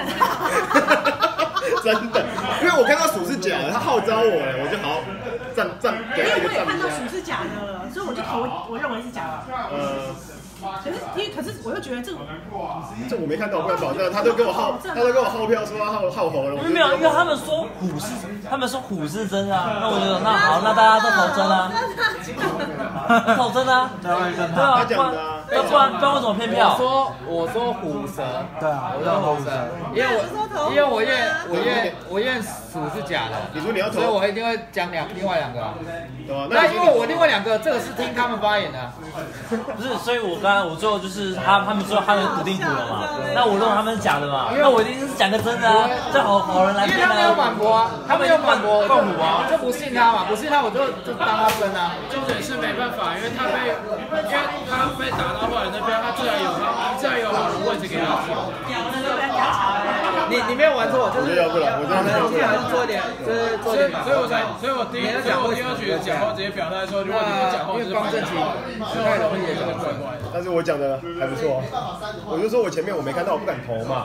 真的，因为我看到鼠是假的，他号召我哎，我就好赞赞给他一个赞。 我也看到鼠是假的，所以我就投，我认为是假的。呃。可是，因为可是我又觉得这个， 这我没看到，我不敢保证。他都跟我号，他都跟我号票说他号号红了。 没有，因为他们说虎是，他们说虎是真啊，那我觉得那好，那大家都投真啊，投真啊，对啊， 他讲的啊。 那不然不然为什么骗票？ 我说我说虎蛇， 对啊， 我说虎蛇，因为我因为我验我验我验鼠是假的， 你说你要投， 所以我一定会讲两另外两个。 对啊， 那因为我另外两个这个是听他们发言的， 不是，所以我刚才我最后就是他他们说他们笃定虎了嘛，那我认为他们是假的嘛，那我一定是讲个真的啊，这好好人来骗啊。 因为他们有反驳啊，他们有反驳， 共虎啊， 就不信他嘛，不信他我就就当他真啊。 重点是没办法，因为他被因为他被打到坏人那边，他自然有他自然有好的位置给他停。 你你没有玩错，就是要不然我真的我们还是做一点，就是做一点。 所以我才，所以我第一，所以我第二局讲话直接表态说，如果你们讲话就是方正清，太容易也就怪怪的。 但是我讲的还不错，我就说我前面我没看到，我不敢投嘛。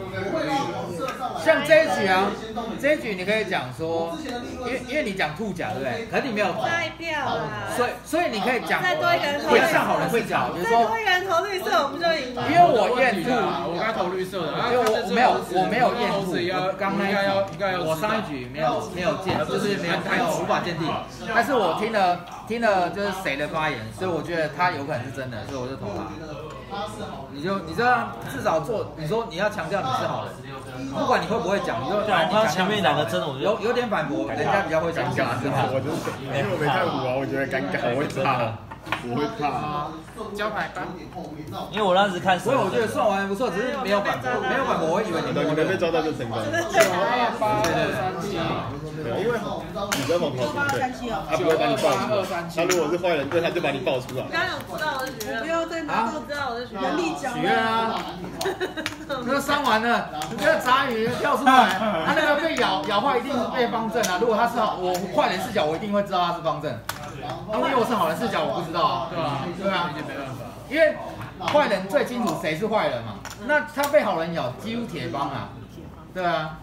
像这一局啊，这一局你可以讲说，因为因为你讲兔甲对不对？可是你没有投。 再票啦。 所以所以你可以讲， 再多一个人投。 不要像好人会讲，比如说。 再多一个人投绿色，我们就赢了。 因为我验兔， 我刚投绿色的， 因为我没有我没有验兔， 我刚应该要应该要，我上一局没有没有鉴，就是没有没有无法鉴定。但是我听了听了就是谁的发言，所以我觉得他有可能是真的，所以我就投他。你就你这样至少做，你说你要强调你是好人，不管你会不会讲，你就对啊，他前面两个真的，我有有点反驳，人家比较会讲讲是好。 我就是因为我没看虎啊，我觉得尴尬，我会怕，我会怕。 交牌吧。 因为我当时看， 所以我觉得算完还不错，只是没有反驳，没有反驳，我以为你们你们被抓到就成功。 九二八二三七。 对，因为你在往跑对，他不会把你爆出来。他如果是坏人，对，他就把你爆出来。 刚刚有知道我的许愿，不要再拿到知道我的许愿。 人力奖许愿啊！那个伤完了，你这个杂鱼跳出来，他那个被咬咬坏一定被方正啊！如果他是我坏人视角，我一定会知道他是方正。因为我是好人视角，我不知道啊。对啊，对啊， 没办法。 因为坏人最清楚谁是坏人嘛。那他被好人咬，几乎铁帮啊。对啊。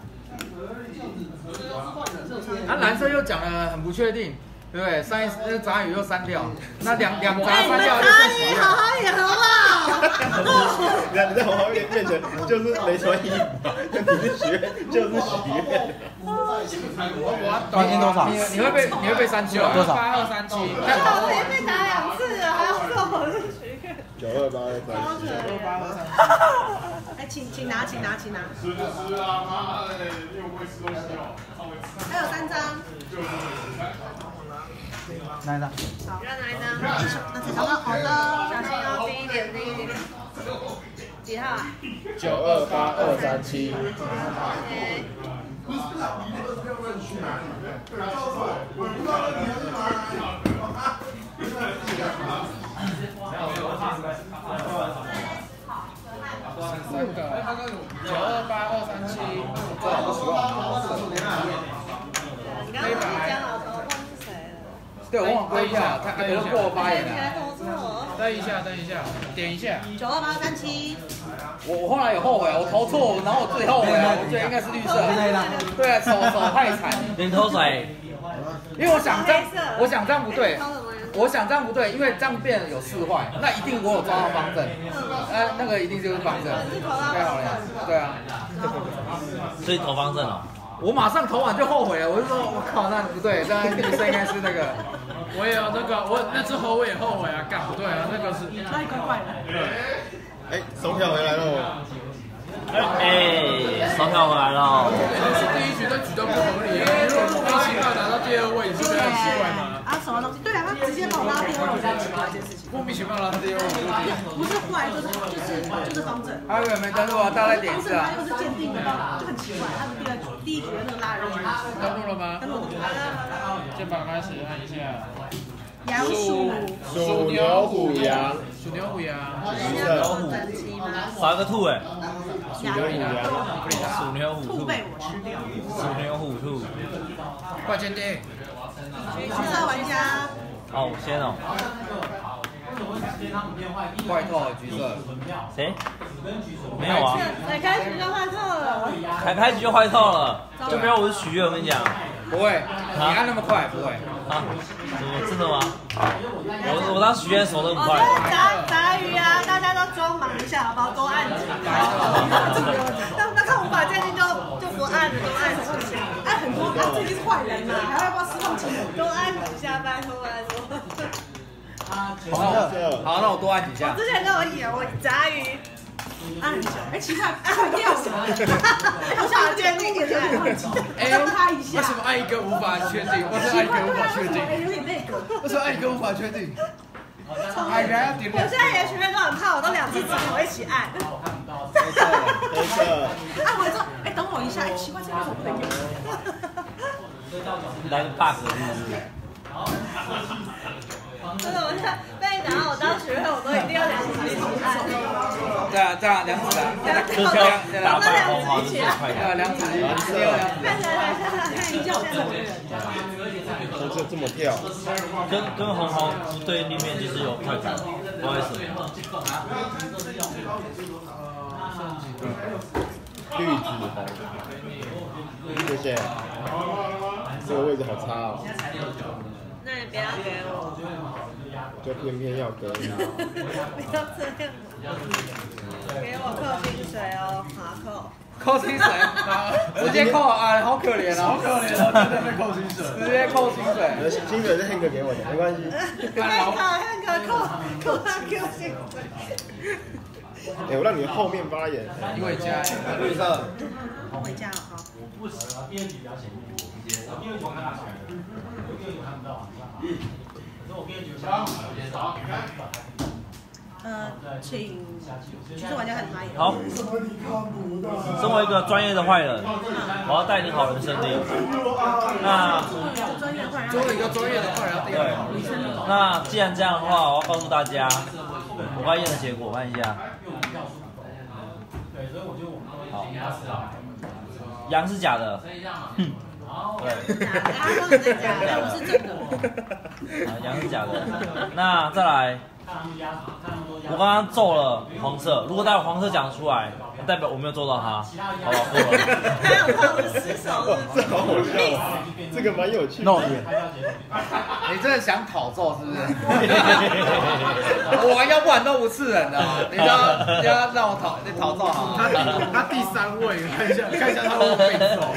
啊，蓝色又讲的很不确定，对不对？上一那杂鱼又删掉，那两两杂删掉就剩十。 好好演好不好？ 你在你在好好面前就是没穿衣服嘛，你是许愿就是许愿。 关心多少？ 你你会被你会被删去多少？ 八二三七。 我已经被打两次了，还要说我是许愿。 九二八二三七。 九二八二三七。 哎，请请拿，请拿，请拿。还有三张。 哪一张？ 好，让哪一张？ 那这张好的， 小心哦，低一点，低一点。几号？ 九二八二三七。四个，九二八二三七，这好不习惯。 你刚刚不是讲好投忘是谁了？ 对，我忘归一下，他可能过我发言你还了。 投错？ 等一下，等一下，点一下。 九二八三七。 我我后来有后悔，我投错，然后我自己后悔啊，我觉得应该是绿色。对啊，手手太惨。 连头甩。 因为我想这样，我想这样不对。我想这样不对，因为这样变得有四坏，那一定我有抓到方正，呃，那个一定就是方正，太好了，对啊， 所以投方正了。 我马上投完就后悔了，我就说我靠，那不对，这样绿色应该是那个。 我也有那个，我那只猴我也后悔啊，干不对啊，那个是。 那一个怪的。 哎，收票回来喽。 哎，收票回来了。 是第一局，这局都不合理啊！你如果莫名其妙拿到第二位，你是觉得很奇怪吗？ 啊，什么东西？对啊，他直接把我拉第二位，我才奇怪这件事情。 莫名其妙拉第二位， 不是坏，就是就是就是方正。 还有没登录啊？大概点一下。 他又是鉴定的，就很奇怪。他们第二局第一局的那个拉人进去。 登录了吗？ 登录了。 键盘开始按一下。 羊鼠。 鼠牛虎羊。 鼠牛虎羊。 鼠牛虎。 少一个兔哎。 鼠牛虎羊。 鼠牛虎兔。 兔被我吃掉。 鼠牛虎兔。 快鉴定。 橘色玩家。 好，我先哦。 坏透了，橘色。 谁？没有啊。 才开局就坏透了。 才开局就坏透了，就没有我是许愿，我跟你讲。 不会，你按那么快，不会。 啊？怎么真的吗？我我当许愿手都很快。 杂杂鱼啊，大家都装忙一下，好不好？都按几个。那那看无法鉴定就就不按了，都按几下。 按很多，啊，这已经是坏人了，还要不要释放清楚？ 都按几下，拜托拜托。 红色。好，那我多按几下。 我之前都有演，我杂鱼按很久，哎，其他按掉什么？我想要坚定点， 哎， 他一下。 为什么按一个无法确定？为什么按一个无法确定？ 有点那个。 为什么按一个无法确定？ 哎，原来点。我现在连学妹都很怕，我都两只指头一起按。 黑色，黑色。 按完之后，哎，等我一下，哎，奇怪，这个为什么不能用？ 来个 bug 是不是？ 真的，我现在被你讲到我当学妹，我都一定要两只一起按。 对啊，这样两指啊， 就是要打败红花是最快的。 两指一，两指一，两指。 看起来看起来看一下这样。 这这这么跳， 跟跟红红对立面就是有快感，不好意思。 绿紫红，谢谢。这个位置好差哦。 那你不要给我。 就偏偏要给你。 不要这样。给我扣薪水哦，好扣。 扣薪水，直接扣啊，好可怜啊，好可怜啊，真的被扣薪水，直接扣薪水。 薪水是 Hank 给我的，没关系。 Hank 扣扣他 Q 薪水。 哎，我让你后面发言。 一位加绿色。 我回家好。呃，请橘色玩家开始发言。 好，身为一个专业的坏人，我要带领好人胜利。那作为一个专业的坏人， 对。那既然这样的话，我要告诉大家，我刚验的结果，看一下。好，羊是假的。哼。对。 他说的是假的，不是真的。 啊，羊是假的。那再来。我刚刚揍了黄色，如果待会黄色讲出来，代表我没有揍到他，好吧，过了。 还有胖子失手， 这好好笑啊！这个蛮有趣的。 弄眼，你真的想讨揍是不是？我玩要不然都不刺人的，你要你要让我讨你讨揍好。 他他第三位，看一下看一下他会不会被揍。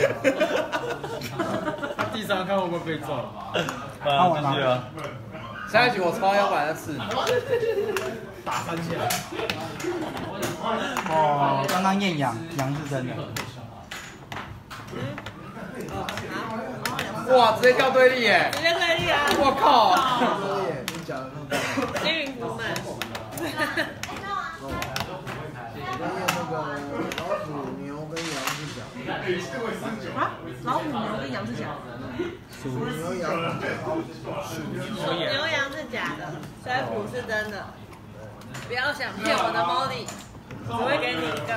他第三看会不会被揍？ 啊，继续啊。 下一局我超腰板的刺， 打三下。 哦，刚刚验羊，羊是真的。 哇，直接掉对立耶！ 直接对立啊！ 我靠！ 金云不慢。啊，老虎牛跟羊是假的。 属牛羊。 属牛羊是假的，水虎是真的。不要想骗我的 Molly， 只会给你一个。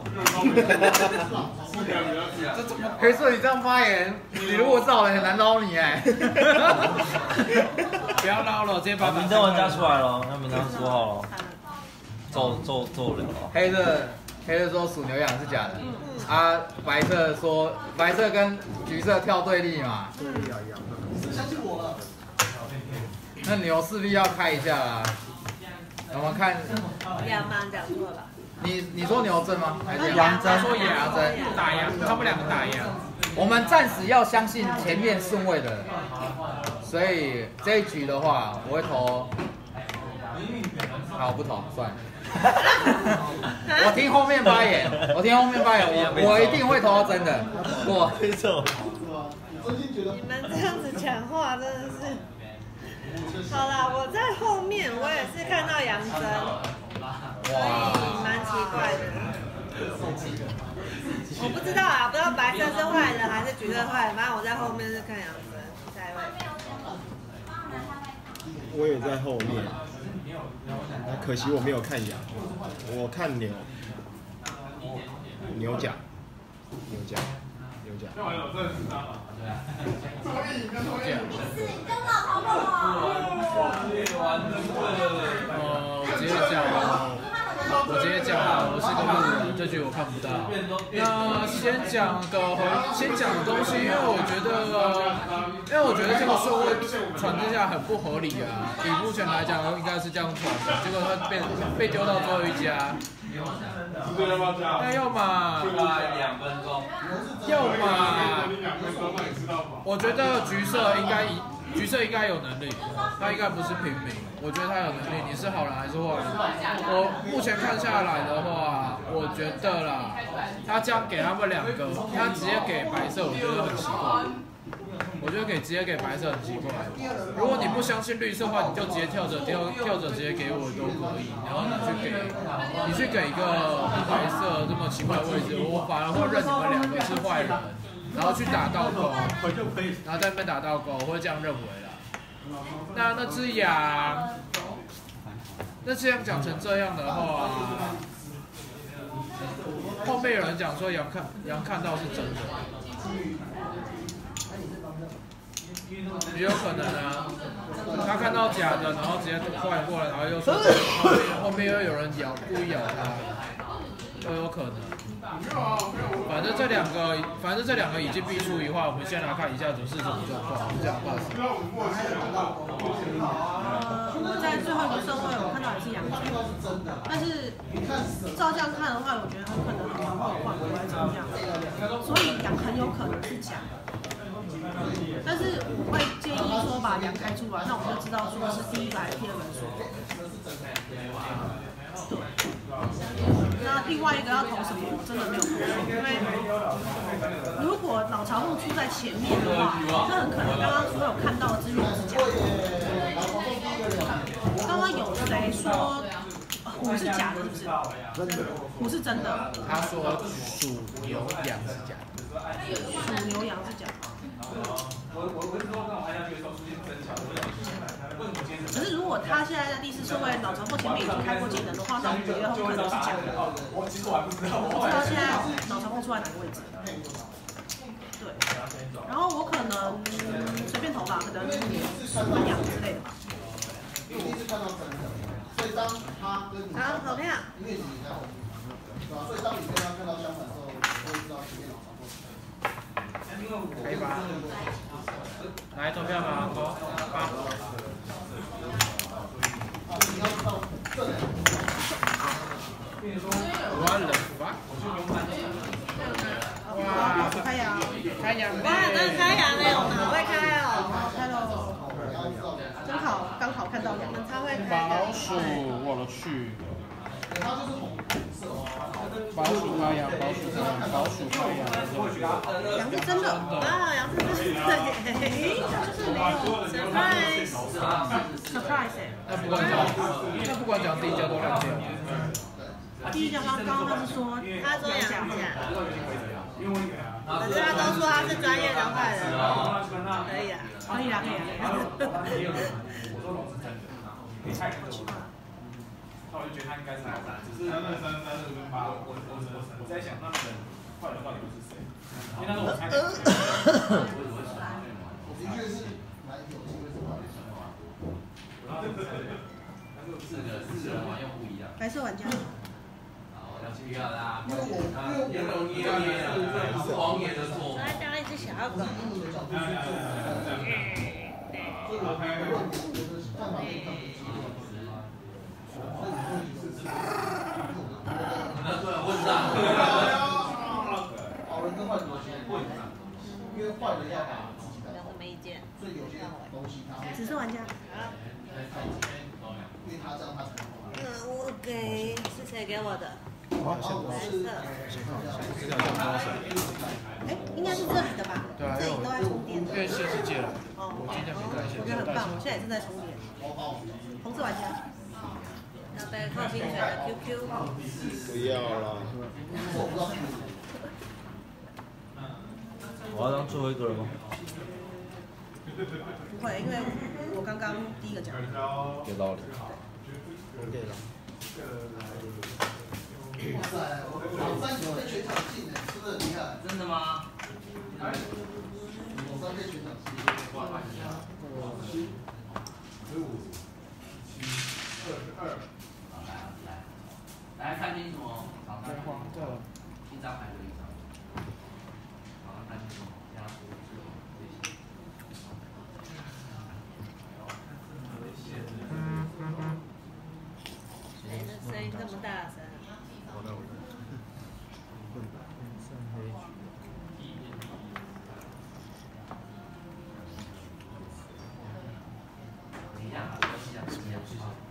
这怎么？黑色，你这样发言，你如果是好人很难捞你哎。 不要捞了，直接把名单玩家出来了，那名单说好了。揍揍揍了。 黑色黑色说属牛羊是假的，啊，白色说白色跟橘色跳对立嘛。 相信我了。 那牛势必要开一下啦。我们看。 羊吗？讲错了。 你你说牛正吗？还是羊真？ 说羊真。 打羊，他们两个打羊。 我们暂时要相信前面顺位的人，所以这一局的话，我会投。好，我不投，算了。我听后面发言，我听后面发言，我我一定会投到真的。我没错。 你们这样子讲话真的是。好啦，我在后面，我也是看到杨真，所以蛮奇怪的。我不知道啊，不知道白色是坏人还是橘色坏人，反正我在后面是看杨真。下一位。 我也在后面，可惜我没有看羊，我看牛，牛甲，牛甲，牛甲。 呃，我直接讲，我直接讲，我是个路人，这局我看不到。那先讲个先讲的东西，因为我觉得，因为我觉得这个社会传之下很不合理啊。以目前来讲，应该是这样传的，结果他被被丢到最后一家。那要么两分钟， 要么我觉得橘色应该橘色应该有能力，他应该不是平民，我觉得他有能力。你是好人还是坏人？我目前看下来的话，我觉得啦，他这样给他们两个，他直接给白色，我觉得很奇怪。我觉得给直接给白色很奇怪。如果你不相信绿色的话，你就直接跳着跳跳着直接给我都可以。然后你去给，你去给一个白色这么奇怪的位置，我反而会认你们两个是坏人，然后去打倒钩，然后在那边打倒钩，我会这样认为啦。那那只羊，那这样讲成这样的话，后面有人讲说羊看羊看到是真的。也有可能啊，他看到假的，然后直接换过来，然后又说后面后面又有人咬，故意咬他，都有可能。反正这两个，反正这两个已经必出一话，我们先来看一下主是什么状况。这样 pass。 呃，在最后一个顺位，我看到也是杨子，但是照这样看的话，我觉得很可能很会换回来怎么样，所以杨很有可能是假。但是我会建议说把羊开出来，那我们就知道说是第一个还是第二个说。对。那另外一个要投什么，我真的没有投，因为如果老巢凤出在前面的话，那很可能刚刚所有看到的资讯是假的。刚刚有谁说虎是假的，是不是？真的。虎是真的。 他说属牛羊是假的。 属牛羊是假的。可是如果他现在在第四顺位，老巢凤前面已经开过技能的话，那我觉得很可能是假的。我其实我还不知道，我不知道现在老巢凤出来哪个位置。对，然后我可能随便投吧，可能属羊之类的吧。 好，投票。 所以当你跟他看到相反的时候，我会知道前面老巢凤。 可以吧？来投票吧，投八。完了吧？哇， 开羊， 开羊！ 哇，刚开羊嘞，我好会开哦。 开喽，真好，刚好看到羊， 超会开。 老鼠，我的去！老鼠开羊，老鼠开羊，老鼠开羊。 羊是真的啊，羊是真的耶！就是没有 surprise surprise 哎。 那不管讲，那不管讲第一家都亮点。 第一家他刚刚他是说， 他说羊假，可是他都说他是专业的坏人，可以啊， 可以啊，可以啊。 那我就觉得他应该是老三，只是三三三三六跟八，我我我我在想他们的坏人到底会是谁？因为那时候我猜。我的确是蛮有机会是坏人。四个四个人玩又不一样。 白色玩家。 好，要去要啦。因为我捏捏的，是王爷的错。 来当一只小狗。 好人跟坏人有些不一样，因为坏人要把自己的有什么意见？ 所以有些东西他紫色玩家。 因为他这样他才能。 那我给是谁给我的？蓝色。 这条叫高手。 哎，应该是这里的吧？ 对啊， 这里都在充电。 因为现世界了，我今天没带线。 我觉得很棒，我现在也正在充电。红色玩家。 要被靠近水的 Q Q。 不要啦。 我要当最后一个了吗？ 不会，因为我刚刚第一个讲。 有道理。 对了。 哇塞，我三球在全场进的，是不是很厉害？ 真的吗？ 我三在全场进。七十五，七二十二。 来看清楚哦， 真黄的。 一张牌就一张。好，看清楚，加速是危险。 谁的声音这么大声？ 我的我的。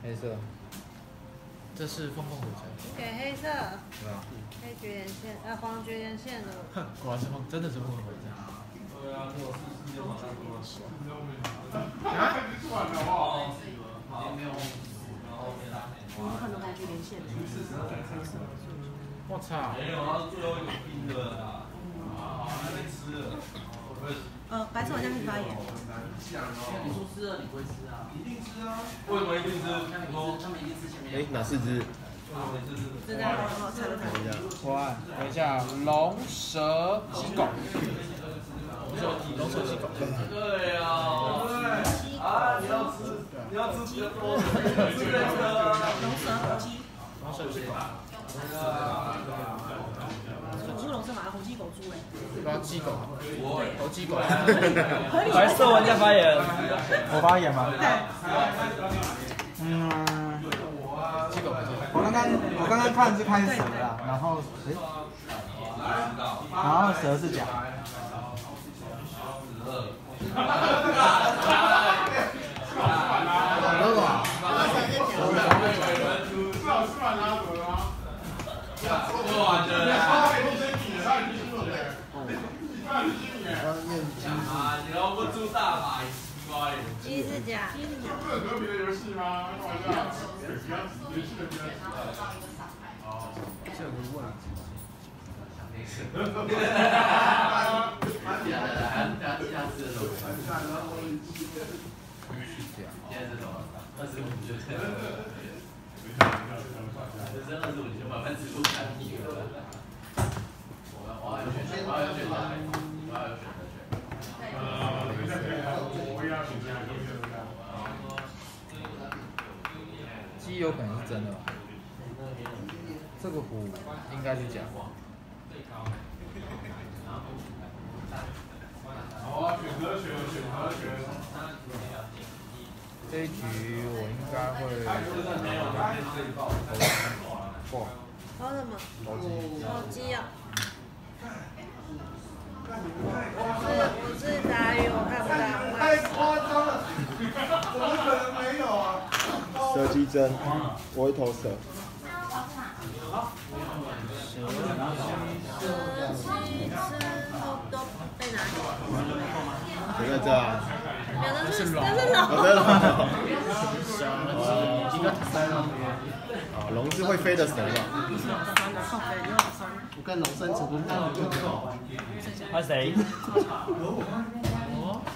黑色。 这是凤凤火车。 给黑色。 对啊。 黑绝缘线，呃，黄绝缘线的。 哼，果然是凤，真的是凤凤火车。啊？ 我们看到黄绝缘线。 我操！ 没有，他最后一个冰的啦。啊，还没吃了。 呃，白色好像可以发炎。 你说吃了，你不会吃啊？ 一定吃啊！为什么一定吃？ 他们一定吃前面。 哎，哪四只？ 知道了，我猜了猜。 等一下， 我等一下，龙蛇鸡狗。龙蛇龙蛇鸡狗。 对呀。啊，你要吃，你要吃比较多。 龙蛇鸡。 龙蛇鸡狗。 不是龙蛇马，红鸡狗猪哎。 对啊，鸡狗。狗鸡狗。 白色玩家发言。 我发言吗？ 对。 嗯。 鸡狗。 我刚刚我刚刚看是看蛇啦，然后诶，然后蛇是假。 你要不出大牌， 鸡是假。 这有和平的游戏吗？开玩笑，不要直接去那边。哦， 这有个问题。 二十五就这样。这是二十五就慢慢吃不产品了。我要我要有选择，我要有选择，我要有选择权。 呃，等一下可以，我也要选择，都是这样。 鸡有可能是真的吧？这个虎应该是假。 好啊，选择权，选择权。 这一局我应该会投投什么？ 投鸡。 投鸡啊！我是我是打鱼，我看不到。 太夸张了，怎么可能没有啊？ 蛇鸡针，我会投蛇。 都在哪里？ 我在这啊。 有的是， 龙， 那是龙。 我在龙。 哦，一个三龙。 啊，龙是会飞的蛇吧？ 我跟龙生成功，但我就知道。 他谁？ 哦。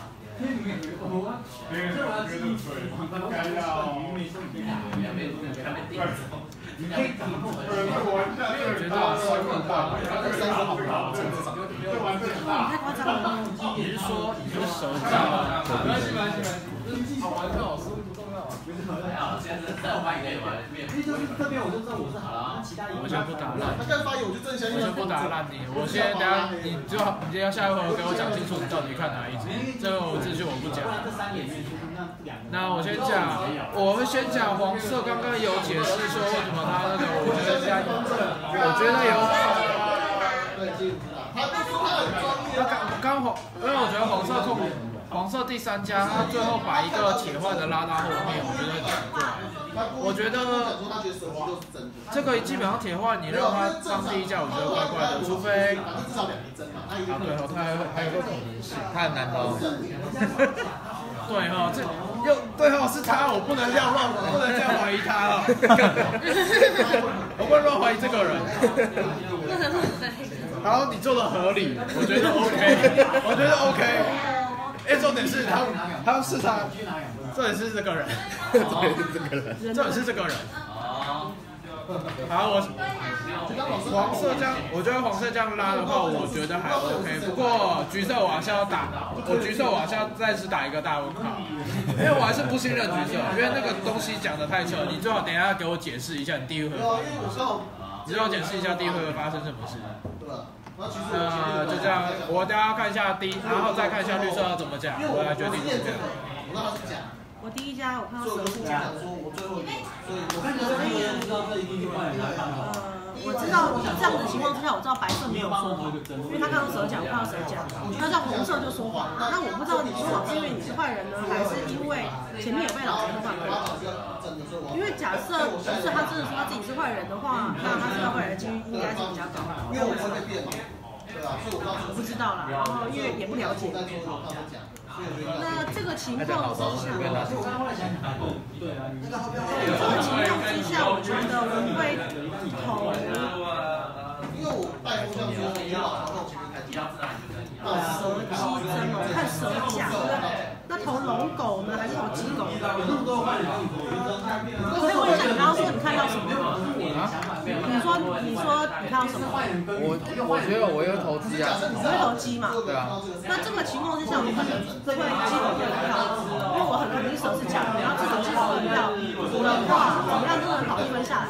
你可以挺过，我觉得三个大，三个好大，这至少这玩这很大。 太夸张了。 你是说你是手机吗？没关系，没关系，好玩就好，失误不重要啊。 还好，现在是在我发言玩，因为就是这边我就知道我是好了，其他我先不打烂。 他刚发言我就正相信。 我先不打烂你，我先等下你就你今天下一回合给我讲清楚你到底看哪一只，这个我秩序我不讲。那我先讲，我会先讲黄色，刚刚有解释说为什么他那个，我觉得加，我觉得有。他刚刚黄，因为我觉得黄色控，黄色第三家，他最后把一个铁换的拉到后面，我觉得很奇怪。我觉得这个基本上铁换，你让他当第一架，我觉得怪怪的，除非啊对哦，他还还有个可能性， 他很难刀。 对哈，这又对哈是他，我不能这样乱，不能这样怀疑他了。我不能乱怀疑这个人。然后你做的合理，我觉得 OK， 我觉得 OK。哎，重点是他，他是他，重点是这个人， 重点是这个人， 重点是这个人。好，我黄色这样，我觉得黄色这样拉的话，我觉得还 OK。不过橘色我还是要打，我橘色我还是要暂时打一个大问号，因为我还是不信任橘色，因为那个东西讲的太扯。你最好等一下给我解释一下你第一回合，你最好解释一下第一回合发生什么事。呃，就这样，我等下看一下第一，然后再看一下绿色要怎么讲，我来决定怎么讲。 我第一家我看到蛇是假的。 我最后，所以我看你的第一眼就知道这一定是坏人来看的。 呃， 我知道这样的情况之下，我知道白色没有说谎，因为他看到蛇讲，我看到蛇讲，那叫红色就说谎。那我不知道你说谎是因为你是坏人呢，还是因为前面有被老头犯规？因为假设就是他真的说他自己是坏人的话，那他是个坏人的几率应该是比较高。因为我会被变嘛。我不知道啦，然后因为也不了解。那这个情况之下，这个情况之下，我觉得我会投，因为我带风向说你老头前面开机，蛇鸡真龙看蛇甲，那投龙狗呢还是投鸡狗？可以问一下，你刚刚说你看到什么？你说你说你看到什么？ 我我觉得我会投鸡啊。 你会投鸡嘛？ 对啊。 那这个情况之下，我可能会鸡狗的票，因为我很肯定蛇是假的，然后这种鸡狗的票的话，怎么样都能保一分下来。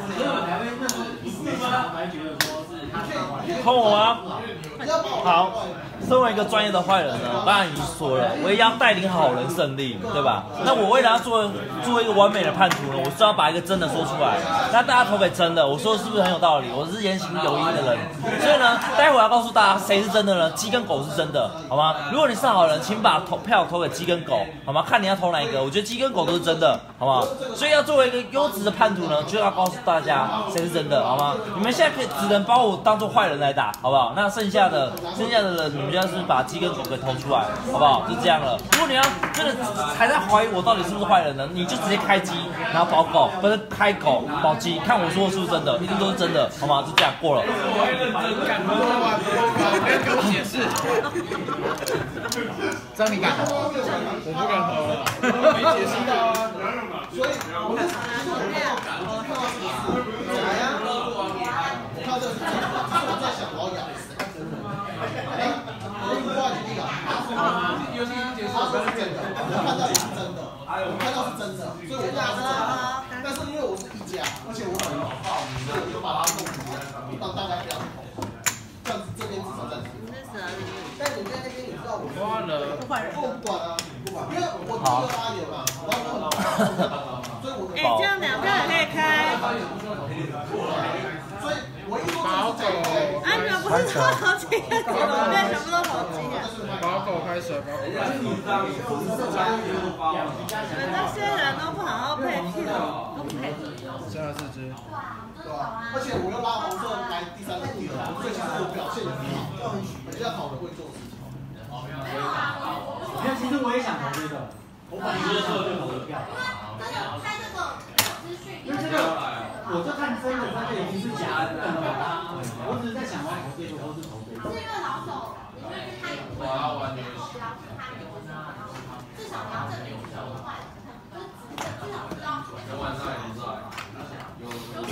碰我吗？好，身为一个专业的坏人呢，刚才已经说了，我也要带领好人胜利，对吧？那我为了要做做一个完美的叛徒呢，我是要把一个真的说出来。那大家投给真的，我说是不是很有道理？我是言行有因的人，所以呢，待会要告诉大家谁是真的呢？鸡跟狗是真的，好吗？如果你是好人，请把投票投给鸡跟狗，好吗？看你要投哪一个，我觉得鸡跟狗都是真的，好吗？所以要作为一个优质的叛徒呢，就要告诉大家谁是真的，好吗？你们现在可以只能把我当做坏人来打，好不好？那剩下的剩下的人，你们就是把鸡跟狗给投出来，好不好？就这样了。如果你要真的还在怀疑我到底是不是坏人呢，你就直接开鸡，然后保狗，不是开狗保鸡，看我说的是不是真的，一定都是真的，好吗？就这样过了。 敢喝完，不要给我解释。这样你敢喝？我不敢喝了，没解释到啊。所以我们来呀！我看到这个是真的，我在想我要养谁？哎，我另外一个啊，游戏已经结束了，不要去变的。我看到也是真的，我看到是真的，所以我知道是真的。但是因为我是一家，而且我很好，所以我就把它弄出来，让大家不要投。这样子这边至少暂时。但你在那边，你知道我挂了， 不管不管啊，不管，因为我第二阿爷嘛，然后所以我哎，这样两票也可以开。 所以我一说保狗， 啊，你们不是说投鸡跟狗，怎么变全部都投鸡啊？ 保狗开水，保狗开水。 你们这些人都不好好配票，都不配。 现在四只。 对啊，而且我又拉红色来第三个地方，所以其实我表现的很好，比较好的会做事情。没有啊， 没有，其实我也想投这个，我本来就说就投一票。 真的开这个资讯， 因为这个我就看真的，它就已经是假的了。我只是在想，我投这个或是投这个。 是因为老手，你就是他有问题，然后表示他有问题，至少你要证明是有坏的，就是至少知道。晚上也在。有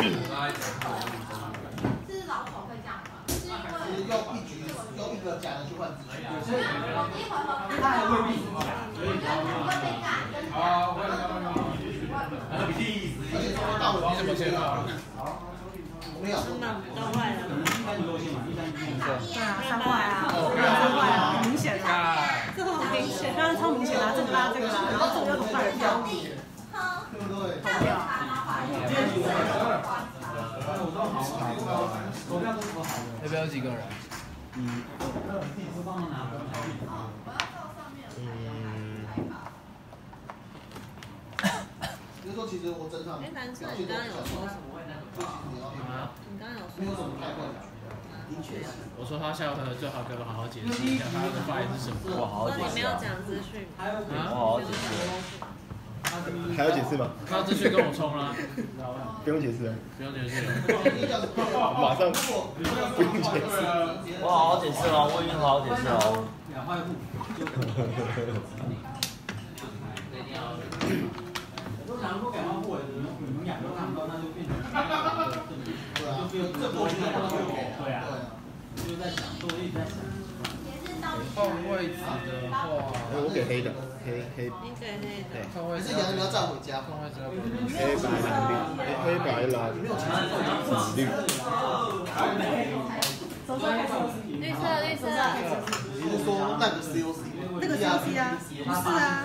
是老手会这样吗？是因为用一局用一个假的去换资讯， 所以我第一回合他还未必是假，所以会被干，跟好，会会而且说到我你怎么先啊？ 没有， 真的都坏了。 对啊，三坏啊，三坏啊，很明显啊，这个很明显，当然超明显啊，这个啦，这个啦，然后这个又投坏人票， 对不对？ 投票。 那边有几个人？ 嗯。 就是说，其实我整场， 哎，蓝色，你刚刚有说什么？你刚刚有说没有什么太困难。 我说他下回最好给我好好解释一下他的发言是什么。 我好好解释。 你没有讲资讯。 我好好解释。 还要解释吗？ 他资讯跟我冲了。 不用解释了。 不用解释。 马上不用解释。 我好好解释哦，我已经好好解释哦。 如果改换户，你们你们两个看不到，那就变成对啊，就变这多一个对啊，就在想，所以一直在想。 换位置的话， 我给黑的，黑黑。 你给黑的。 换位置。 是两个要站回家。 换位置要黑白蓝绿，黑白蓝绿。 绿色绿色。 你是说那个 C O C？ 那个 C O C 啊，不是啊。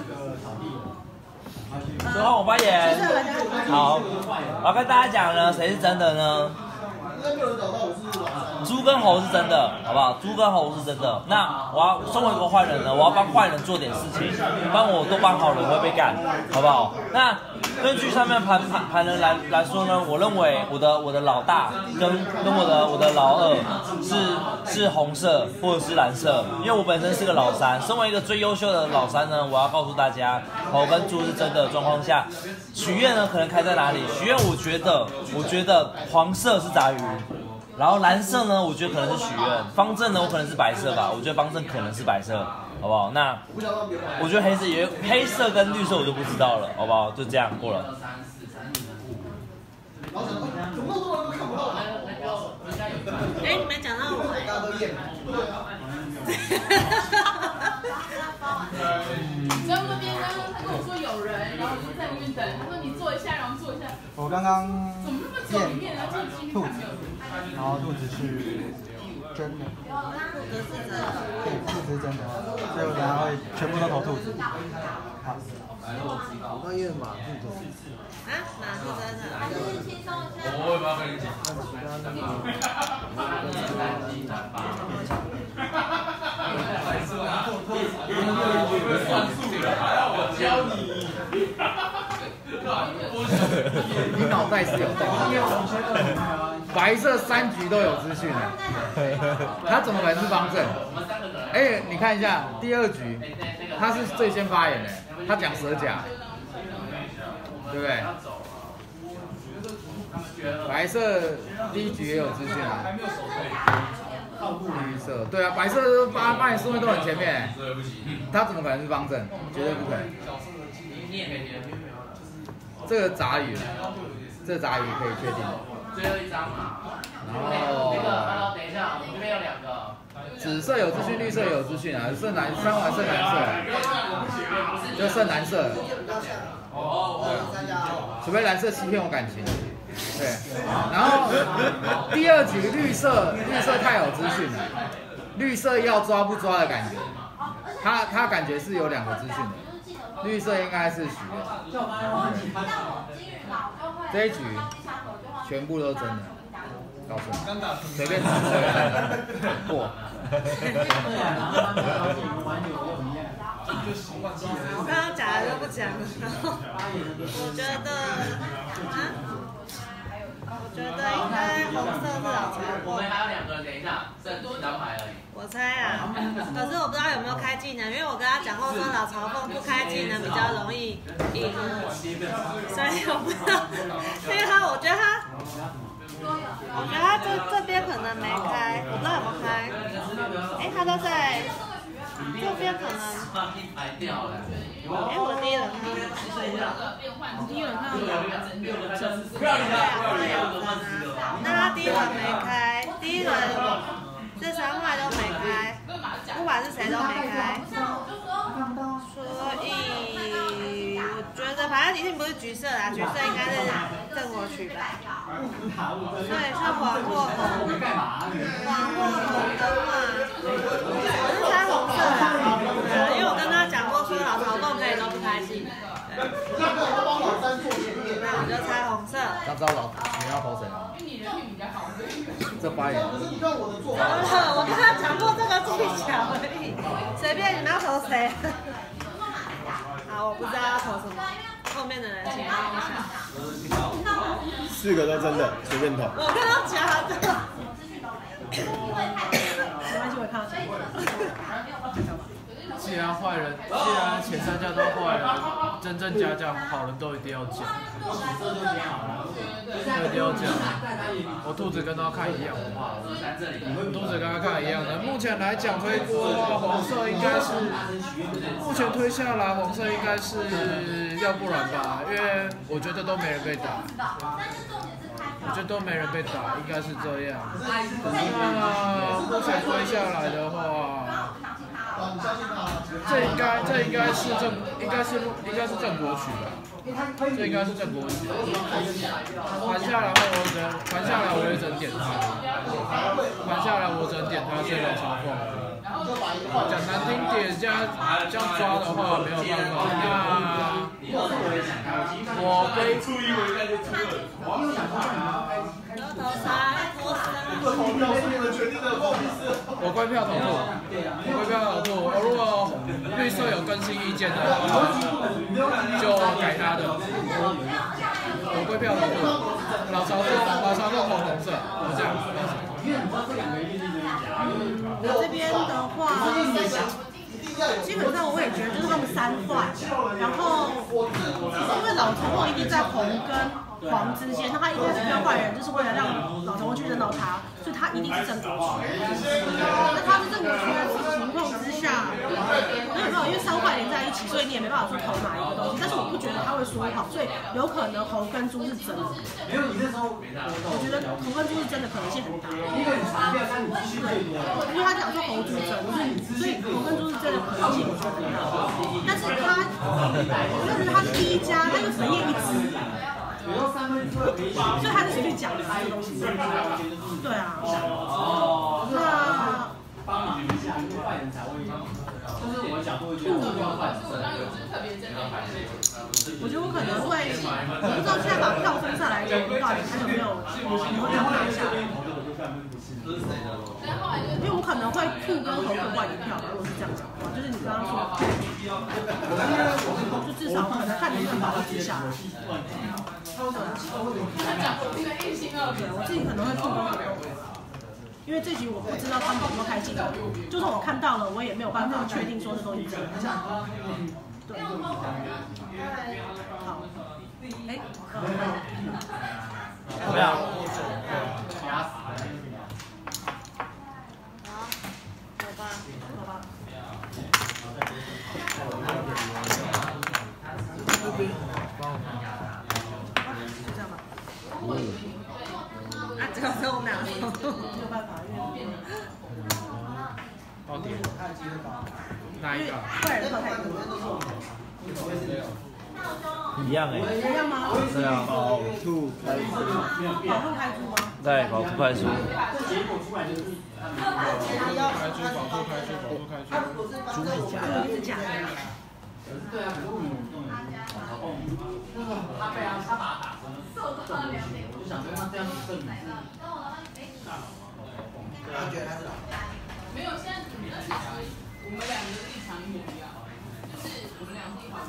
最后我发言。好，我要跟大家讲呢，谁是真的呢？ 猪跟猴是真的，好不好？猪跟猴是真的。那我要身为一个坏人呢，我要帮坏人做点事情，帮我都帮好人会被干，好不好？那根据上面盘盘盘人来来说呢，我认为我的我的老大跟跟我的我的老二是是红色或者是蓝色，因为我本身是个老三，身为一个最优秀的老三呢，我要告诉大家，猴跟猪是真的状况下，许愿呢可能开在哪里？许愿我觉得我觉得黄色是杂鱼。然后蓝色呢，我觉得可能是许愿；方阵呢，我可能是白色吧。我觉得方阵可能是白色，好不好？那我觉得黑色也黑色跟绿色我就不知道了，好不好？就这样过了。 哎，你没讲到我。 然后那边刚刚他跟我说有人，然后我就在那边等。他说你坐一下，然后坐一下。 我刚刚怎么那么久里面，然后这几率还没有。 然后肚子是真的， 肚子是真的， 对，肚子是真的，所以我等下会全部都投兔子。好， 我刚验马兔的。 啊，马是真的。 还是轻松一下。 我为什么要跟你讲？ 我教你。你脑袋是有洞的。白色三局都有资讯了，他怎么可能是方阵？哎，你看一下第二局，他是最先发言的，他讲蛇甲，对不对？白色第一局也有资讯啊。绿色，对啊，白色八八你顺位都很前面，他怎么可能是方阵？绝对不可能。这个杂鱼，这个杂鱼可以确定。 最后一张嘛。 然后， 等一下，我们这边有两个。 紫色有资讯，绿色有资讯啊，剩蓝三环剩蓝色，就剩蓝色。哦。除非蓝色欺骗我感情。对。然后第二局绿色，绿色太有资讯了，绿色要抓不抓的感觉，他他感觉是有两个资讯的，绿色应该是许愿。这一局全部都真的。告诉你，随便吃随便过。 我刚刚讲的都不讲了，我觉得啊，我觉得应该红色是老财货。 我们还有两个人，等一下，剩几张牌而已。 我猜啊，可是我不知道有没有开技能，因为我跟他讲过说老曹凤不开技能比较容易赢，所以我不知道，因为他我觉得他。我觉得他这这边可能没开，我不知道有没有开。哎，他都在这边可能。哎，我第一轮看到。第一轮看到两个人，对啊，对啊。那他第一轮没开，第一轮这三块都没开，不管是谁都没开。所以我觉得反正一定不是橘色啦，橘色应该是正国曲吧。对，是黄或红。黄或红的话，我是猜红色啦，因为我跟他讲过说老曹凤可以都不开心。对。那我就猜红色。 他知道老你要投谁吗？这发言。 我跟他讲过这个技巧而已，随便你们要投谁。好，我不知道要投什么，后面的人请帮我想。 四个都真的，随便投。 我跟他讲的。 没关系，我看到结果了。 既然坏人，既然前三家都坏人，真正假假好人都一定要讲，一定要讲。我兔子跟他看一样，兔子跟他看一样的。目前来讲推锅的话，红色应该是，目前推下来红色应该是，要不然吧，因为我觉得都没人被打。我觉得都没人被打，应该是这样。那目前推下来的话，这应该这应该是正应该是应该是正国曲吧？这应该是正国曲。盘下来后我只能盘下来我也只能点他，盘下来我只能点他是老曹凤。讲难听点，这样这样抓的话没有办法。那我归初一我应该就初二。头头才多生。 我归票投兔，我归票投兔。我如果绿色有更新意见的话，就改他的。我归票投兔，老曹说老曹说投红色，我这样。 我这边的话。基本上我也觉得就是他们三坏，然后因为老陈梦一定在红跟黄之间，那他一开始跟坏人就是为了让老陈梦去扔到他，所以他一定是正国区。那他是正国区的情况之下，没有没有，因为三坏连在一起，所以你也没办法说投哪一个东西。但是我不觉得他会说好，所以有可能红跟猪是真的。我觉得红跟猪是真的可能性很大。对，因为他讲说红猪真，所以红跟猪是真的。可能性我觉得很大，但是他，但是他是第一家，他就只验一只，所以他就随便讲的这个东西。对啊，那我觉得我可能会，我不知道现在把票分下来的话，还有没有你会看一下？因为我可能会兔跟红各换一票，如果是这样讲的话，就是你刚刚说，就至少可能看能不能保持下来。对，我自己可能会兔跟红，因为这局我不知道他们有没有开镜头，就算我看到了，我也没有办法确定说这东西真的。对，好，哎， 怎么样？ 好吧。就这样吧。 啊，只有只有我们俩。 没有办法，因为。 到底哪一个？ 坏人票太多。 一样哎。 一样吗？ 对啊。 跑兔开猪。 跑兔开猪吗？ 对，跑兔开猪。 开猪，跑兔开猪，跑兔开猪。 猪是假的，是假的。 对啊，可是我们他被他他把他打成我就想说那这样子证明是。 他觉得他是老。 没有，现在那其实我们两个的立场一模一样，就是我们俩是一环。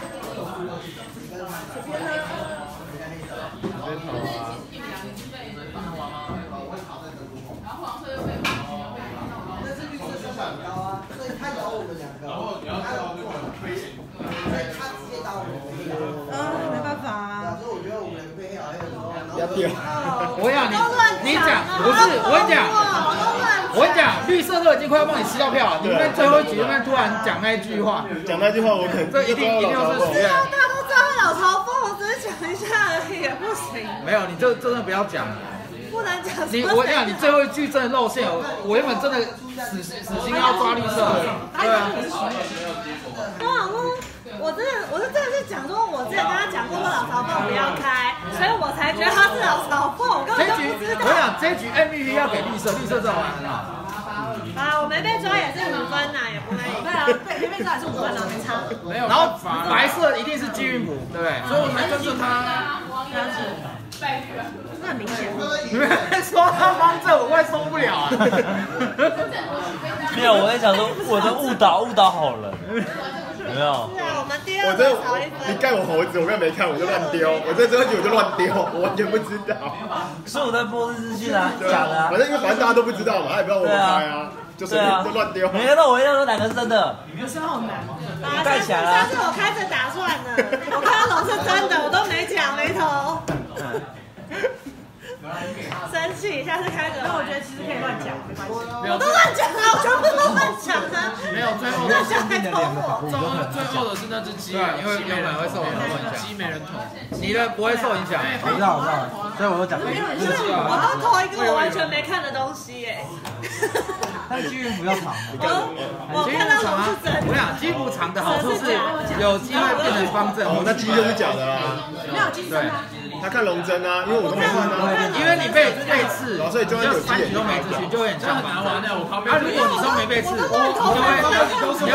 就是其实你们两个是被放黄吗？然后黄色又被黄色又被黄色。 但是绿色身板很高啊，所以他咬我们两个。然后你要叫那个推险，所以他直接打我们黑了。 啊，没办法啊。 所以我觉得我们两个被黑了，还有什么？ 要掉。 我想你，你讲不是，我跟你讲，我跟你讲，绿色都已经快要帮你吃到票了，你们最后一局那边突然讲那一句话， 讲那句话我可能这一定一定要是许愿。 大家都知道老曹风，我只是讲一下而已，也不行。 没有，你这真的不要讲。 不能讲。 你我跟你讲，你最后一句真的露馅，我我原本真的死死心要抓绿色的，对啊。 我想说，我真的我是真的是讲说，我之前跟他讲过说老曹凤不要开，所以我才觉得他是老曹凤，我根本就不知道。 我想这局 M V P 要给绿色，绿色这种玩很好。 啊，我没被抓也是五分呐，也不会。 对啊，被没被抓也是五分啊，没差。 没有。然后白色一定是季运补，对不对？所以我才跟着他。 那很明显。 你们说他方正，我快受不了啊！ 没有，我在想说我的误导误导好人，有没有？ 是啊，我们第二我这少一分。 你盖我猴子，我刚没看，我就乱丢。我这最后一局我就乱丢，我完全不知道。 是我在播日资讯啊，假的啊。 反正因为反正大家都不知道嘛，他也不知道我们开啊，就随便就乱丢。 没看到我一样说哪个是真的？ 有时候很难。 啊， 盖起来了。 上次我开着打算的，我看到龙是真的，我都没讲没投。生气，下次开个。 那我觉得其实可以乱讲，没关系。 我都乱讲啊，我全部都乱讲啊。 没有，最后那想还投我。 最后最后的是那只鸡，因为没人会受影响，鸡没人投，你的不会受影响。 我知道，我知道，所以我就讲。 没有，因为我要投一个我完全没看的东西耶。 但是基运不要长， 我看到龙是真的。 我想基补长的好处是有机会变成方正。 哦，那鸡就是假的啦。 没有鸡真啊。 他看龙针啊，因为我都没看啊。 因为你被被刺， 所以就有三局都没刺，就会很像蛮玩的。啊，如果你都没被刺，你就会你要不是讲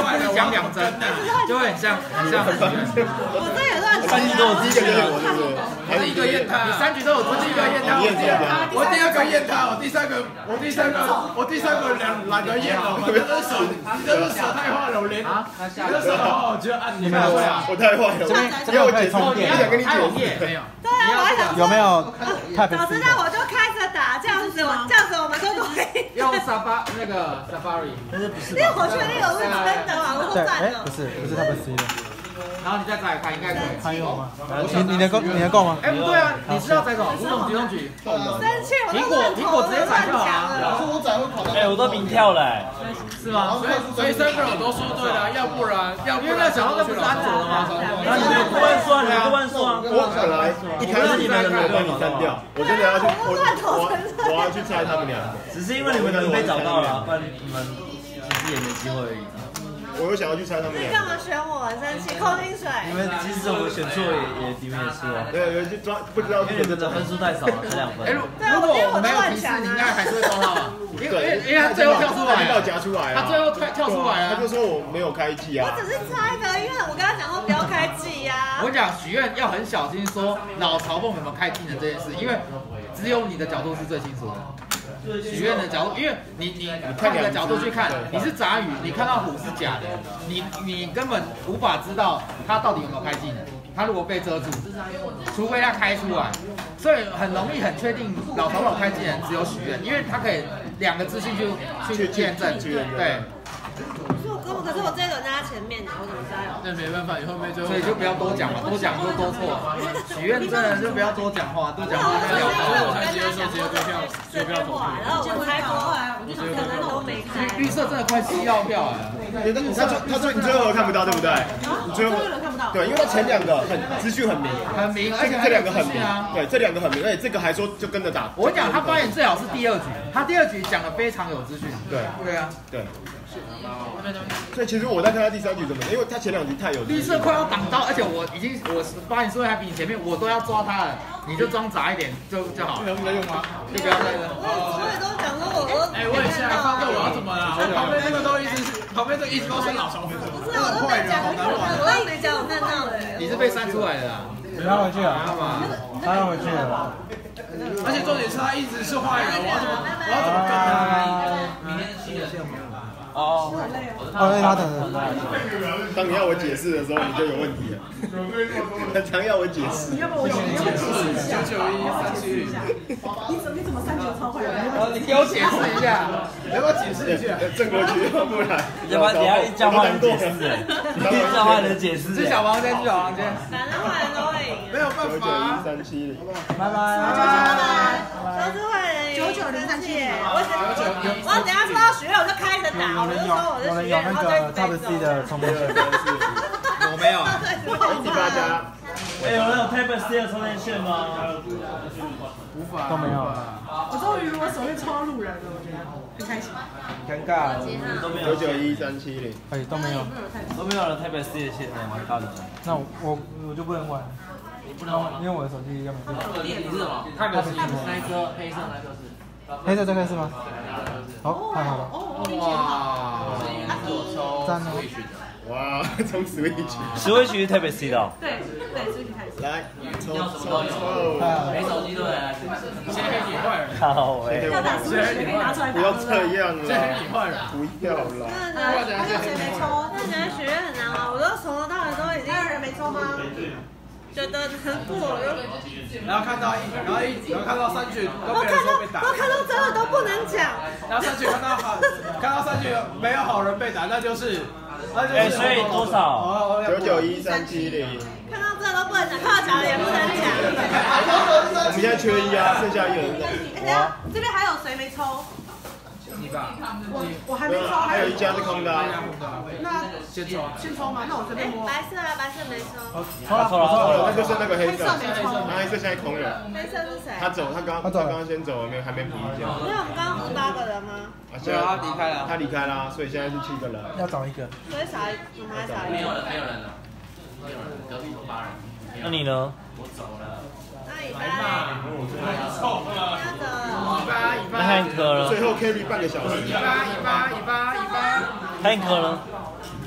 放两针呐，就会很像很像很像。 我这也算三局都有支持啊， 我是一个验他，你三局都有支持一个验他，我第二个验他，我第三个我第三个我第三个两懒得验了，反正这手你这是手太坏了，我连啊，你的手我就按你太坏了， 我太坏了， 这边这边我可以充电， 不想跟你解释， 没有。 对啊，我还想有没有太早知道我就开着打，这样子我这样子我们就可以。 用 Safari 那个 Safari， 但是不是？ 因为我确定我是真的网络对， 站的。 哎，不是不是 Type C 的， 然后你再载看，应该可以。 还有吗？你你的够你的够吗？ 哎，不对啊，你是要载什么？五种集中局。 生气，我苹果苹果直接载就好啊。 哎，我都明跳了， 是吗？所以所以三个人都说对了，要不然要不然小号那不是安卓的吗？ 那你们有多万算，你们多万算啊！ 我本来一开始你们我帮你删掉，我真的要去我我我要去猜他们两个， 只是因为你们人被找到了，不然你们其实也没机会而已。 我又想要去猜他们你两个。 干嘛选我？生气，扣薪水。 你们即使我们选错也也你们也输啊。 对对，就抓不知道因为你们的分数太少了，才两分。 哎，如如果我没有提示，你应该还是会抽到嘛？因为因为他最后跳出来， 他夹出来， 他最后跳跳出来啊， 他就说我没有开季啊。 我只是猜的，因为我刚刚讲说不要开季呀。 我讲许愿要很小心说老曹凤有没有开技能这件事，因为只有你的角度是最清楚的。许愿的角度，因为你你看你的角度去看，你是杂鱼，你看到虎是假的，你你根本无法知道他到底有没有开技能。他如果被遮住，除非他开出来，所以很容易很确定老曹凤开技能只有许愿，因为他可以两个资讯去去验证，对。 可是我这一轮在他前面，我怎么知道？ 那没办法，你后面就所以就不要多讲嘛，多讲就多错。许愿真的就不要多讲话，多讲话就聊。所以我才直接说直接对票，就不要投。 然后我猜过，我就可能都没开。 绿色真的快七要票哎！ 他最他最你最后看不到对不对？你最后看不到。 对，因为前两个很资讯很明， 很明，而且这两个很明啊。对，这两个很明，而且这个还说就跟着打。 我讲他发言最好是第二局，他第二局讲的非常有资讯。对对啊， 对。所以其实我在看他第三局怎么，因为他前两局太有绿色快要挡到，而且我已经我发言说还比你前面，我都要抓他了，你就装杂一点就就好。 能在用吗？ 就不要再了。 我也都讲说我都。 哎，我也现在放着我要怎么啦？旁边那个都一直是，旁边这一直都是老小粉。 不是，我都没讲，我都没讲，我看到的。 你是被删出来的啦。 他回去了，他要回去了。 而且重点是他一直是坏人，我要怎么我要怎么跟他？明天七点线有没有？ 哦，哦，对，他等着。 当你要我解释的时候，你就有问题了。很常要我解释。 要不我解释一下。 九一三七零。 你怎你怎么三九超坏人？ 你给我解释一下，你要不要解释一下？ 正过去，不然。 要不然等下一叫坏人解释，一叫坏人解释。 去小房间，去小房间。 反正坏人都会赢。 没有办法。 九九一三七零。 拜拜。 拜拜。都是坏人赢。九九零三七零。我我等下说到许愿我就开始打。 有人有有人有那个 Type C 的充电线， 我没有啊。 第八家， 哎，有人有 Type C 的充电线吗？ 无法， 都没有。 我终于我手里抽到路人了，我觉得很开心。 尴尬， 都没有。 九九一三七零， 哎，都没有， 都没有人 Type C 的线，蛮尬的。 那我我我就不能玩，不能玩，因为我的手机要没电。 你是什么 ？Type C 那一颗黑色那颗是。 黑色这个是吗？好，太好了。 哇， 赞哦！ 哇，从 Switch。 Switch 是 Type C 的。 对对，Switch 开始。 来，抽抽抽！ 没手机对不对？现在你坏人。 好哎。 要打 Switch 可以拿出来打。 不要这样了。 现在你坏人。 不要啦。 那那谁没抽？那觉得许愿很难玩，我都从头到尾都已经。 还有人没抽吗？ 觉得难过， 然后看到一，然后一，然后看到三局都没人说被打， 都看到真的都不能讲。 然后三局看到好，看到三局没有好人被打，那就是，那就是。 哎，所以多少？ 九九一三七零。 看到这都不能讲，看到假的也不能讲。 我们现在缺一啊，剩下一人。 哎，等下，这边还有谁没抽？ 你吧， 我我还没抽， 还有一家是空的。 那先抽，先抽吗？那我这边摸。 白色啊，白色没抽。 抽了，抽了，抽了，那就是那个黑色。 黑色没抽。 那黑色现在空了。 黑色是谁？ 他走，他刚他刚刚先走，没有还没补一家。 没有，我们刚刚不是八个人吗？ 啊，现在他离开了，他离开啦，所以现在是七个人。 要找一个。 所以少一，我们还少一个。 没有人，没有人了，没有人，隔壁有八人。 那你呢？ 我走了。 那一八， 臭了，一八一八， 太可了。 最后 carry 半个小时。 一八一八一八一八， 太可了。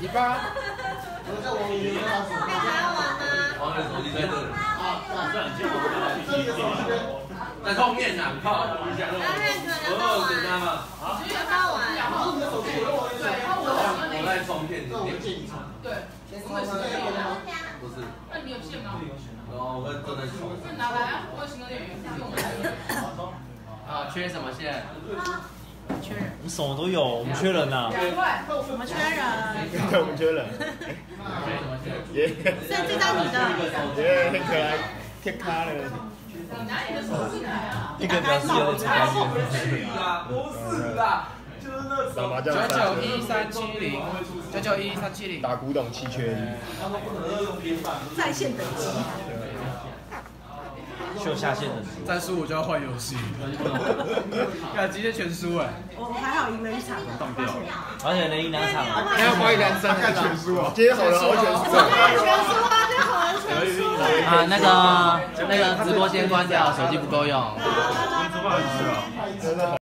一八。 我叫王明，他手机还要玩吗？ 王的手机在这里。 啊，这样就这个手机在后面呐，靠！ 那那可能要玩。 啊？ 要不要玩？ 然后你的手机我用我对，然后我的我在充电。 那我就进场。 对， 我也是这样。 不是。 那你有线吗？ 然后我会正在充。 那拿来啊，我有行动电源，用来。 啊，缺什么线？ 缺人。 你什么都有，我们缺人呐。 我们缺人。 对，我们缺人。耶。 所以这张你的。 耶，很可爱，贴卡了。 你拿你的手势来啊！ 一个表示有几个不是啦，不是啦，就是那打麻将九九一三七零，九九一三七零。 打古董七缺一。 在线等级。 秀下线的。 再输我就要换游戏。要直接全输哎。 我还好赢了一场。 冻掉。 而且能赢两场。 还要怀疑人生看全输啊！今天好人好全输啊！ 全输啊！今天好人全输啊，那个那个直播间关掉，手机不够用。 真的好。